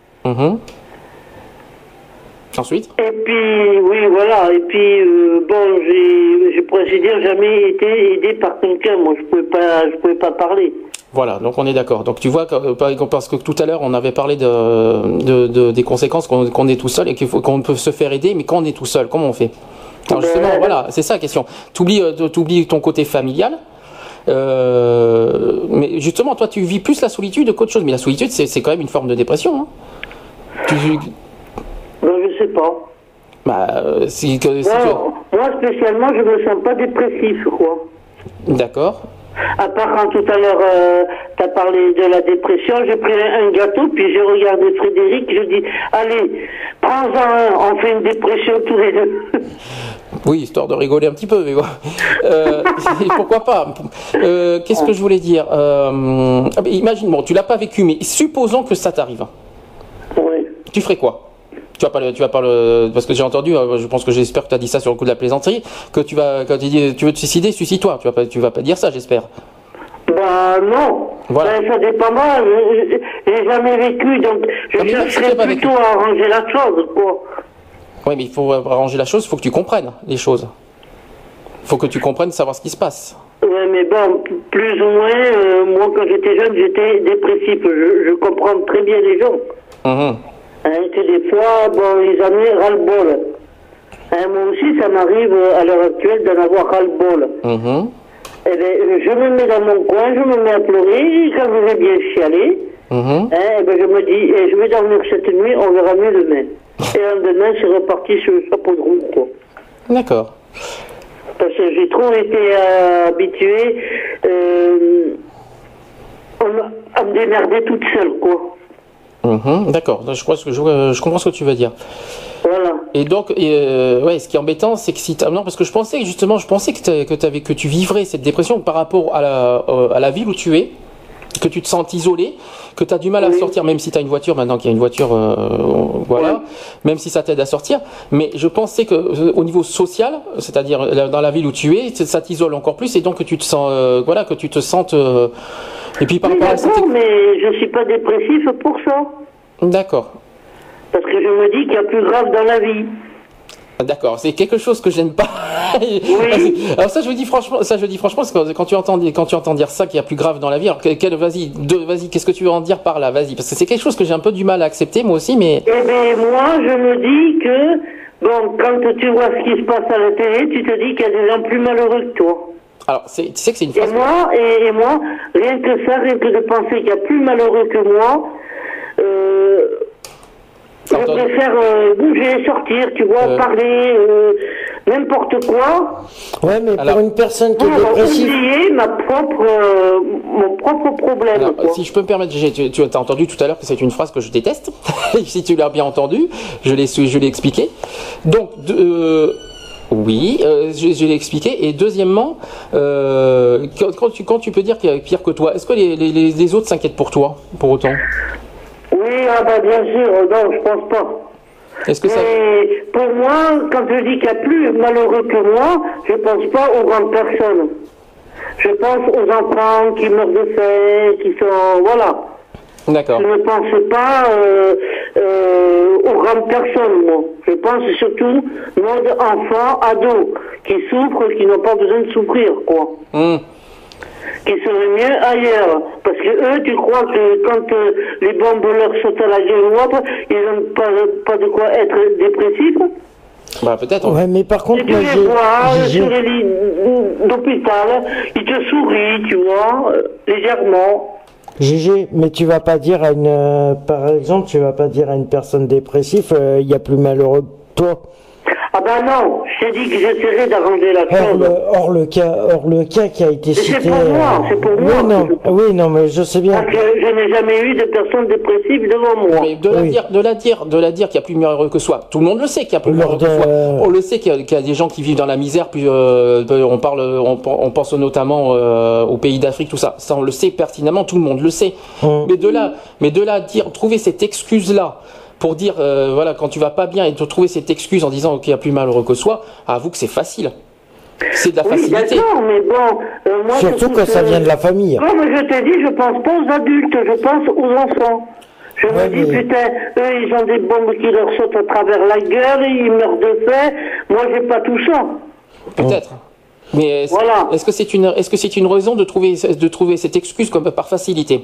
Ensuite? Et puis, oui, voilà. Et puis, j'ai pour ainsi dire jamais été aidé par quelqu'un. Moi, je pouvais pas parler. Voilà, donc on est d'accord. Donc tu vois, parce que tout à l'heure on avait parlé des conséquences qu'on est tout seul et qu'on peut se faire aider, mais quand on est tout seul, comment on fait? Alors justement, voilà, c'est ça la question. T'oublies ton côté familial, mais justement, toi, tu vis plus la solitude qu'autre chose. Mais la solitude, c'est quand même une forme de dépression. Hein. Je sais pas. Moi, spécialement, je me sens pas dépressif, quoi. D'accord. À part quand tout à l'heure, tu as parlé de la dépression, j'ai pris un gâteau, puis j'ai regardé Frédéric, je dis, allez, prends-en un, on fait une dépression tous les deux. Oui, histoire de rigoler un petit peu, mais bon. Pourquoi pas? Qu'est-ce que je voulais dire? Imagine, bon, tu l'as pas vécu, mais supposons que ça t'arrive. Oui. Tu ferais quoi? parce que j'ai entendu, je pense que j'espère que tu as dit ça sur le coup de la plaisanterie, que quand tu dis tu veux te suicider, suicide-toi. Tu vas pas dire ça, j'espère. Bah non, Voilà. ça dépend moi, j'ai jamais vécu, donc je Ah, mais même si chercherais t'as pas plutôt vécu. à arranger la chose, quoi. Oui, mais il faut arranger la chose, il faut que tu comprennes les choses. Il faut que tu comprennes savoir ce qui se passe. Ouais, mais bon, plus ou moins, moi quand j'étais jeune, j'étais dépressif, je comprends très bien les gens. Mhm. Hein, que des fois, bon, ils en aient ras-le-bol. Hein, moi aussi, ça m'arrive à l'heure actuelle d'en avoir ras-le-bol. Mhm. Eh bien, je me mets dans mon coin, je me mets à pleurer, et quand je vais bien chialer, Mhm. hein, eh ben, je me dis, je vais dormir cette nuit, on verra mieux demain. Et le lendemain, c'est reparti sur le chapeau de roue, quoi. D'accord. Parce que j'ai trop été habitué à me démerder toute seule, quoi. Mhm. D'accord. Je comprends ce que tu veux dire. Voilà. Et donc, ouais, ce qui est embêtant, c'est que si non, parce que je pensais que tu vivrais cette dépression par rapport à la ville où tu es, que tu te sens isolé, que tu as du mal à sortir, même si tu as une voiture maintenant, qu'il y a une voiture, voilà, même si ça t'aide à sortir. Mais je pensais que au niveau social, c'est-à-dire dans la ville où tu es, ça t'isole encore plus, et donc que tu te sens, que tu te sentes. Et puis par Oui, rapport à d'accord, mais je suis pas dépressif pour ça. D'accord. Parce que je me dis qu'il y a plus grave dans la vie. D'accord, c'est quelque chose que j'aime pas. Oui. Alors ça je dis franchement, parce que quand tu entends dire ça qu'il y a plus grave dans la vie, alors vas-y, qu'est-ce que tu veux en dire par là, vas-y, parce que c'est quelque chose que j'ai un peu du mal à accepter moi aussi, mais. Eh bien, moi, je me dis que, bon, quand tu vois ce qui se passe à la télé, tu te dis qu'il y a des gens plus malheureux que toi. Alors tu sais que c'est une phrase. Et moi, rien que ça, rien que de penser qu'il y a plus malheureux que moi, je préfère bouger, sortir, tu vois, parler, n'importe quoi. Ouais, mais Alors, pour une personne qui est Pour dépressive, oublier mon propre problème. Alors, quoi. si je peux me permettre, tu as entendu tout à l'heure que c'est une phrase que je déteste. Si tu l'as bien entendu, je l'ai expliqué. Donc, oui, je l'ai expliqué. Et deuxièmement, quand tu peux dire qu'il y a pire que toi, est-ce que les autres s'inquiètent pour toi, pour autant? Oui, bien sûr, non, je pense pas. Est-ce que ça... Mais pour moi, quand je dis qu'il y a plus malheureux que moi, je pense pas aux grandes personnes. Je pense aux enfants qui meurent de faim, qui sont... Voilà. D'accord. Je ne pense pas aux grandes personnes, moi. Je pense surtout mode enfants, ados, qui souffrent, qui n'ont pas besoin de souffrir, quoi. Qui seraient mieux ailleurs. Parce que eux, tu crois que quand les bombes leur sautent à la gueule ou autre, ils n'ont pas de quoi être dépressifs? Bah peut-être. ouais, mais par contre, Et tu moi, les vois sur les lits d'hôpital, ils te sourient, tu vois, légèrement. Gégé, mais tu vas pas dire à par exemple, tu vas pas dire à une personne dépressive, il y a plus malheureux que toi. Ah ben non, je t'ai dit que j'essaierai d'arranger la chose. Hors le cas qui a été cité. C'est pour moi, c'est pour moi. Oui, non, mais je sais bien. Parce que je n'ai jamais eu de personne dépressive devant moi. Mais de la dire qu'il y a plus malheureux que soi. Tout le monde le sait qu'il y a plus malheureux que soi. On le sait qu'il y a des gens qui vivent dans la misère. Puis on pense notamment aux pays d'Afrique, tout ça. Ça, on le sait pertinemment. Tout le monde le sait. Mais de là trouver cette excuse là. Pour dire, quand tu vas pas bien et te trouver cette excuse en disant qu'il y a plus malheureux que soi, avoue que c'est facile. C'est de la facilité. D'accord, mais bon, moi... Surtout quand ça vient de la famille. Comme je t'ai dit, je pense pas aux adultes, je pense aux enfants. Je me dis, putain, eux, ils ont des bombes qui leur sautent à travers la gueule, ils meurent de faim. Moi, j'ai pas tout ça. Peut-être. Mais est-ce que c'est une raison de trouver cette excuse comme par facilité?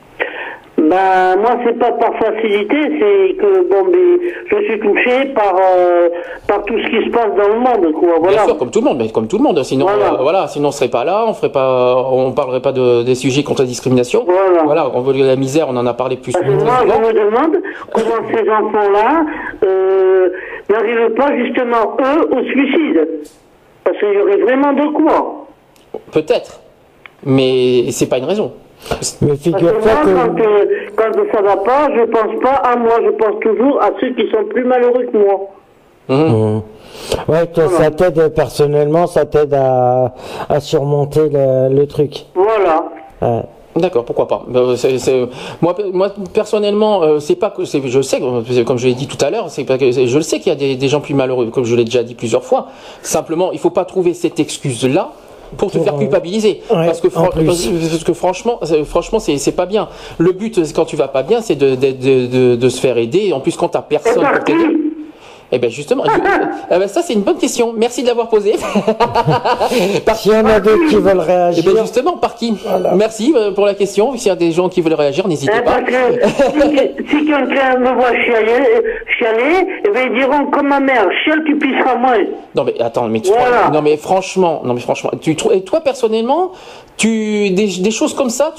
Ben, moi, c'est pas par facilité, c'est que, je suis touché par tout ce qui se passe dans le monde, quoi, voilà. Bien sûr, comme tout le monde, sinon, sinon on serait pas là, on parlerait pas des sujets contre la discrimination. Voilà, on veut la misère, on en a parlé plus. Parce que moi, je me demande comment ces enfants-là, n'arrivent pas, justement, eux, au suicide. Parce qu'il y aurait vraiment de quoi. Peut-être. Mais c'est pas une raison. Mais figure-toi que quand ça va pas, je pense pas à moi, je pense toujours à ceux qui sont plus malheureux que moi. Ouais, toi, ça t'aide personnellement, ça t'aide à surmonter le truc. Voilà. D'accord, pourquoi pas. Moi personnellement, c'est pas que je sais, comme je l'ai dit tout à l'heure, c'est pas que je le sais qu'il y a des gens plus malheureux, comme je l'ai déjà dit plusieurs fois. Simplement, il faut pas trouver cette excuse-là pour te faire culpabiliser, ouais, parce que franchement, c'est pas bien. Le but, quand tu vas pas bien, c'est de se faire aider. En plus, quand t'as personne pour t'aider. Eh ben justement, ça c'est une bonne question. Merci de l'avoir posée. S'il y en a d'autres qui veulent réagir. Eh ben justement, par qui? Voilà. Merci pour la question. S'il y a des gens qui veulent réagir, n'hésitez pas. Parce que si quelqu'un me voit chialer, eh ben ils diront comme ma mère, chiale tu pisseras moins. Non mais attends, mais voilà. non mais franchement, et toi personnellement, des choses comme ça,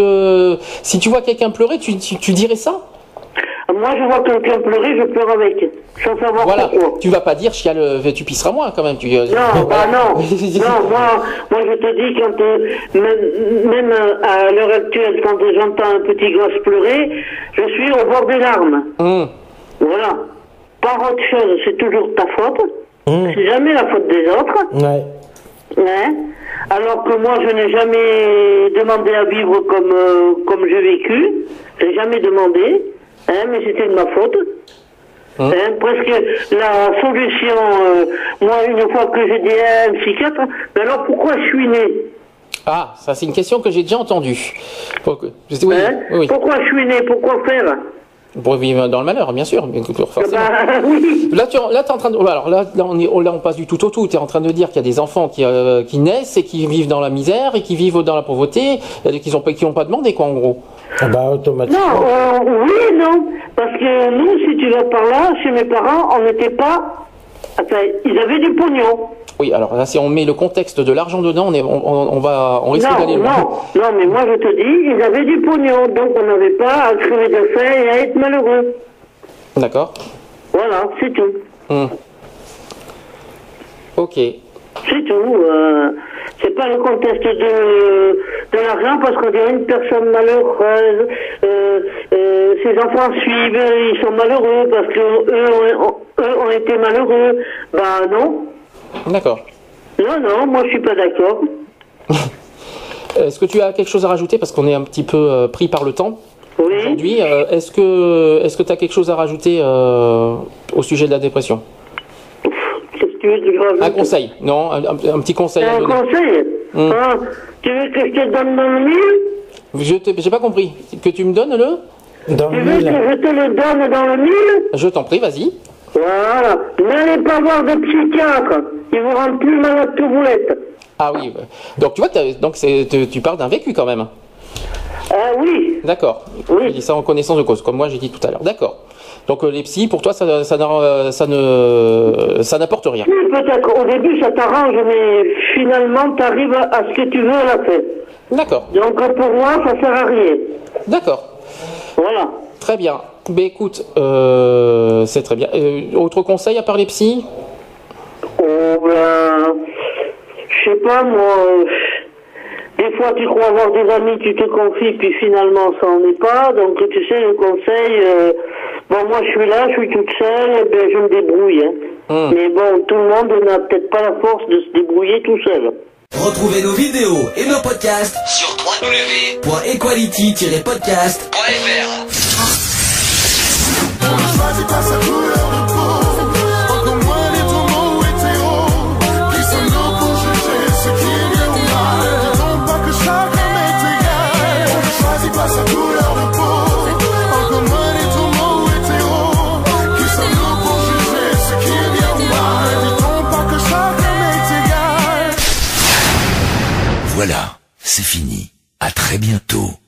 si tu vois quelqu'un pleurer, tu dirais ça? Moi, je vois quelqu'un pleurer, je pleure avec, sans savoir pourquoi. Tu vas pas dire chiale, tu pisseras moins quand même. Non, bah non. Non, moi je te dis quand même à l'heure actuelle, quand j'entends un petit gosse pleurer, je suis au bord des larmes. Voilà. Par autre chose, c'est toujours ta faute. C'est jamais la faute des autres. Ouais. Ouais. Alors que moi, je n'ai jamais demandé à vivre comme j'ai vécu. J'ai jamais demandé. Mais c'était de ma faute. Presque la solution, moi, une fois que j'ai dit à un psychiatre, mais alors pourquoi je suis né? Ah, ça c'est une question que j'ai déjà entendue. Pourquoi je suis né? Pourquoi faire? Pour vivre dans le malheur, bien sûr. Forcément. Oui. Là, t'es en train de. Alors là, on passe du tout au tout. T'es en train de dire qu'il y a des enfants qui naissent et qui vivent dans la misère et qui vivent dans la pauvreté, qui n'ont pas demandé quoi, en gros. Ah bah automatiquement. Non, oui, non. Parce que nous, si tu vas par là, chez mes parents, on n'était pas. Enfin, ils avaient du pognon. Oui, alors là, si on met le contexte de l'argent dedans, on risque d'aller loin. Non, mais moi je te dis, ils avaient du pognon, donc on n'avait pas à crever de faim et à être malheureux. D'accord. Voilà, c'est tout. Ok. C'est tout. C'est pas le contexte de l'argent parce qu'on dirait une personne malheureuse. Ses enfants suivent, ils sont malheureux parce que eux ont été malheureux. Bah non. D'accord. Non, moi je suis pas d'accord. Est-ce que tu as quelque chose à rajouter parce qu'on est un petit peu pris par le temps aujourd'hui. Est-ce que tu as quelque chose à rajouter au sujet de la dépression? Un conseil, non, un petit conseil. Un conseil tu veux que je te donne dans le mille? J'ai pas compris. Que tu me donnes le? Dans tu veux que je te le donne dans le mille? Je t'en prie, vas-y. Voilà. N'allez pas voir de psychiatre. Ils vous rendent plus malade que vous l'êtes. Ah oui. Donc tu vois, tu parles d'un vécu quand même. Ah oui. D'accord. Oui. Je dis ça en connaissance de cause, comme moi j'ai dit tout à l'heure. D'accord. Donc les psys, pour toi, ça n'apporte rien. Oui, peut-être au début ça t'arrange, mais finalement tu arrives à ce que tu veux à la fin. D'accord. Donc pour moi, ça sert à rien. D'accord. Voilà. Très bien. Ben écoute, c'est très bien. Autre conseil à part les psys? Oh ben, je sais pas moi. Des fois tu crois avoir des amis, tu te confies, puis finalement ça en est pas. Donc tu sais, le conseil, bon moi je suis là, je suis toute seule, ben je me débrouille. Mais bon, tout le monde n'a peut-être pas la force de se débrouiller tout seul. Retrouvez nos vidéos et nos podcasts sur www.equality-podcast.fr. Choisis pas sa couleur de peau, encore moins les tourments hétéros. Qui sommes-nous pour juger ce qui est bien ou mal? Disons pas que chacun est égal. Choisis pas sa couleur de peau, encore moins les tourments hétéros. Qui sommes-nous pour juger ce qui est bien ou mal? Disons pas que chacun est égal. Voilà, c'est fini. À très bientôt.